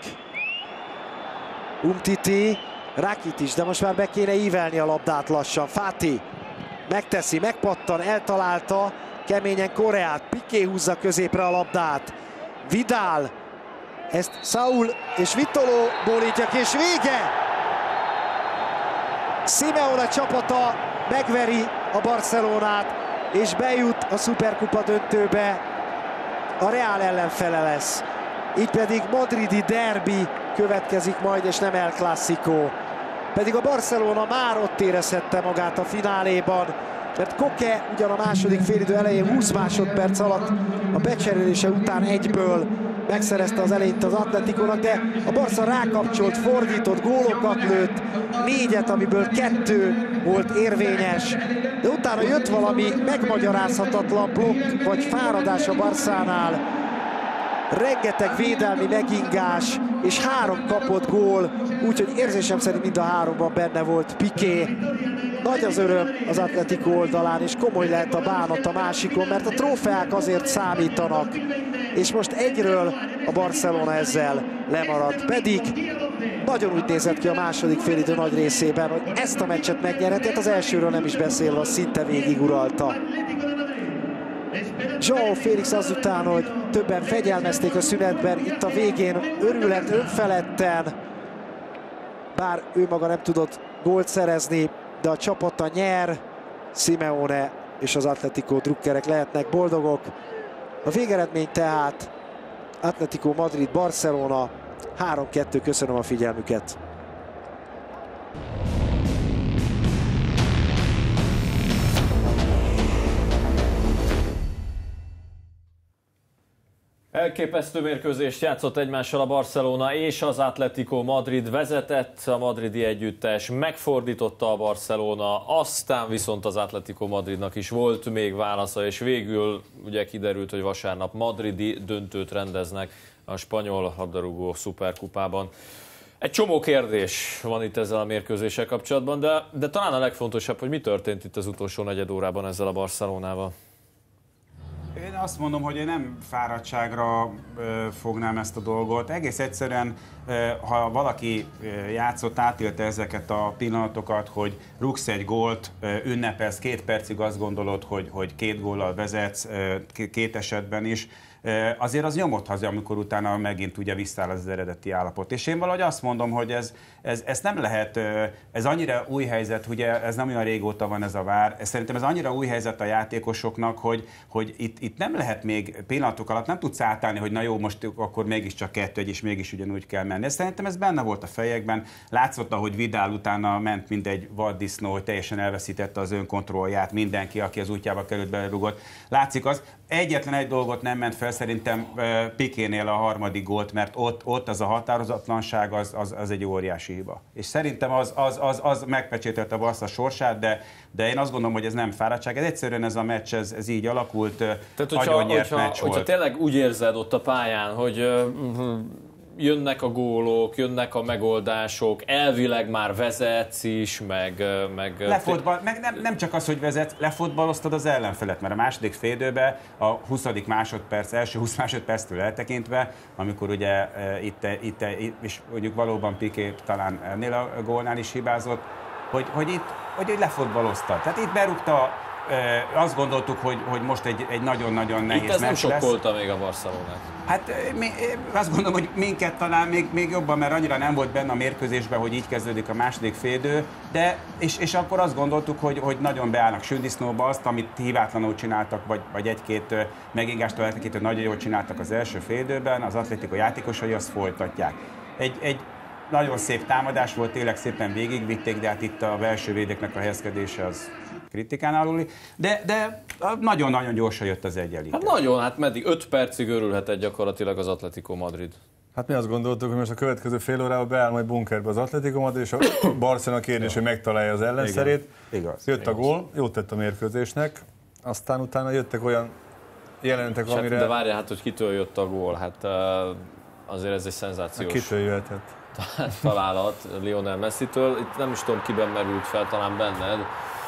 Umtiti, Rakitic, de most már be kéne ívelni a labdát lassan. Fati megteszi, megpattan, eltalálta keményen Correát. Piqué húzza középre a labdát. Vidal, ezt Saúl és Vitolo bólítja ki, és vége! Simeone csapata megveri a Barcelonát, és bejut a Szuperkupa döntőbe. A Real ellenfele lesz. Így pedig madridi derbi következik majd, és nem El Clásico. Pedig a Barcelona már ott érezhette magát a fináléban, mert Koke ugyan a második félidő elején húsz másodperc alatt a becserélése után egyből megszerezte az elenyt az Atleticónak, de a Barca rákapcsolt, fordított, gólokat lőtt, négyet, amiből kettő volt érvényes, de utána jött valami megmagyarázhatatlan blokk vagy fáradás a Barszánál. Rengeteg védelmi megingás, és három kapott gól, úgyhogy érzésem szerint mind a háromban benne volt Piqué. Nagy az öröm az Atletico oldalán, és komoly lehet a bánat a másikon, mert a trófeák azért számítanak. És most egyről a Barcelona ezzel lemarad. Pedig nagyon úgy nézett ki a második félidő nagy részében, hogy ezt a meccset megnyerhetett, az elsőről nem is beszélve, szinte végig uralta. João Félix azután, hogy többen fegyelmezték a szünetben, itt a végén örülhet önfeledten, bár ő maga nem tudott gólt szerezni, de a csapata nyer, Simeone és az Atletico drukkerek lehetnek boldogok. A végeredmény tehát Atletico Madrid Barcelona három kettő. Köszönöm a figyelmüket. Elképesztő mérkőzést játszott egymással a Barcelona és az Atletico Madrid. Vezetett a madridi együttes, megfordította a Barcelona, aztán viszont az Atletico Madridnak is volt még válasza, és végül ugye kiderült, hogy vasárnap madridi döntőt rendeznek a spanyol labdarúgó szuperkupában. Egy csomó kérdés van itt ezzel a mérkőzéssel kapcsolatban, de, de talán a legfontosabb, hogy mi történt itt az utolsó negyed órában ezzel a Barcelonával. Én azt mondom, hogy én nem fáradtságra fognám ezt a dolgot. Egész egyszerűen, ha valaki játszott, átélte ezeket a pillanatokat, hogy rúgsz egy gólt, ünnepelsz két percig, azt gondolod, hogy, hogy két góllal vezetsz, két esetben is, azért az nyomot haza, amikor utána megint ugye visszaáll az eredeti állapot. És én valahogy azt mondom, hogy ez, ez, ez nem lehet, ez annyira új helyzet, ugye ez nem olyan régóta van ez a vár, szerintem ez annyira új helyzet a játékosoknak, hogy, hogy itt, itt nem lehet még pillanatok alatt, nem tudsz átállni, hogy na jó, most akkor mégiscsak kettő egy, és mégis ugyanúgy kell menni. Ez szerintem ez benne volt a fejekben, látszott, ahogy Vidal utána ment, mint egy vaddisznó, hogy teljesen elveszítette az önkontrollját, mindenki, aki az útjába került, belerugott. Látszik az, egyetlen egy dolgot nem ment fel szerintem Piquénél a harmadik gólt, mert ott, ott az a határozatlanság az, az, az egy óriási hiba. És szerintem az, az, az, az megpecsételte a Barca sorsát, de, de én azt gondolom, hogy ez nem fáradtság. Ez egyszerűen ez a meccs, ez, ez így alakult, tehát, hogyha, nyert hogyha, meccs hogyha volt. tényleg úgy érzed ott a pályán, hogy uh, jönnek a gólok, jönnek a megoldások, elvileg már vezetsz is, meg... meg, Lefotbal, meg nem, nem csak az, hogy vezetsz, lefotbaloztad az ellenfelet, mert a második félidőben a huszadik másodperc, első húsz másodperctől eltekintve, amikor ugye itt, itt, itt és mondjuk valóban Piqué talán ennél a gólnál is hibázott, hogy, hogy itt hogy lefotbaloztad. Tehát itt berúgta, azt gondoltuk, hogy, hogy most egy, egy nagyon-nagyon nehéz itt ez meccs nem lesz. sokkolta még a Barcelonát. Hát mi, azt gondolom, hogy minket talán még, még jobban, mert annyira nem volt benne a mérkőzésben, hogy így kezdődik a második félidő, de és, és akkor azt gondoltuk, hogy, hogy nagyon beállnak sündisznóba azt, amit hibátlanul csináltak, vagy, vagy egy-két megingástól eltekintve, hogy nagyon jól csináltak az első félidőben, az Atletico játékosai azt folytatják. Egy, egy nagyon szép támadás volt, tényleg szépen végigvitték, de hát itt a belső védeknek a helyezkedése az kritikán aluli, de, de nagyon-nagyon gyorsan jött az egyenlítő. Hát nagyon, hát meddig öt percig örülhetett gyakorlatilag az Atletico Madrid. Hát mi azt gondoltuk, hogy most a következő fél órában beáll majd bunkerbe az Atletico Madrid, és a Barcelona kérdés, hogy megtalálja az ellenszerét. Igaz. Jött a Igaz. gól, jót tett a mérkőzésnek, aztán utána jöttek olyan jelenetek, Hát, amire... de várjál, hát, hogy kitől jött a gól, hát azért ez egy szenzációs Kitől jöhetett? találat Lionel Messitől. Itt nem is tudom, kiben merült fel, talán benned.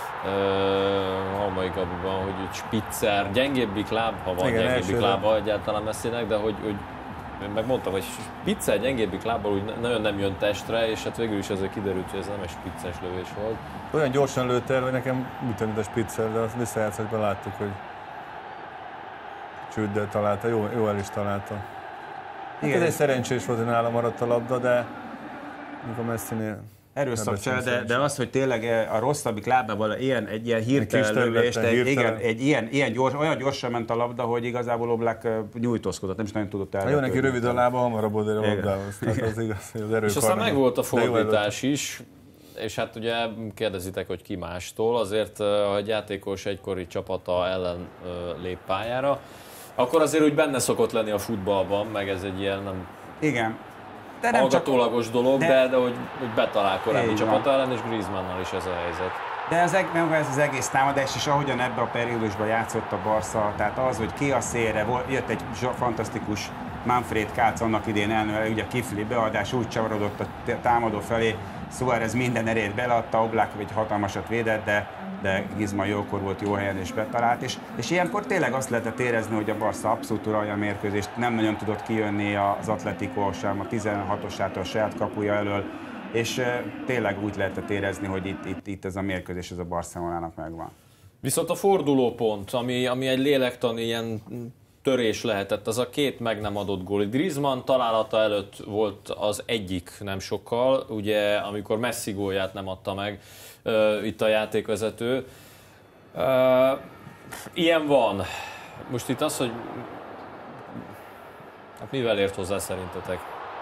Uh, Halmai Gabiban, hogy egy spitzer, gyengébbik láb, ha van igen, gyengébbik elsőre. lába egyáltalán Messinek, de hogy, hogy én megmondtam, hogy spitzer gyengébbik lábbal úgy nagyon nem jön testre, és hát végül is azért kiderült, hogy ez nem egy spitces lövés volt. Olyan gyorsan lőtt el, hogy nekem úgy tűnt, a spitzer, de azt visszajátszásban láttuk, hogy csőddel találta, jó, jó el is találta. Hát ez egy szerencsés volt, hogy nála maradt a labda, de mikor Messinél... Erőszakcsel, de, de az, hogy tényleg a rosszabbik lábával ilyen, egy ilyen hirtelen lövést, egy, igen, egy ilyen, ilyen gyors, olyan gyorsan ment a labda, hogy igazából Oblak nyújtózkodott, nem is nagyon tudott elvetődni. Jó, neki rövid a lába, hamarabb oda a labdához. Tehát az igaz, hogy az erőkar. És aztán meg volt a fordítás de is, és hát ugye kérdezitek, hogy ki mástól, azért ha egy játékos egykori csapata ellen lép pályára, akkor azért úgy benne szokott lenni a futballban, meg ez egy ilyen nem... Igen. De nem hallgatólagos csak, dolog, de, de, de hogy, hogy betalál korábbi így csapata van. ellen, és Griezmannnal is ez a helyzet. De ez, ez az egész támadás, és ahogyan ebben a periódusban játszott a Barca, tehát az, hogy ki a szélre, jött egy fantasztikus Manfred Kác annak idén elnőle, ugye a kifli beadás úgy csavarodott a támadó felé, Suárez minden erét beleadta, Oblak egy hatalmasat védett, de, de Griezmann jókor volt, jó helyen és betalált, és, és ilyenkor tényleg azt lehetett érezni, hogy a Barca abszolút uralja a mérkőzést, nem nagyon tudott kijönni az Atletico sem, a tizenhatosától a saját kapuja elől, és tényleg úgy lehetett érezni, hogy itt, itt, itt ez a mérkőzés ez a Barcelonának megvan. Viszont a fordulópont, ami, ami egy lélektani ilyen törés lehetett, az a két meg nem adott gól. Griezmann találata előtt volt az egyik nem sokkal, ugye amikor Messi gólját nem adta meg uh, itt a játékvezető. Uh, ilyen van. Most itt az, hogy hát mivel ért hozzá szerintetek?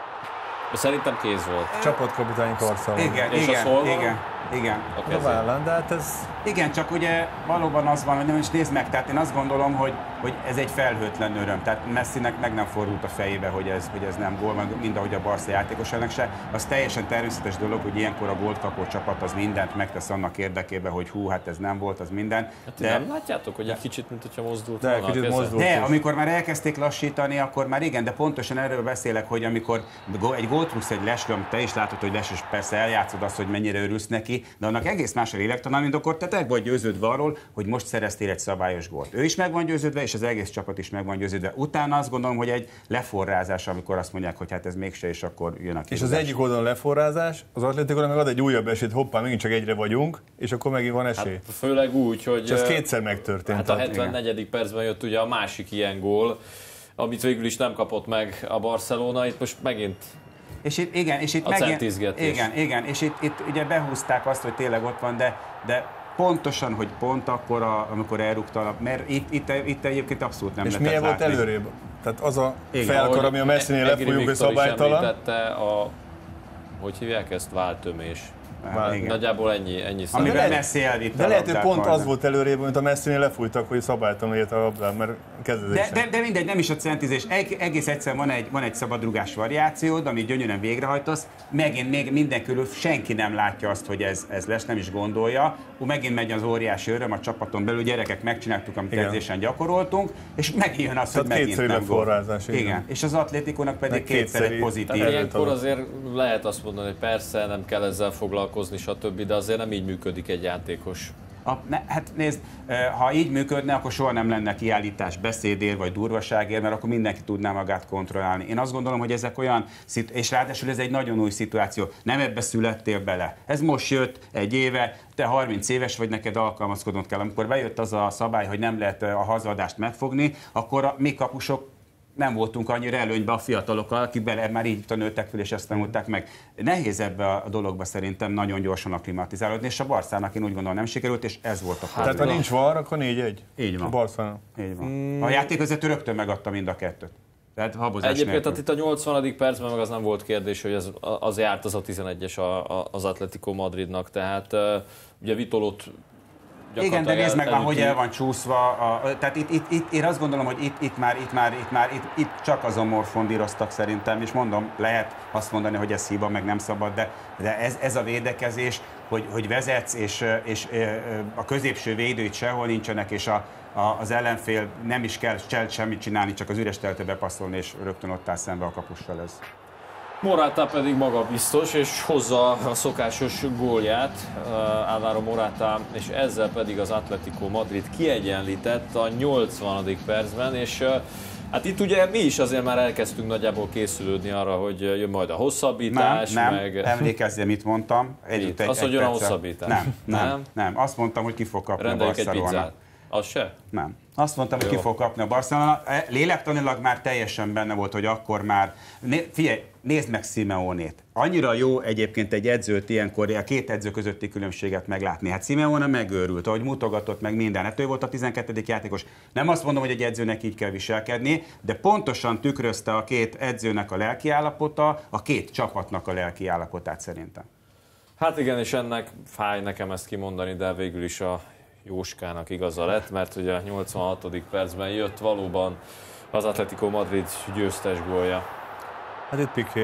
Szerintem kéz volt. Csapatkapitány karszalon. Igen, És igen, a igen, igen. A, a vállán, de hát ez... Igen, csak ugye valóban az van, hogy nem is nézd meg, tehát én azt gondolom, hogy, hogy ez egy felhőtlen öröm. Tehát Messinek meg nem fordult a fejébe, hogy ez, hogy ez nem gól, mind ahogy a Barca játékosának se. Az teljesen természetes dolog, hogy ilyenkor a gólt kapó csapat az mindent megtesz annak érdekében, hogy hú, hát ez nem volt, az minden. Hát de nem látjátok, hogy egy kicsit, mint hogyha mozdult de, volna kicsit mozdult de amikor már elkezdték lassítani, akkor már igen, de pontosan erről beszélek, hogy amikor egy gólt rúgsz egy Lesről, te is látod, hogy Les, és persze eljátszod azt, hogy mennyire örülsz neki, de annak egész más a lélektana, mint akkor te meg vagy győződve arról, hogy most szereztél egy szabályos gólt. Ő is meg van győződve, és az egész csapat is meg van győződve. Utána azt gondolom, hogy egy leforrázás, amikor azt mondják, hogy hát ez mégse, és akkor jön a És az egyik oldalon leforrázás, az Atlétikónak meg ad egy újabb esélyt, hoppá, megint csak egyre vagyunk, és akkor megint van esély. Hát főleg úgy, hogy... És ez kétszer megtörtént. Hát a hetvennegyedik percben jött ugye a másik ilyen gól, amit végül is nem kapott meg a Barcelona, itt most megint És itt, igen, és itt a megint, igen, igen, és itt, itt ugye behúzták azt, hogy tényleg ott van, de, de pontosan, hogy pont akkor, a, amikor elrúgta, mert itt, itt, itt egyébként abszolút nem és lehetett milyen volt látni. előrébb? Tehát az a igen, felkar, ami a Messinél lefújjuk, hogy szabálytalan. a, hogy hívják ezt, váltömés. Hát, Nagyjából ennyi, ennyi szám. Amiben Messi elvitte de lehet, hogy pont majdnem. az volt előrébb, mint a Messinél lefújtak, hogy szabálytalan ért a labdát, mert kezdődésen. De, de, de mindegy, nem is a centizés. Egész egyszer van egy, van egy szabadrugás variációd, amit gyönyörűen végrehajtasz. Megint még minden körül senki nem látja azt, hogy ez, ez lesz, nem is gondolja. Ú, megint megy az óriási öröm a csapaton belül, gyerekek, megcsináltuk, amit igen. edzésen gyakoroltunk, és megint jön az, tehát hogy megint nem gól. Igen. igen. És az Atlétikónak pedig kétszer egy pozitív. Tehát ilyenkor azért lehet azt mondani, hogy persze nem kell ezzel foglalkozni, stb., de azért nem így működik egy játékos. A, ne, hát nézd, ha így működne, akkor soha nem lenne kiállítás beszédért vagy durvaságért, mert akkor mindenki tudná magát kontrollálni. Én azt gondolom, hogy ezek olyan, és ráadásul ez egy nagyon új szituáció. Nem ebbe születtél bele. Ez most jött egy éve, te harminc éves vagy, neked alkalmazkodnod kell. Amikor bejött az a szabály, hogy nem lehet a hazadást megfogni, akkor a mi kapusok nem voltunk annyira előnyben a fiatalokkal, akik bele már így tanultak fel, és ezt tanulták meg. Nehéz ebbe a dologba szerintem nagyon gyorsan akklimatizálódni, és a Barszának én úgy gondolom nem sikerült, és ez volt a probléma. Tehát ha nincs var, akkor négy egy. Így van. A Barszának. Így van. Mm. A játékvezető rögtön megadta mind a kettőt. Tehát habozás Egyébként nélkül. tehát itt a nyolcvanadik percben meg az nem volt kérdés, hogy ez, az járt az a tizenegyes az Atletico Madridnak, tehát ugye Vitolót igen, de nézd meg már, hogy el van csúszva. A, tehát itt, itt, itt, én azt gondolom, hogy itt, itt már, itt már, itt már, itt, itt csak azon morfondíroztak szerintem, és mondom, lehet azt mondani, hogy ez hiba, meg nem szabad, de, de ez, ez a védekezés, hogy, hogy vezetsz, és, és a középső védőit sehol nincsenek, és a, a, az ellenfél nem is kell semmit csinálni, csak az üres teltbe passzolni, és rögtön ott áll szembe a kapussal ez. Morata pedig magabiztos, és hozza a szokásos gólját, Álvaro Morata, és ezzel pedig az Atletico Madrid kiegyenlített a nyolcvanadik percben, és hát itt ugye mi is azért már elkezdtünk nagyjából készülődni arra, hogy jön majd a hosszabbítás, nem, nem. meg... Emelkezzél, mit mondtam. Egy, az, hogy jön a hosszabbítás. Nem, nem, nem, nem. Azt mondtam, hogy ki fog kapni rendeljük a Barcelona. egy pizzát. Az se? Nem. Azt mondtam, hogy Jó. ki fog kapni a Barcelona. Lélektanilag már teljesen benne volt, hogy akkor már... Né, figyelj, nézd meg Simeonét. Annyira jó egyébként egy edzőt ilyenkor, a két edző közötti különbséget meglátni. Hát Simeone megőrült, ahogy mutogatott meg minden. Hát ő volt a tizenkettedik játékos. Nem azt mondom, hogy egy edzőnek így kell viselkedni, de pontosan tükrözte a két edzőnek a lelkiállapota, a két csapatnak a lelkiállapotát szerintem. Hát igen, és ennek fáj nekem ezt kimondani, de végül is a Jóskának igaza lett, mert ugye a nyolcvanhatodik percben jött valóban az Atletico Madrid győztes gólja. Hát itt Piqué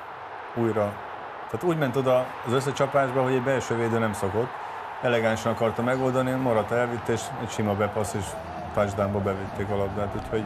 újra. Tehát úgy ment oda az összecsapásba, hogy egy belső védő nem szokott. Elegánsan akarta megoldani, Morata elvitt, és egy sima bepassz, és touchdownba bevitték a labdát, úgyhogy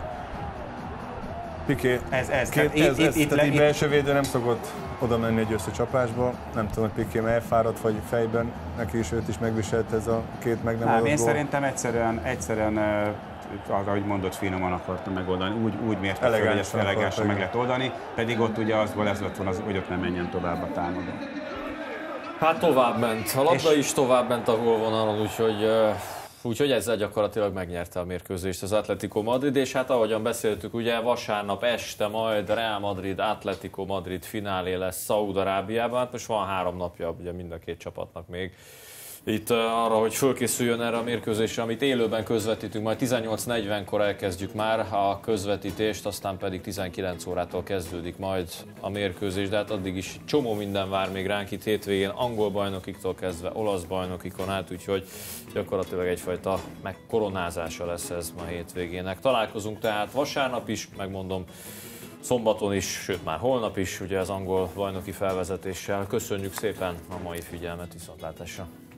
Piqué, ez, ez, két, itt, ez, itt, ez, itt, tehát itt, egy belső védő nem szokott oda menni egy összecsapásba. Nem tudom, hogy Piqué elfáradt, vagy fejben neki is őt is megviselt ez a két meg nem nem, adott én gól. szerintem egyszerűen, egyszerűen az, ahogy mondott, finoman akarta megoldani. Úgy, úgy mérte fel, hogy ezt elegánsan meg lehet oldani, pedig ott ugye azból ez lett volna, hogy ott nem menjen tovább a támadó. Hát tovább ment. A labda és... is tovább ment a gólvonalon, úgyhogy Úgyhogy ezzel gyakorlatilag megnyerte a mérkőzést az Atlético Madrid, és hát ahogyan beszéltük, ugye vasárnap este majd Real Madrid, Atlético Madrid finálé lesz Szaúd-Arábiában, hát most van három napja ugye mind a két csapatnak még itt arra, hogy fölkészüljön erre a mérkőzésre, amit élőben közvetítünk, majd tizennyolc negyvenkor elkezdjük már a közvetítést, aztán pedig tizenkilenc órától kezdődik majd a mérkőzés, de hát addig is csomó minden vár még ránk itt hétvégén, angol bajnokiktól kezdve olasz bajnokikon át, úgyhogy gyakorlatilag egyfajta megkoronázása lesz ez ma hétvégének. Találkozunk tehát vasárnap is, megmondom, szombaton is, sőt már holnap is, ugye az angol bajnoki felvezetéssel. Köszönjük szépen a mai figyelmet, viszontlátásra!